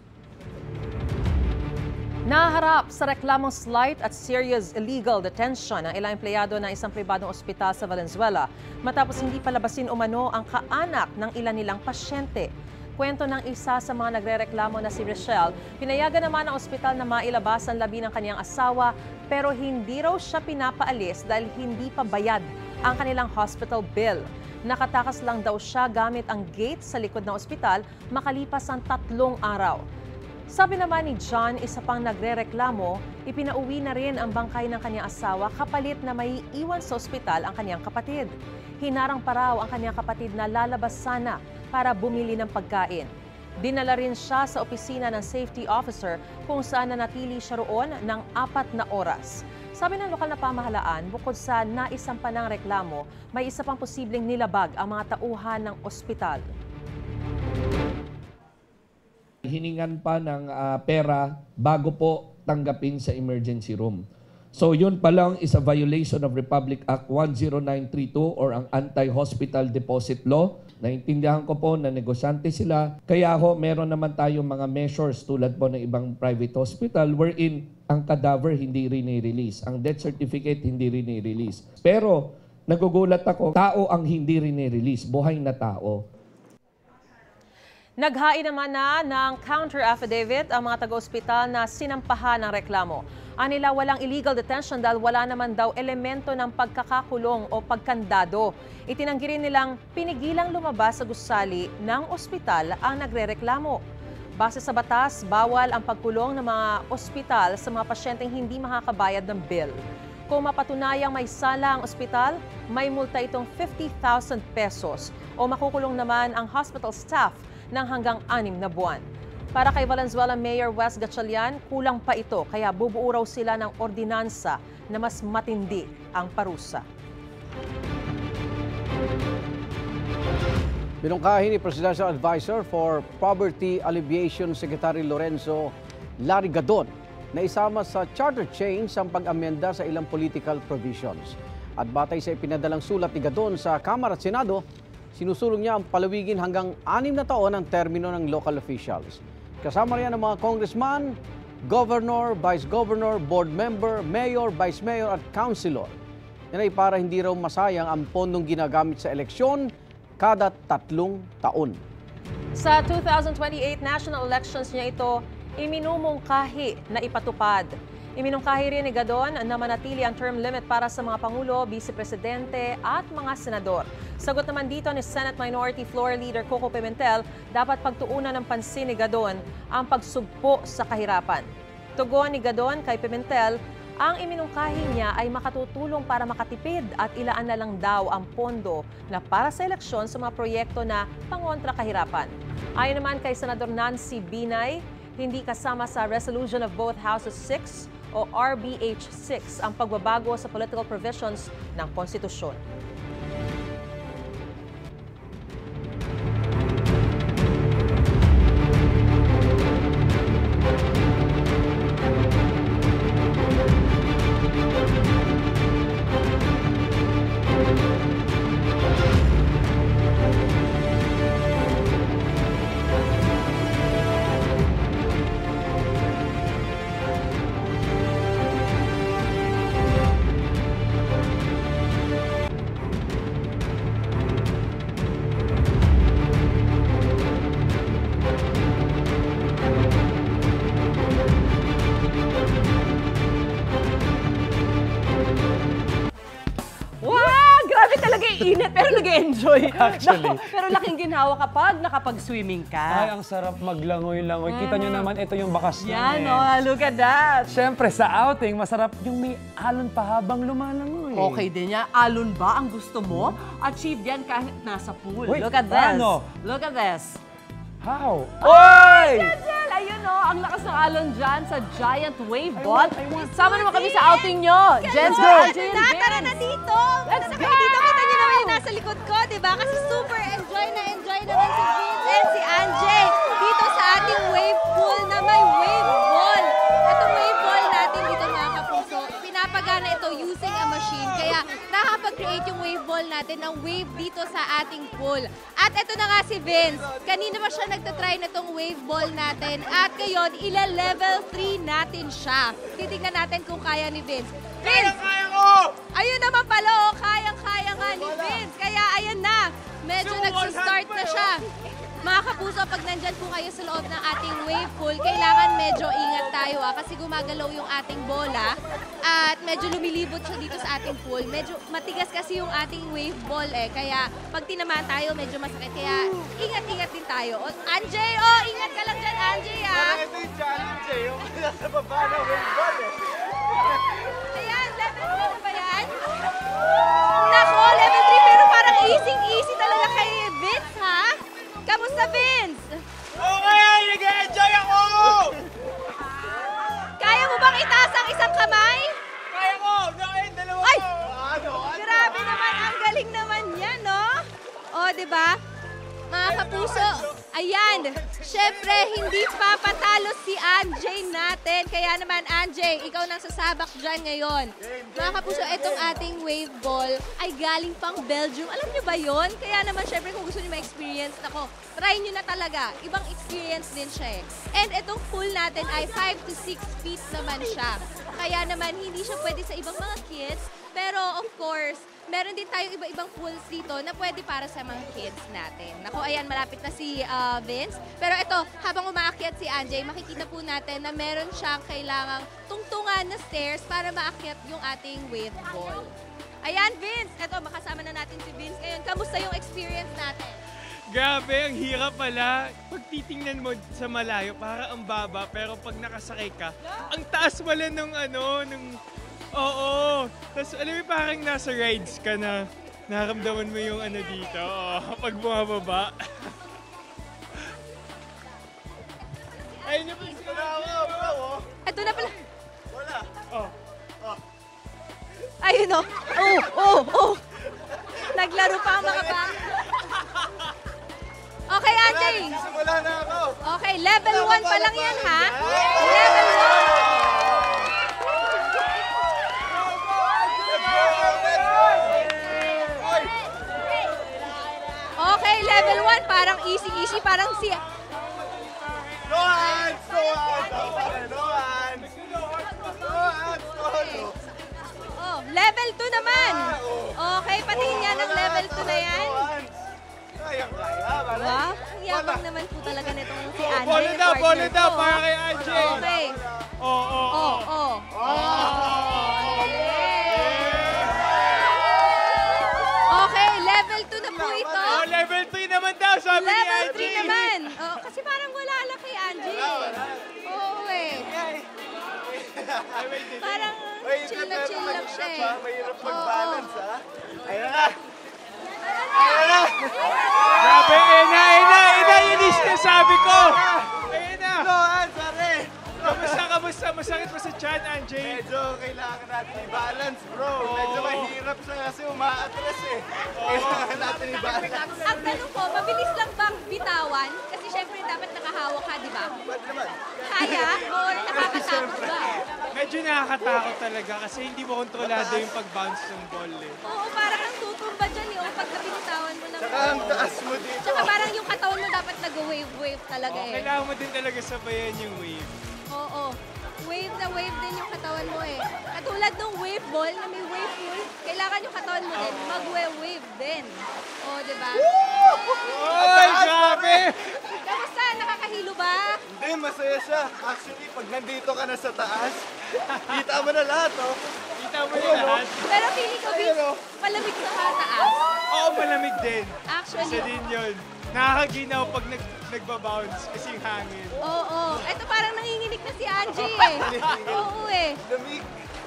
Naharap sa reklamong slight at serious illegal detention ang ilang empleyado ng isang pribadong ospital sa Valenzuela matapos hindi palabasin umano ang kaanak ng ilan nilang pasyente. Kwento ng isa sa mga nagrereklamo na si Rochelle, pinayagan naman ang ospital na mailabas ang labi ng kanyang asawa pero hindi raw siya pinapaalis dahil hindi pa bayad ang kanilang hospital bill. Nakatakas lang daw siya gamit ang gate sa likod ng ospital makalipas ang 3 araw. Sabi naman ni John, isa pang nagrereklamo, ipinauwi na rin ang bangkay ng kanyang asawa kapalit na may iwan sa ospital ang kanyang kapatid. Hinarang pa raw ang kanyang kapatid na lalabas sana para bumili ng pagkain. Dinala rin siya sa opisina ng safety officer kung saan nanatili siya roon ng 4 na oras. Sabi ng lokal na pamahalaan, bukod sa naisampa ng reklamo, may isa pang posibleng nilabag ang mga tauhan ng ospital. Hiningan pa ng pera bago po tanggapin sa emergency room. So yun pa lang is a violation of Republic Act 10932 or ang Anti-Hospital Deposit Law. Naintindihan ko po na negosyante sila. Kaya ho, meron naman tayong mga measures tulad po ng ibang private hospital wherein ang cadaver hindi rini-release. Ang death certificate hindi rini-release. Pero nagugulat ako, tao ang hindi rini-release, buhay na tao. Naghain naman na ng counter affidavit ang mga taga-ospital na sinampahan ng reklamo. Anila walang illegal detention dahil wala naman daw elemento ng pagkakakulong o pagkandado. Itinanggi rin nilang pinigilang lumabas sa gusali ng ospital ang nagrereklamo. Base sa batas, bawal ang pagkulong ng mga ospital sa mga pasyenteng hindi makakabayad ng bill. Kung mapatunayang may sala ang ospital, may multa itong 50,000 pesos o makukulong naman ang hospital staff ng hanggang 6 na buwan. Para kay Valenzuela Mayor Wes Gatchalian, kulang pa ito kaya bubuo raw sila ng ordinansa na mas matindi ang parusa. Binungkahi ni Presidential Advisor for Poverty Alleviation Secretary Lorenzo Larry Gadon na isama sa charter change ang pag-amenda sa ilang political provisions. At batay sa ipinadalang sulat ni Gadon sa Kamara at Senado, sinusulong niya ang palawigin hanggang 6 na taon ang termino ng local officials. Kasama riyan ang mga congressman, governor, vice governor, board member, mayor, vice mayor at councilor. Yan ay para hindi raw masayang ang pondong ginagamit sa eleksyon kada 3 taon. Sa 2028 national elections niya ito, iminumungkahi na ipatupad. Iminungkahi rin ni Gadon na manatili ang term limit para sa mga Pangulo, Vice Presidente at mga Senador. Sagot naman dito ni Senate Minority Floor Leader Coco Pimentel, dapat pagtuunan ng pansin ni Gadon ang pagsugpo sa kahirapan. Tugon ni Gadon kay Pimentel, ang iminungkahi niya ay makatutulong para makatipid at ilaan na lang daw ang pondo na para sa eleksyon sa mga proyekto na pangontra kahirapan. Ayon naman kay Senador Nancy Binay, hindi kasama sa Resolution of both Houses 6 o RBH 6 ang pagbabago sa political provisions ng konstitusyon. Init, pero nag-enjoy. Actually. Pero laking ginhawa kapag nakapag-swimming ka. Ay, ang sarap maglangoy-langoy. Kita nyo naman, ito yung bakas Yan, nun look at that. Siyempre, sa outing, masarap yung may alon pa habang lumalangoy. Okay din yan. Alon ba ang gusto mo? Achieve yan kahit nasa pool. Wait, Look at this. paano? Look at this. How? Oy! Jensen! Ayun ang lakas ng alon dyan sa giant wave ball. Sama naman kami sa outing nyo. Jensen, Tara na dito! Let's go! Dito kita nyo naman yung nasa likod ko, di ba? Kasi super enjoy naman si Vince and si Anjay dito sa ating wave pool na may wave ball. Itong wave ball natin dito mga kapuso, pinapagana ito using a machine. Kaya nakakapag-create yung wave ball natin ng wave dito sa ating pool. At ito na nga si Vince. Kanina pa siya nagtatry na itong wave ball natin. At ngayon, ila-level 3 natin siya. Titignan natin kung kaya ni Vince. Vince! Kaya ko! Ayun naman pala, kayang-kaya nga ni Vince. Kaya ayan na, medyo nagsistart na siya. Mga kapuso, pag nandyan po kayo sa loob ng ating wave pool, kailangan medyo ingat tayo kasi gumagalaw yung ating bola at medyo lumilibot siya dito sa ating pool. Medyo matigas kasi yung ating wave ball kaya pag tinamaan tayo, medyo masakit. Kaya ingat-ingat din tayo. O, Anjay, ingat ka lang dyan, Anjay, ha? Ito yung challenge yung nasa baba ng wave ball Ayan, level 3 na ba yan? Nako, level 3 pero parang easy talaga kay Vince, ha? Kamusta, Vince? Okay, nag-enjoy ako! Kaya mo bang itaas ang isang kamay? Kaya ko! Dalawa Ay! ko! Grabe naman, ang galing naman yan, no? O, diba? Mga kapuso, ayan, syempre hindi papatalo si Anjay natin. Kaya naman, Anjay, ikaw nang sasabak dyan ngayon. Mga kapuso, itong ating wave ball ay galing pang Belgium. Alam nyo ba yon? Kaya naman, syempre, kung gusto nyo ma-experience, try nyo na talaga. Ibang experience din siya And itong pool natin ay 5 to 6 feet naman siya. Kaya naman, hindi siya pwede sa ibang mga kids. Pero, of course, meron din tayong iba-ibang pools dito na pwede para sa mga kids natin. Naku, ayan, malapit na si Vince. Pero ito, habang umaakyat si Anjay, makikita po natin na meron siyang kailangang tungtungan na stairs para maakyat yung ating wave ball. Ayan, Vince! Ito, makasama na natin si Vince ngayon. Kamusta yung experience natin? Grabe, ang hirap pala. Pag titingnan mo sa malayo, para ang baba. Pero pag nakasakay ka, ang taas pala nung Oo. Tapos alam mo parang nasa rides ka na naramdaman mo yung dito. Pag bumababa. Ayun yung piso na ako. Ito na pala. Wala. Ayun o. Naglaro pa ang mga bata. Okay, Anjay. Wala na ako. Okay, level 1 pa lang yan, ha? Level 1. Okay, level 1, parang easy, parang si... No hands! No hands! No hands! No hands! Oh, level 2 naman! Okay, patingin yan ng level 2 na yan. Kaya-kaya. Wow, ang yabang naman po talaga nitong si Anjay. Bolo daw, para kay Anjay. Okay. Okay, level 2 na po ito. Level 3 naman daw, sabi ni Level Angie. 3 naman. Kasi parang wala lang kay Angie. Oo eh. Parang chill na chill lang siya eh. Mahirap mag-balance, ha? Ayan na! Grabe, ina, yun yung sinasabi ko. Ayun na. No, sorry. Kamusta? Masakit pa sa chan, Angie? Medyo kailangan natin i-balance, bro. Medyo mahirap siya kasi umaatras eh. Kailangan natin i-balance. Ang tanong ko, mabilis lang bang bitawan? Kasi syempre dapat nakahawak ka, di ba? Ba't naman? Kaya? Or nakakatakot ba? Medyo nakakatakot talaga kasi hindi mo kontrolado yung pag-bounce ng ball eh. Oo, parang ang tutumba dyan eh. O pagka binitawan mo ng... Tsaka ang taas mo dito. Tsaka parang yung katawan mo dapat nag-wave-wave talaga eh. Kailangan mo din talaga sabayan yung wave. Oo. Wave na wave din yung katawan mo eh. Katulad ng wave ball na may wave pool, kailangan yung katawan mo din mag-wave din. O, diba? Oy, grabe! Kamusta? Nakakahilo ba? Hindi, masaya siya. Actually, pag nandito ka na sa taas, kita mo na lahat, oh. Kita mo na lahat. Pero feeling ko, Vince, malamig sa taas. Oo, malamig din. Actually. Isa din yun. Nakakaginaw pag nagbabounce kasi yung hangin. Oo. Ito parang nanginginig na si Angie eh. Oo eh. Lamig.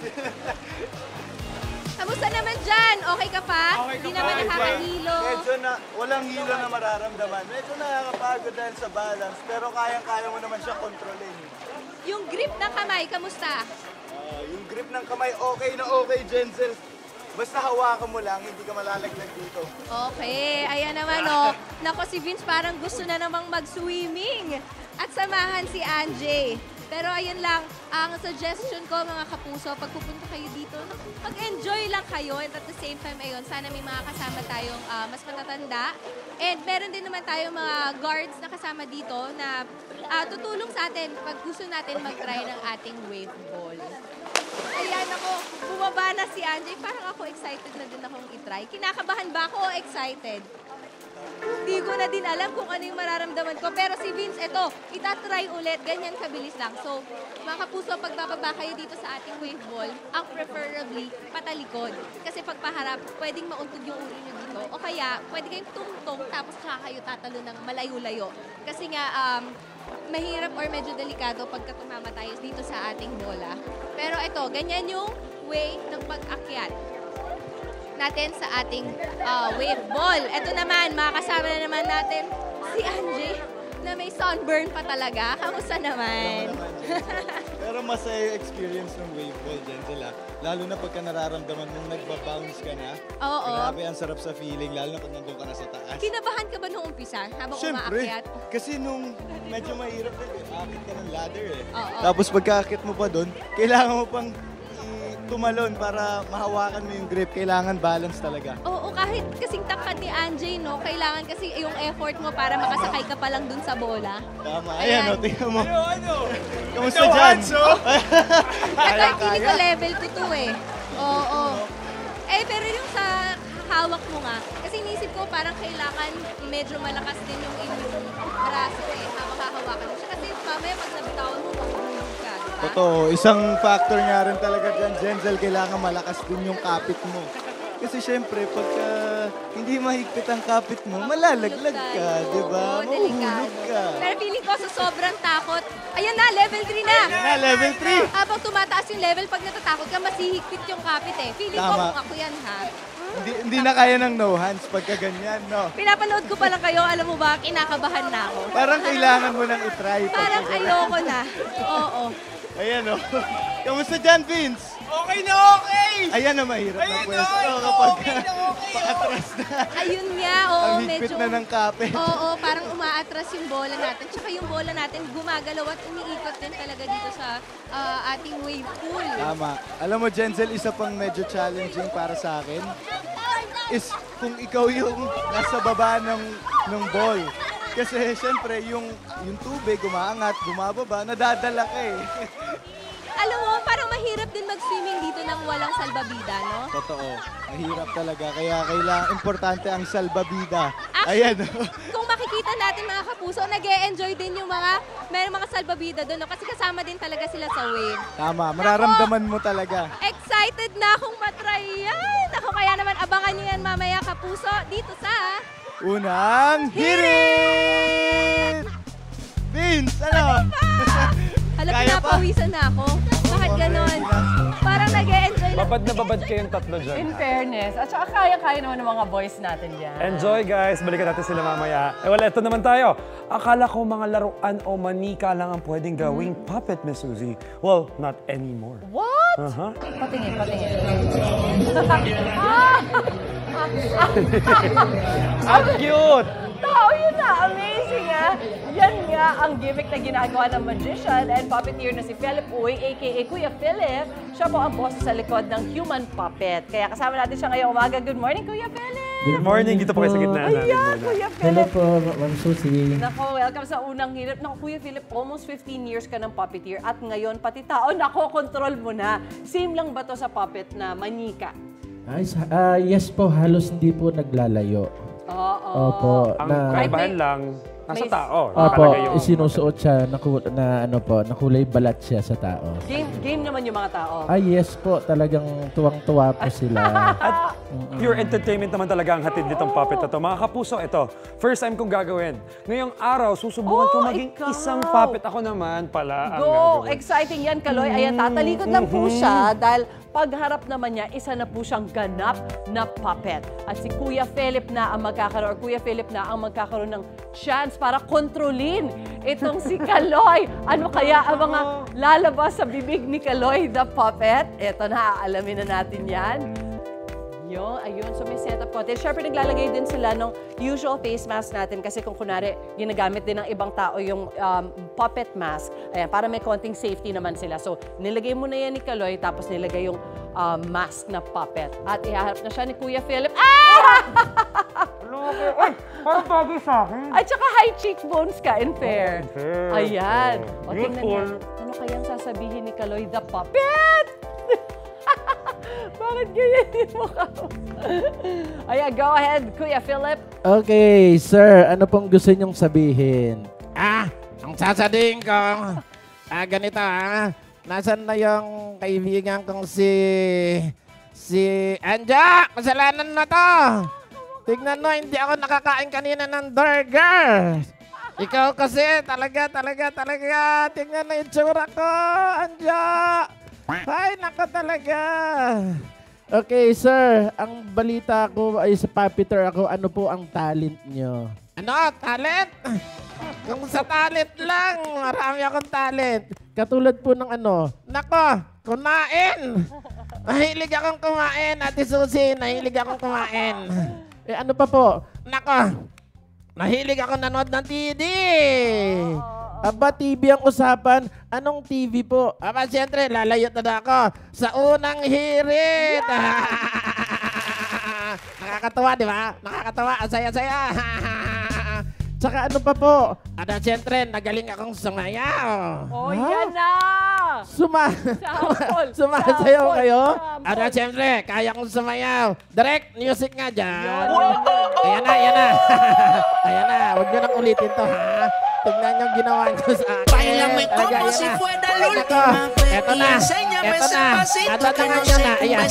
Kamusta naman dyan? Okay ka pa? Okay ka Hindi pa, naman Angie? nakakahilo. Medyo na, walang hilo na mararamdaman. Medyo nakakapagod dahil sa balance, pero kayang-kaya mo naman siya kontrolin. Yung grip ng kamay, kamusta? Yung grip ng kamay, okay na okay, Jenzel. Basta hawakan mo lang, hindi ka malalaglag dito. Okay, ayan naman oh. Nako, si Vince parang gusto na namang mag-swimming at samahan si Angie. Pero ayun lang, ang suggestion ko mga kapuso, pag pupunta kayo dito, mag-enjoy lang kayo and at the same time ayun, sana may mga kasama tayong mas matatanda. And meron din naman tayong mga guards na kasama dito na tutulong sa atin pag gusto natin mag-try ng ating wave ball. Ayan ako, bumaba na si Angie. Parang ako excited na din akong itry. Kinakabahan ba ako o excited? Hindi ko na din alam kung ano yung mararamdaman ko. Pero si Vince, eto, itatry ulit. Ganyan kabilis lang. So, mga kapuso, pagbababa kayo dito sa ating wave ball, ang preferably patalikod. Kasi pag paharap, pwedeng mauntog yung ulo nyo dito. O kaya, pwede kayong tungtong tapos kayo tatalo ng malayo-layo. Kasi nga, mahirap or medyo delikado pagka tumama tayo dito sa ating bola. Pero ito, ganyan yung way ng pag-akyat natin sa ating wave ball. Ito naman, makakasama na naman natin si Angie na may sunburn pa talaga. Kamusta naman? Pero masaya yung experience ng wave ball, Jenzel, ha? Lalo na pagka nararamdaman mong nagbabounce ka na. Oo. Grabe, ang sarap sa feeling, lalo na pag nandun ka na sa taas. Kinabahan ka ba nung umpisa habang Siyempre, umaakyat? kasi nung medyo mahirap din, akit ka ng ladder eh. Oo. Tapos pagka-akit mo pa doon, kailangan mo pang tumalon para mahawakan mo yung grip. Kailangan balance talaga. Oo, kahit kasing tangkad ni Angie, no? Kailangan kasi yung effort mo para makasakay ka pa lang dun sa bola. Tama. Ayan, o, tingnan mo. Ano? Kamusta dyan? Ito, feeling ko level 2 to eh. Oo. Pero yung sa hawak mo nga, kasi inisip ko parang kailangan medyo malakas din yung inyong braso eh, habang hahawakan mo siya. Kasi mamaya pag nabitawan mo, makuhulog ka, diba? Totoo. Isang factor nga rin talaga dyan, Jenzel, kailangan malakas din yung kapit mo. Kasi syempre, pagka hindi mahigpit ang kapit mo, malalaglag ka, di ba? Mahuhulog ka. Pero feeling ko sa sobrang takot, ayan na, level 3 na. Ayan na, level 3. Habang tumataas yung level, pag natatakot ka, mas hihigpit yung kapit eh. Feeling ko Tama. kung ako yan ha. Hindi na kaya ng no hands pagka ganyan, no? Pinapanood ko pa lang kayo, alam mo ba, kinakabahan na ako. Parang kailangan mo nang itry. Parang ayoko na. Oo. Ayan, o. Kamusta dyan, Vince? Okay na okay! Ayan na, mahirap na Ayan pwesto na, kapag okay na, okay. paatras na. Ayun nga, oo, Ang higpit medyo... na ng kapit. Oo, parang umaatras yung bola natin. Tsaka yung bola natin gumagalaw at umiikot din talaga dito sa ating wave pool. Tama. Alam mo, Jenzel, isa pang medyo challenging para sa akin is kung ikaw yung nasa baba ng ball. Kasi syempre, yung tubig umaangat, bumababa, nadadala ka eh. Alam mo, parang mahirap din mag-swimming dito nang walang salbabida, no? Totoo. Mahirap talaga. Kaya kailangan, importante ang salbabida. Actually, Ayan. kung makikita natin mga kapuso, nag-e-enjoy din yung may mga salbabida doon, no? Kasi kasama din talaga sila sa wave. Tama, mararamdaman mo talaga. Excited na akong matry yan! Ako, kaya naman abangan nyo yan mamaya kapuso dito sa Unang Hirit! Vince, ano? Hala, pinapawisan na ako. Bakit ganon? Parang nag-e-enjoy lang. Babad na babad kayong tatlo dyan. In fairness. At saka kaya-kaya naman ng mga boys natin dyan. Enjoy guys, balikan natin sila mamaya. Well, eto naman tayo. Akala ko mga laruan o manika lang ang pwedeng gawing puppet, Miss Suzy. Well, not anymore. What? Patingin. Ang cute! Tao yun na! Amazing ah! Yan nga ang gimmick na ginagawa ng magician and puppeteer na si Philip Uy, a.k.a. Kuya Philip. Siya po ang boss sa likod ng human puppet. Kaya kasama natin siya ngayong umaga. Good morning, Kuya Philip! Good morning! Dito po kayo sa gitna namin. Ayan, Kuya Philip! Hello po, Ma'am Suzy. Nako, welcome sa Unang Hirit. Nako, Kuya Philip, almost 15 years ka ng puppeteer at ngayon pati tao, nako-control mo na. Same lang ba to sa puppet na manika? Yes po, halos hindi po naglalayo. Oo. Opo. Ang kaibahan lang, nasa tao. Opo, isinusuot siya nakulay balat siya sa tao. Game naman yung mga tao. Yes po, talagang tuwang-tuwa po sila. At pure entertainment naman talaga ang hatid nitong puppet na to. Mga kapuso, ito, first time kong gagawin. Ngayong araw, susubukan ko maging isang puppet. Ako naman pala ang Go! gagawin. Exciting yan, Kaloy. Ayan, tatalikod lang po siya dahil pagharap naman niya, isa na po siyang ganap na puppet. At si Kuya Philip na ang magkakaroon ng chance para kontrolin itong si Kaloy. Ano kaya ang mga lalabas sa bibig ni Kaloy the puppet? Ito na, aalamin na natin yan. Ayun, so may setup content. Siyempre, naglalagay din sila ng usual face mask natin kasi kung kunwari, ginagamit din ng ibang tao yung puppet mask. Ayan, para may konting safety naman sila. So, nilagay mo na yan ni Kaloy, tapos nilagay yung mask na puppet. At ihaharap na siya ni Kuya Philip. Ay, parang bagay sa akin. At saka high cheekbones ka, in fair. Ayan. O, tingnan niya. Ano kayang sasabihin ni Kaloy the puppet? Bakit ganyan yung mukha mo? Ayan, go ahead, Kuya Philip. Okay, sir. Ano pong gusto niyong sabihin? Ang sasabihin ko, ganito Nasaan na yung kaibigan kong si Anja? Kasalanan na to. Tignan mo, hindi ako nakakain kanina ng burger. Ikaw kasi, talaga. Tingnan na yung tsura ko, Anja. Ay, nako talaga. Okay, sir. Ang balita ko ay sa puppeteer ako. Ano po ang talent nyo? Ano? Talent? Kung sa talent lang, marami akong talent. Katulad po ng Nako, kumain. Mahilig akong kumain, Ate Suzy. Nahilig akong kumain. Ano pa po? Nako, mahilig akong nanood ng TV. Aba, TV ang usapan. Anong TV po? Aba, siyempre, lalayot na ako sa Unang Hirit. Nakakatawa, di ba? Nakakatawa, ang saya-saya. Tsaka ano pa po? Siyempre, nagaling akong sumayaw. Yan na! Sumasayaw kayo? Siyempre, kaya kong sumayaw. Direct music nga dyan. Ayan na. Ayan na, huwag nyo nang ulitin to, ha? Tignan yung ginawa nyo sa akin. Bailame como si fuera la última vez. Eto na. Natatangan nyo na. Ayan.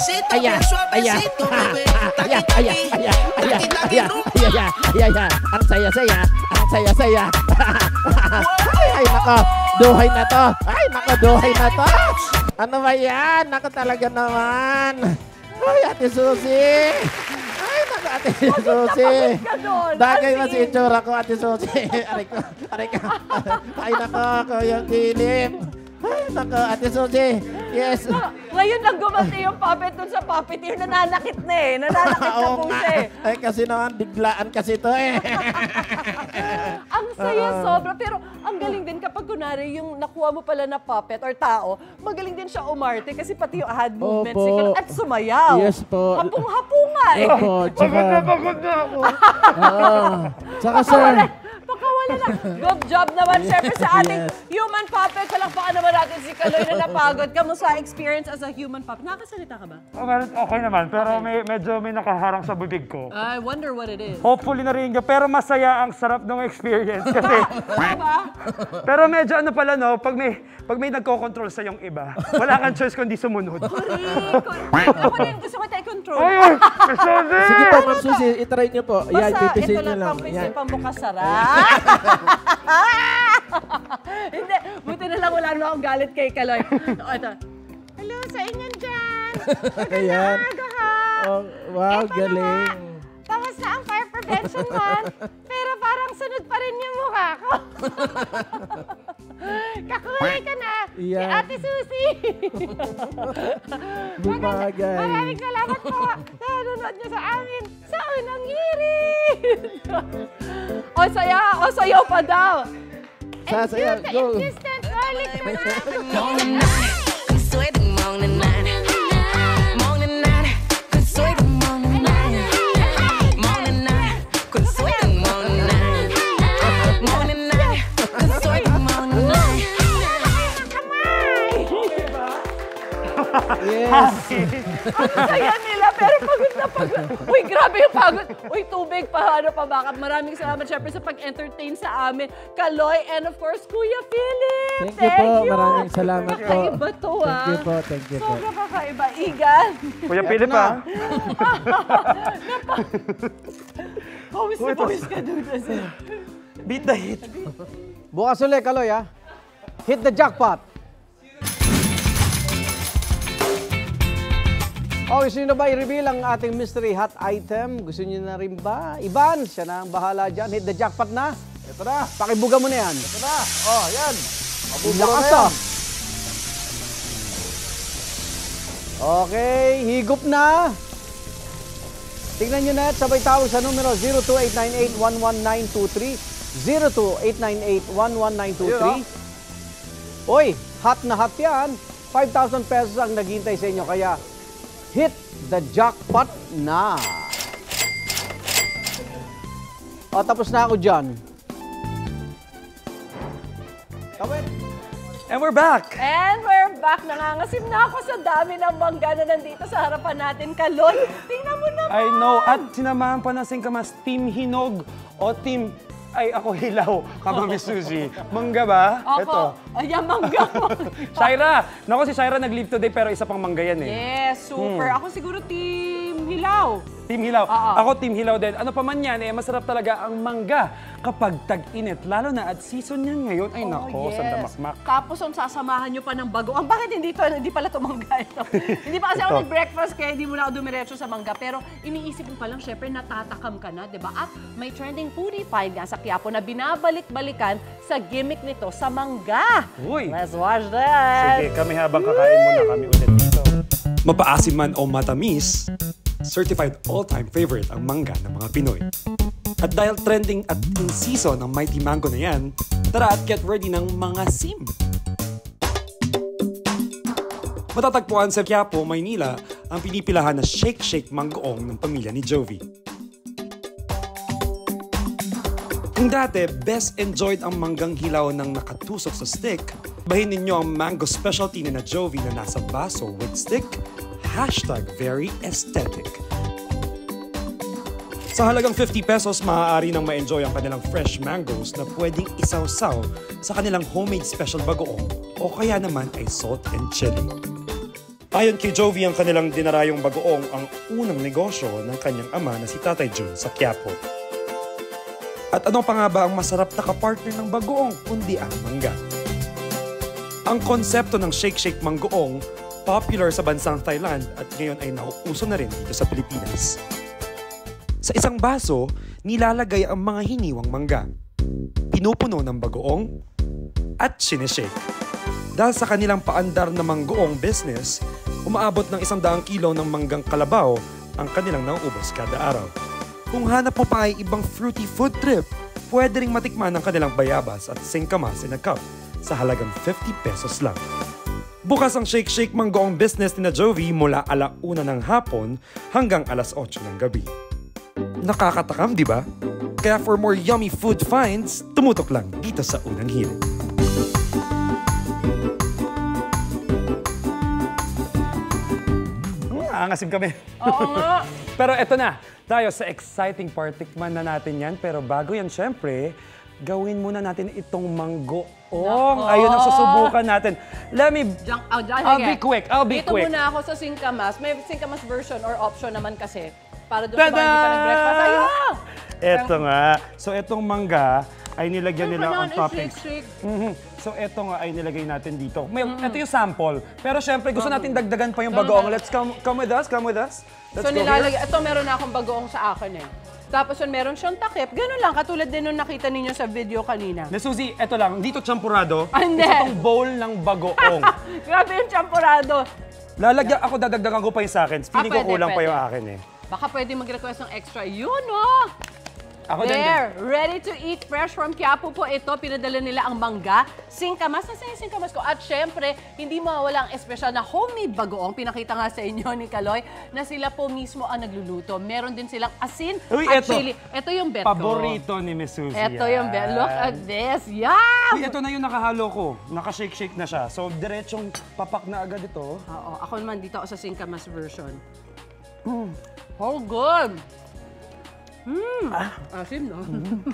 Ang saya-saya. Ay, nako. Duhay na to. Ano ba yan? Nako talaga naman. Ay, Ate Suzy. Ate Suzy. Bagay mas itsura ko, Ate Suzy. Aray ko. Ay, nako, Kuya Philip. Ay, nako, Ate Suzy. Yes. Ngayon lang gumati yung puppet dun sa puppeteer. Nananakit na eh. Nananakit na po siya eh. Ay, kasi naman, biglaan kasi to eh. Ang saya sobra. Pero ang galing din kapag kunwari yung nakuha mo pala na puppet or tao, magaling din siya umarte kasi pati yung hand movements at sumayaw. Yes po. Hapung-hapunga eh. Opo. Pagod na ako. Tsaka sir. wala na. Good job naman, syempre, sa ating human puppet. Palakpakan naman natin si Kaloy na napagod. Kamusta experience as a human puppet? Nakakasalita ka ba? Okay naman, pero medyo may nakaharang sa bibig ko. I wonder what it is. Hopefully narinig ka, pero masaya ang sarap ng experience kasi. Pero medyo ano pala no, pag may nagko-control sa yung iba, wala kang choice kundi sumunod. Ako rin, gusto ko tayo control. Ay, sige po, Ma'am Susie, itry niyo po. Yan, pipisin niyo lang. Basta ito lang pambukas sarap. Hindi, buti na lang wala naman akong galit kay Kaloy. Ito. Hello sa inyo dyan. Ayan. Oh, wow, galing. Tapos na ang fire prevention month, pero parang sunod pa rin yung mukha ko. Kakulay ka na, si Ate Susie. Bumagay. Maraming salamat po sa nanonood niyo sa amin sa unang hirit. O sayaw pa daw. Sasayaw, go. Instant garlic Yes. Ang saya nila, pero pagod na pagod. Uy, grabe yung pagod. Uy, tubig pa, ano pa bakit. Maraming salamat syempre sa pag-entertain sa amin. Kaloy, and of course, Kuya Philip. Thank you po. Maraming salamat po. Kakaiba to, Thank you po, thank you po. Sobrang kakaiba. Igan. Kuya Philip, ha? Pawis ka doon. Beat the hit. Bukas ulit, Kaloy, ha? Hit the jackpot. Oh, gusto nyo na ba i-reveal ang ating mystery hot item? Gusto nyo na rin ba? Ivan, siya na ang bahala dyan. Hit the jackpot na. Ito na. Pakibuga mo na yan. Ito na. Oh, yan. Mabubuga Lakas na yan. Okay, higup na. Tingnan nyo na at sabay tawag sa numero 02898-11923. 02898-11923. Uy, hot na hot yan. 5,000 pesos ang naghihintay sa inyo. Kaya, hit the jackpot na. O, tapos na ako dyan. Kawit. And we're back. And we're back. Nangangasim na ako sa dami ng mangga na nandito sa harapan natin. Kaloy, tingnan mo naman. I know. At sinamahan pa ng Singkamas, Team Hinog o Team... Ay, ako hilaw, Kamami Susie. Mangga ba? Ito. Ayan, mangga. Shaira! Naku, si Shaira nag-leave today pero isa pang mangga yan eh. Yes, super. Ako siguro Team Hilaw. Team Hilaw. Ako Team Hilaw din. Ano pa man yan eh, masarap talaga ang mangga kapag tag-init. Lalo na at season yan ngayon. Ay nako, sandamakmak. Tapos ang sasamahan nyo pa ng bagoong. Bakit hindi pala ito mangga ito? Hindi pa kasi ako nag-breakfast kaya hindi mo na ako dumiretso sa mangga. Pero iniisip mo pa lang, syempre natatakam ka na, di ba? At may trending foodie find nga sa Quiapo na binabalik-balikan sa gimmick nito sa mangga. Uy! Let's watch that! Sige, kami habang kakain muna kami ulit dito. Mapaasim man o matamis, certified all-time favorite ang mangga ng mga Pinoy. At dahil trending at in season ang Mighty Mango na yan, tara at get ready ng mga sim! Matatagpuan sa Quiapo, Maynila, ang pinipilahan na Shake Shake Mangoong ng pamilya ni Jovi. Kung dati, best enjoyed ang manggang hilaw ng nakatusok sa stick, bahin ninyo ang mango specialty ni na Jovi na nasa baso with stick, #very aesthetic. Sa halagang 50 pesos, maaari nang ma-enjoy ang kanilang fresh mangoes na pwedeng isawsaw sa kanilang homemade special bagoong o kaya naman ay salt and chili. Ayon kay Jovi, ang kanilang dinarayong bagoong ang unang negosyo ng kanyang ama na si Tatay Jun sa Quiapo. At ano pa nga ba ang masarap na kapartner ng bagoong kundi ang mangga? Ang konsepto ng Shake Shake Mangoong, popular sa bansang Thailand at ngayon ay nauuso na rin dito sa Pilipinas. Sa isang baso, nilalagay ang mga hiniwang mangga, pinupuno ng bagoong, at sineshake. Dahil sa kanilang paandar na manggoong business, umaabot ng 100 kilo ng manggang kalabaw ang kanilang nauubos kada araw. Kung hanap mo pa ay ibang fruity food trip, pwede ring matikman ang kanilang bayabas at singkamas in a cup sa halagang 50 pesos lang. Bukas ang Shake Shake Mangoong business ni na Jovi mula 1:00 ng hapon hanggang 8:00 ng gabi. Nakakatakam, di ba? Kaya for more yummy food finds, tumutok lang dito sa Unang Hirit. Angasim kami. Oo nga. Pero eto na, tayo sa exciting part. Tikman na natin yan. Pero bago yan, syempre, gawin muna natin itong manggoong. Ayun ang susubukan natin. Let me... I'll be quick. Dito muna ako sa singkamas. May singkamas version or option naman kasi. Para doon sa mga hindi pa nag-breakfast. Ayun! Eto nga. So etong mangga ay nilagyan nila on toppings. Shake. So eto nga ay nilagay natin dito. Ito yung sample. Pero syempre gusto natin dagdagan pa yung bagoong. Let's come with us. Let's so go here. Ito meron na akong bagoong sa akin eh. Tapos yun, meron siyang takip. Ganun lang, katulad din nung nakita ninyo sa video kanina. Na Suzy, eto lang, dito champurado. Hindi. Isa tong bowl ng bagoong. Grabe yung champurado. Dadagdagan ko pa yung sa akin. Feeling ko kulang pa yung akin eh. Baka pwede mag-request ng extra. Yun oh! Ako There, ready to eat fresh from Quiapo po ito. Pinadala nila ang mangga, singkamas. Nasaan yung singkamas ko? At syempre, hindi mawawala ang espesyal na homemade bagoong. Pinakita nga sa inyo ni Kaloy na sila po mismo ang nagluluto. Meron din silang asin at chili. Ito yung bet ko. Paborito ni Miss Suzy. Ito yung bet. Look at this. Yum! Ito na yung nakahalo ko. Nakashake-shake na siya. So, diretsong papak na agad ito. Oo, ako naman dito ako sa singkamas version. Oh, good! Asim, no?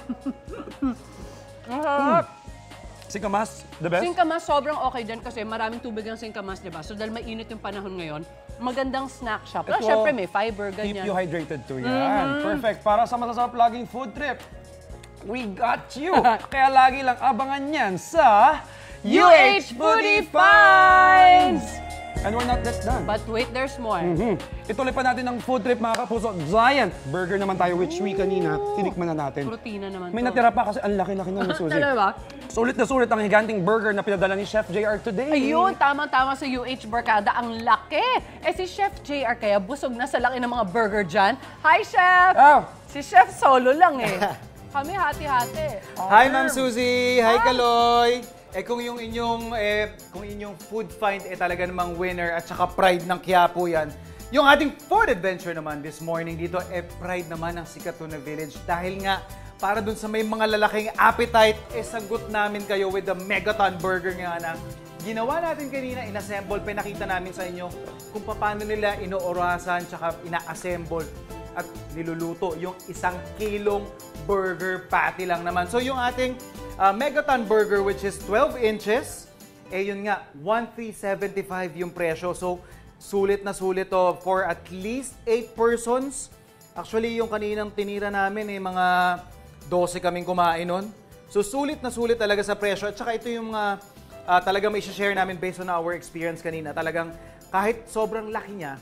Ang sarap. Singkamas, the best? Singkamas, sobrang okay din kasi maraming tubig ang singkamas, di ba? So dahil mainit yung panahon ngayon, magandang snack siya. Pero syempre may fiber, ganyan. Keep you hydrated too, yan. Perfect. Para sa masasarap laging food trip, we got you. Kaya lagi lang abangan yan sa UH Foodie Finds! And we're not that done. But wait, there's more. Ituloy pa natin ang food trip, mga kapuso. Giant burger naman tayo, which we kanina tinikman na natin. Protina naman May natira pa kasi ang laki-laki na, Miss Suzy. Talaga? Sulit na sulit ang higanting burger na pinadala ni Chef JR today. Ayun, tamang-tama sa UH Barkada. Ang laki! Si Chef JR kaya busog na sa laki ng mga burger dyan. Hi, Chef! Oh. Si Chef solo lang eh. Kami hati-hati. Hi, Ma'am Suzy! Hi, Kaloy! Kung yung inyong food find talaga namang winner at saka pride ng Quiapo yan, yung ating food adventure naman this morning dito, pride naman ng Sikatuna Village. Dahil nga, para dun sa may mga lalaking appetite, sagot namin kayo with the Megaton Burger nga na ginawa natin kanina, inassemble, pinakita namin sa inyo kung paano nila inoorasan tsaka ina-assemble at niluluto yung 1 kilong burger patty lang naman. So yung ating Megaton Burger, which is 12 inches, yun nga, 1,375 yung presyo. So, sulit na sulit to for at least 8 persons. Actually, yung kaninang tinira namin, mga 12 kaming kumain nun. So, sulit na sulit talaga sa presyo. At saka ito yung talagang may share namin based on our experience kanina. Talagang kahit sobrang laki niya,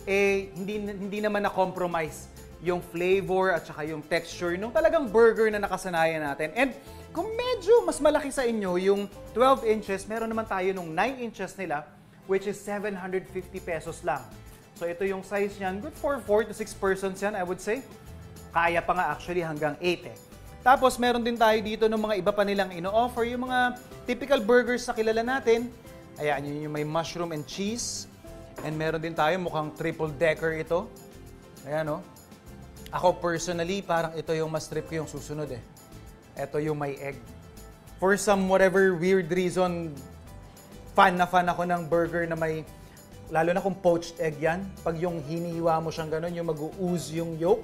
hindi naman na-compromise yung flavor at saka yung texture nung talagang burger na nakasanayan natin. And kung medyo mas malaki sa inyo, yung 12 inches, meron naman tayo nung 9 inches nila, which is 750 pesos lang. So ito yung size niyan, good for 4 to 6 persons yan, I would say. Kaya pa nga actually hanggang 8 eh. Tapos meron din tayo dito ng mga iba pa nilang ino-offer, yung mga typical burgers na kilala natin. Ayan, yun yung may mushroom and cheese. And meron din tayo, mukhang triple decker ito. Ayan o. Ako personally, parang ito yung mas trip ko yung susunod eh. Ito yung may egg. For some whatever weird reason, fan ako ng burger na may, lalo na kung poached egg yan. Pag yung hinihiwa mo siyang ganun, yung mag-ooze yung yolk.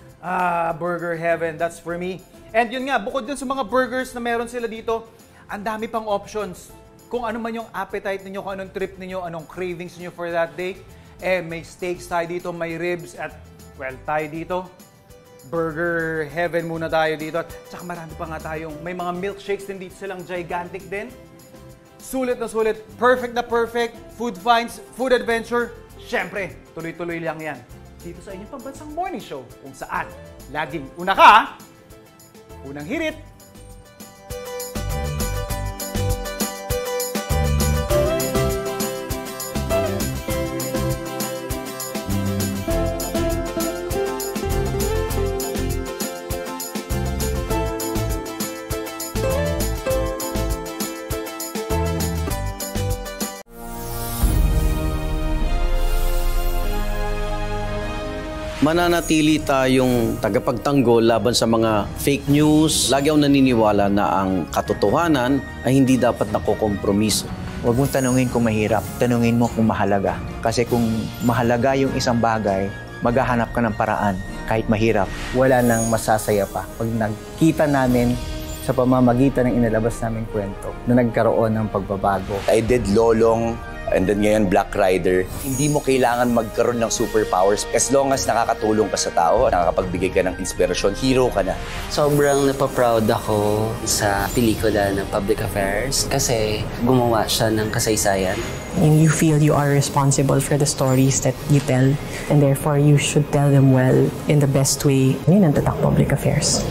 Burger heaven, that's for me. And yun nga, bukod dun sa mga burgers na meron sila dito, ang dami pang options. Kung ano man yung appetite ninyo, kung anong trip ninyo, anong cravings ninyo for that day. May steaks tayo dito, may ribs, at well, tayo dito. Burger heaven muna tayo dito. At saka marami pa nga tayong, may mga milkshakes din dito silang gigantic din. Sulit na sulit, perfect na perfect, food finds, food adventure. Syempre, tuloy-tuloy lang yan. Dito sa inyong pambansang morning show, kung saan laging una ka, unang hirit. mananatili tayong tagapagtanggol laban sa mga fake news. Lagi akong naniniwala na ang katotohanan ay hindi dapat nakokompromiso. Huwag mong tanungin kung mahirap, tanungin mo kung mahalaga. Kasi kung mahalaga yung isang bagay, maghahanap ka ng paraan kahit mahirap. Wala nang masasaya pa pag nagkita namin sa pamamagitan ng inalabas naming kwento na nagkaroon ng pagbabago. I did Lolong, and then ngayon Black Rider. Hindi mo kailangan magkaroon ng superpowers. As long as nakakatulong ka sa tao, nakakapagbigay ka ng inspirasyon, hero ka na. Sobrang napaproud ako sa pelikula ng Public Affairs kasi gumawa siya ng kasaysayan. And you feel you are responsible for the stories that you tell, and therefore you should tell them well in the best way. Yun ang Tatak Public Affairs.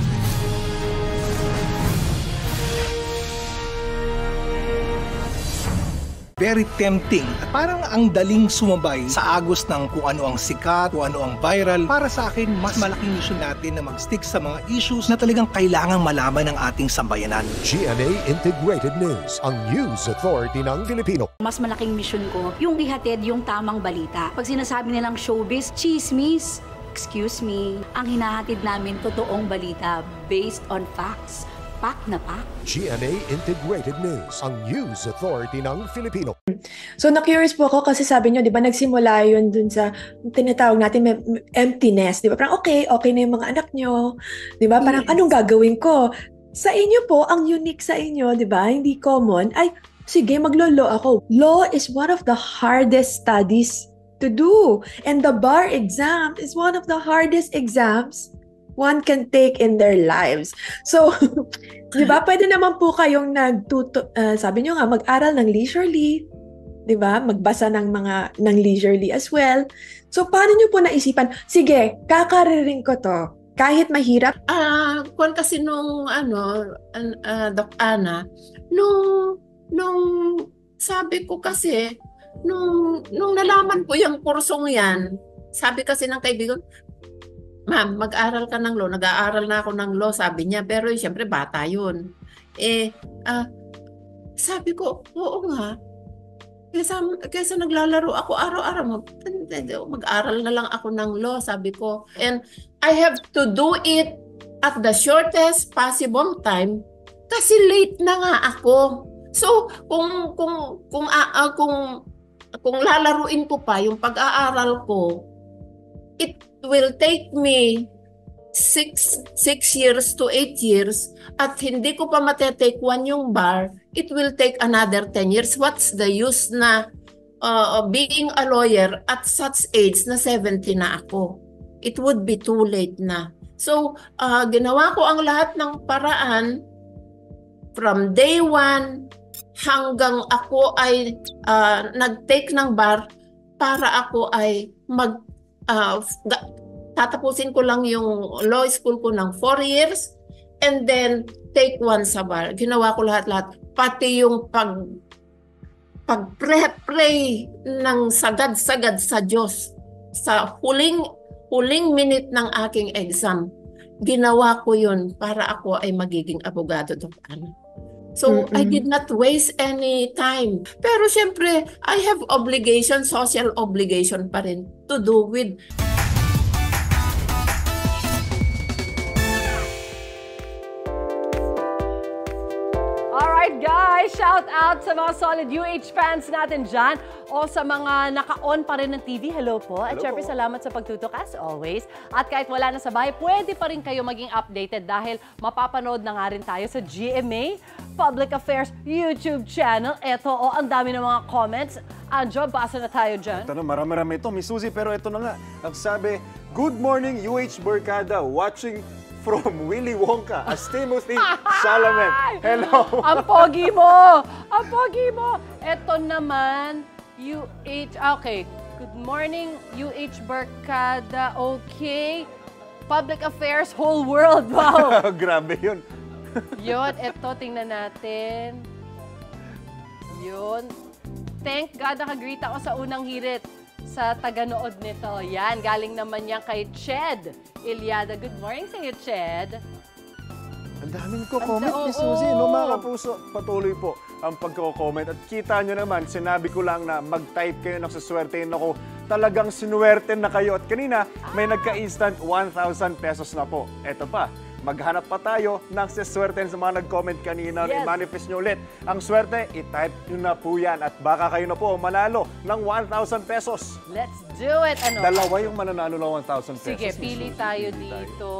Very tempting. Parang ang daling sumabay sa agos ng kung ano ang sikat, kung ano ang viral. Para sa akin, mas malaking mission natin na mag-stick sa mga issues na talagang kailangang malaman ng ating sambayanan. GMA Integrated News, ang news authority ng Filipino. Mas malaking mission ko, yung ihatid yung tamang balita. Pag sinasabi nilang showbiz, chismis, excuse me, ang hinahatid namin totoong balita based on facts. Pak na pak. GMA Integrated News, ang news authority ng Filipino. So na-curious po ako kasi sabi nyo, di ba, nagsimula yun dun sa tinatawag natin emptiness, di ba? Parang okay na yung mga anak nyo, di ba? Parang anong gagawin ko? Sa inyo po, ang unique sa inyo, di ba? Hindi common. Ay, sige, maglo-law ako. Law is one of the hardest studies to do. And the bar exam is one of the hardest exams one can take in their lives. So, di ba, pwede naman po kayong sabi nyo nga, mag-aral ng leisurely, di ba? Magbasa ng leisurely as well. So, paano nyo po naisipan, sige, kakaririn ko to, kahit mahirap? Kung kasi nung, Doc Ana, nung sabi ko kasi, nung nalaman ko yung kursong yan, sabi kasi ng kaibigan, ma'am, mag-aral ka ng law. Nag-aaral na ako ng law, sabi niya. Pero siyempre, bata yun. Sabi ko, oo nga. Kaysa naglalaro ako araw-araw, mag-aral na lang ako ng law, sabi ko. And I have to do it at the shortest possible time kasi late na nga ako. So, kung lalaruin ko pa yung pag-aaral ko, it will take me 6 years to 8 years at hindi ko pa matetake 1 yung bar, it will take another 10 years. What's the use na being a lawyer at such age na 70 na ako? It would be too late na. So, ginawa ko ang lahat ng paraan from day 1 hanggang ako ay nag-take ng bar para ako ay tatapusin ko lang yung law school ko ng 4 years and then take 1 sa bar. Ginawa ko lahat-lahat. Pati yung pag-pray ng sagad-sagad sa Diyos sa huling minute ng aking exam. Ginawa ko yun para ako ay magiging abogado, Dr. Ana. So, I did not waste any time. Pero siyempre, I have obligation, social obligation pa rin to do with. Alright guys, shout out sa mga solid UH fans natin dyan o sa mga naka-on pa rin ng TV. Hello po. At syempre salamat sa pagtutok as always. At kahit wala na sa bahay, pwede pa rin kayo maging updated dahil mapapanood na nga rin tayo sa GMA Public Affairs YouTube channel. Eto, ang dami ng mga comments. Anjo, basa na tayo dyan. Ito na, marami-rami ito, Miss Suzy. Pero ito na nga, nagsabi, good morning UH Barkada, watching from Willy Wonka as Timothy Chalamet. Hello! Ang pogi mo! Ang pogi mo! Ito naman, UH, okay. Good morning, UH Barkada, okay. Public Affairs, whole world, wow! Grabe yun. Yun, ito, tingnan natin. Yun. Thank God nakagrita ako sa unang hirit sa taga-nood nito. Yan, galing naman yan kay Ched Iliada. Good morning sa iyo, Ched. Ang daming ko comment ni Suzy. No, mga kapuso, patuloy po ang pagko-comment. At kita nyo naman, sinabi ko lang na mag-type kayo ng suswertein ako talagang sinuwerte na kayo. At kanina, may nagka-instant 1,000 pesos na po. Eto pa, maghanap pa tayo ng siswerte sa mga nag-comment kanina. Yes. I-manifest nyo ulit. Ang swerte, i-type nyo na po yan. At baka kayo na po manalo ng 1,000 pesos. Let's do it. Ano? Dalawa yung mananalo ng 1,000 pesos. Sige, pili tayo dito.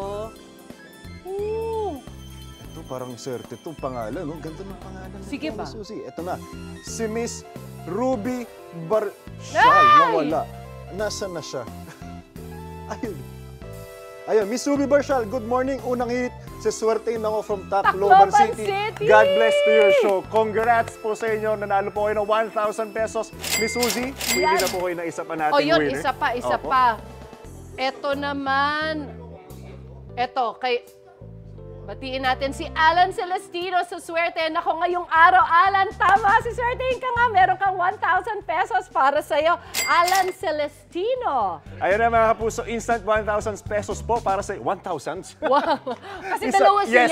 Ito parang swerte itong pangalan. No? Ganda ng pangalan. Sige ba? Susi. Ito na. Si Miss Ruby Barshal. Nawala. Nasaan na siya? Ayun. Ayun, Miss Ruby Barshal, good morning. Unang hit, si Swerte ako from Tacloban City. God bless to your show. Congrats po sa inyo. Nanalo po kayo ng 1,000 pesos. Miss Suzy, pili na po kayo ng isa pa natin yun, winner. isa pa. Ito naman. Ito, batiin natin si Alan Celestino sa swerte. Nako, ngayong araw, Alan, tama, si swertein ka nga. Meron kang 1,000 pesos para sa'yo. Alan Celestino. Ayun na mga kapuso, instant 1,000 pesos po para sa 1,000? Wow. Kasi dalawa sila. Yes,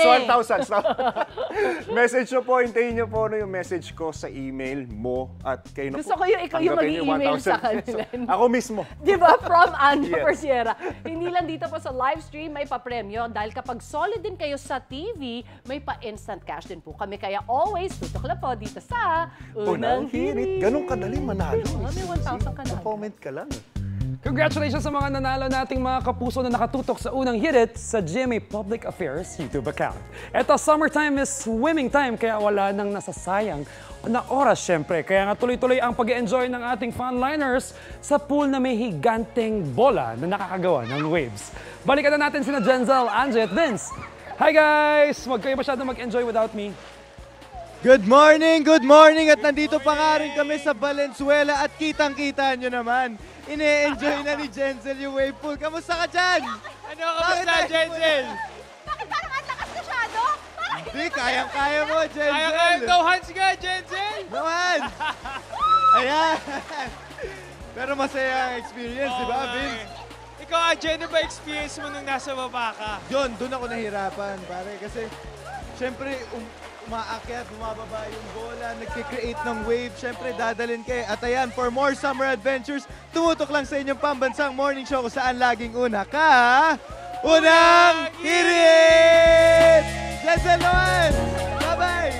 1,000. Message nyo po, hintayin nyo po yung message ko sa email mo at kayo na po. Gusto ko yung ikaw yung mag-i-email sa kanila. Ako mismo. Diba? From Anjo Yes. Persiera. Hindi lang dito po sa live stream, may pa-premyo. Dahil kapag solid din kayo sa TV, may pa-instant cash din po kami. Kaya always, tutok lang po dito sa Unang Hirit. Ganun kadali manalo. May 1,000 ka na. Comment ka lang. Congratulations sa mga nanalo nating mga kapuso na nakatutok sa Unang Hirit sa GMA Public Affairs YouTube account. Eto, summertime is swimming time, kaya wala nang nasasayang na oras syempre. Kaya nga tuloy-tuloy ang pag-enjoy ng ating funliners sa pool na may higanteng bola na nakakagawa ng waves. Balikan na natin sina Jenzel, Angie at Vince. Hi guys! Huwag kayo masyado mag-enjoy without me. Good morning! At nandito pa nga rin kami sa Valenzuela at kitang-kita nyo naman. Ine-enjoy na ni Jenzel yung wave pool. Kamusta ka dyan? Ano kamusta, Jenzel? Bakit parang ang lakas masyado? Hindi, kayang-kaya mo, Jenzel. Kaya no hands ka, Jenzel. No hands! Ayan! Pero masaya ang experience, di ba, Vince? Ikaw, Ajay, ano ba experience mo nung nasa baba ka? Yun, doon ako nahirapan, pare. Kasi, syempre, umaakyat, bumababa yung bola, nagkikreate ng wave. Syempre, dadalhin kayo. At ayan, for more summer adventures, tumutok lang sa inyong pambansang morning show kung saan laging una ka. Unang Hirit! Jenzel naman! Bye-bye!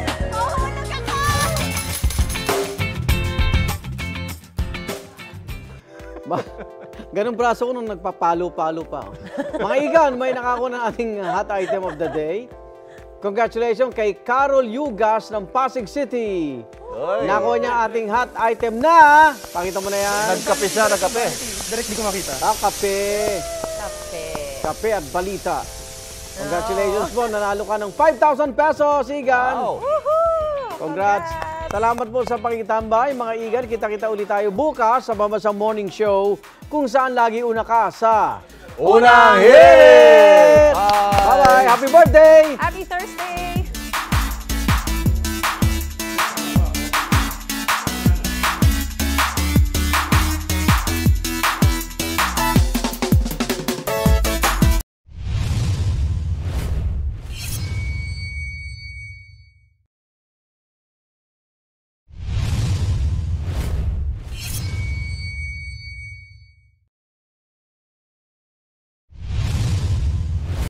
Ganun braso ko nung nagpapalo-palo pa. Mga igan, may nakako ng ating hot item of the day. Congratulations kay Carol Yugas ng Pasig City. Nakuha niya ating hot item na... Pakita mo na yan. Nagkape siya, nagkape. Direct di ko makita. Kape. Kape at balita. Congratulations po, nanalo ka ng 5,000 pesos, Igan. Wow. Congrats. Salamat po sa pakikitambay, mga Igan. Kita-kita ulit tayo bukas sa Pambansang Morning Show kung saan lagi una ka sa Unang Hirit! Bye-bye! Happy birthday! Happy Thursday!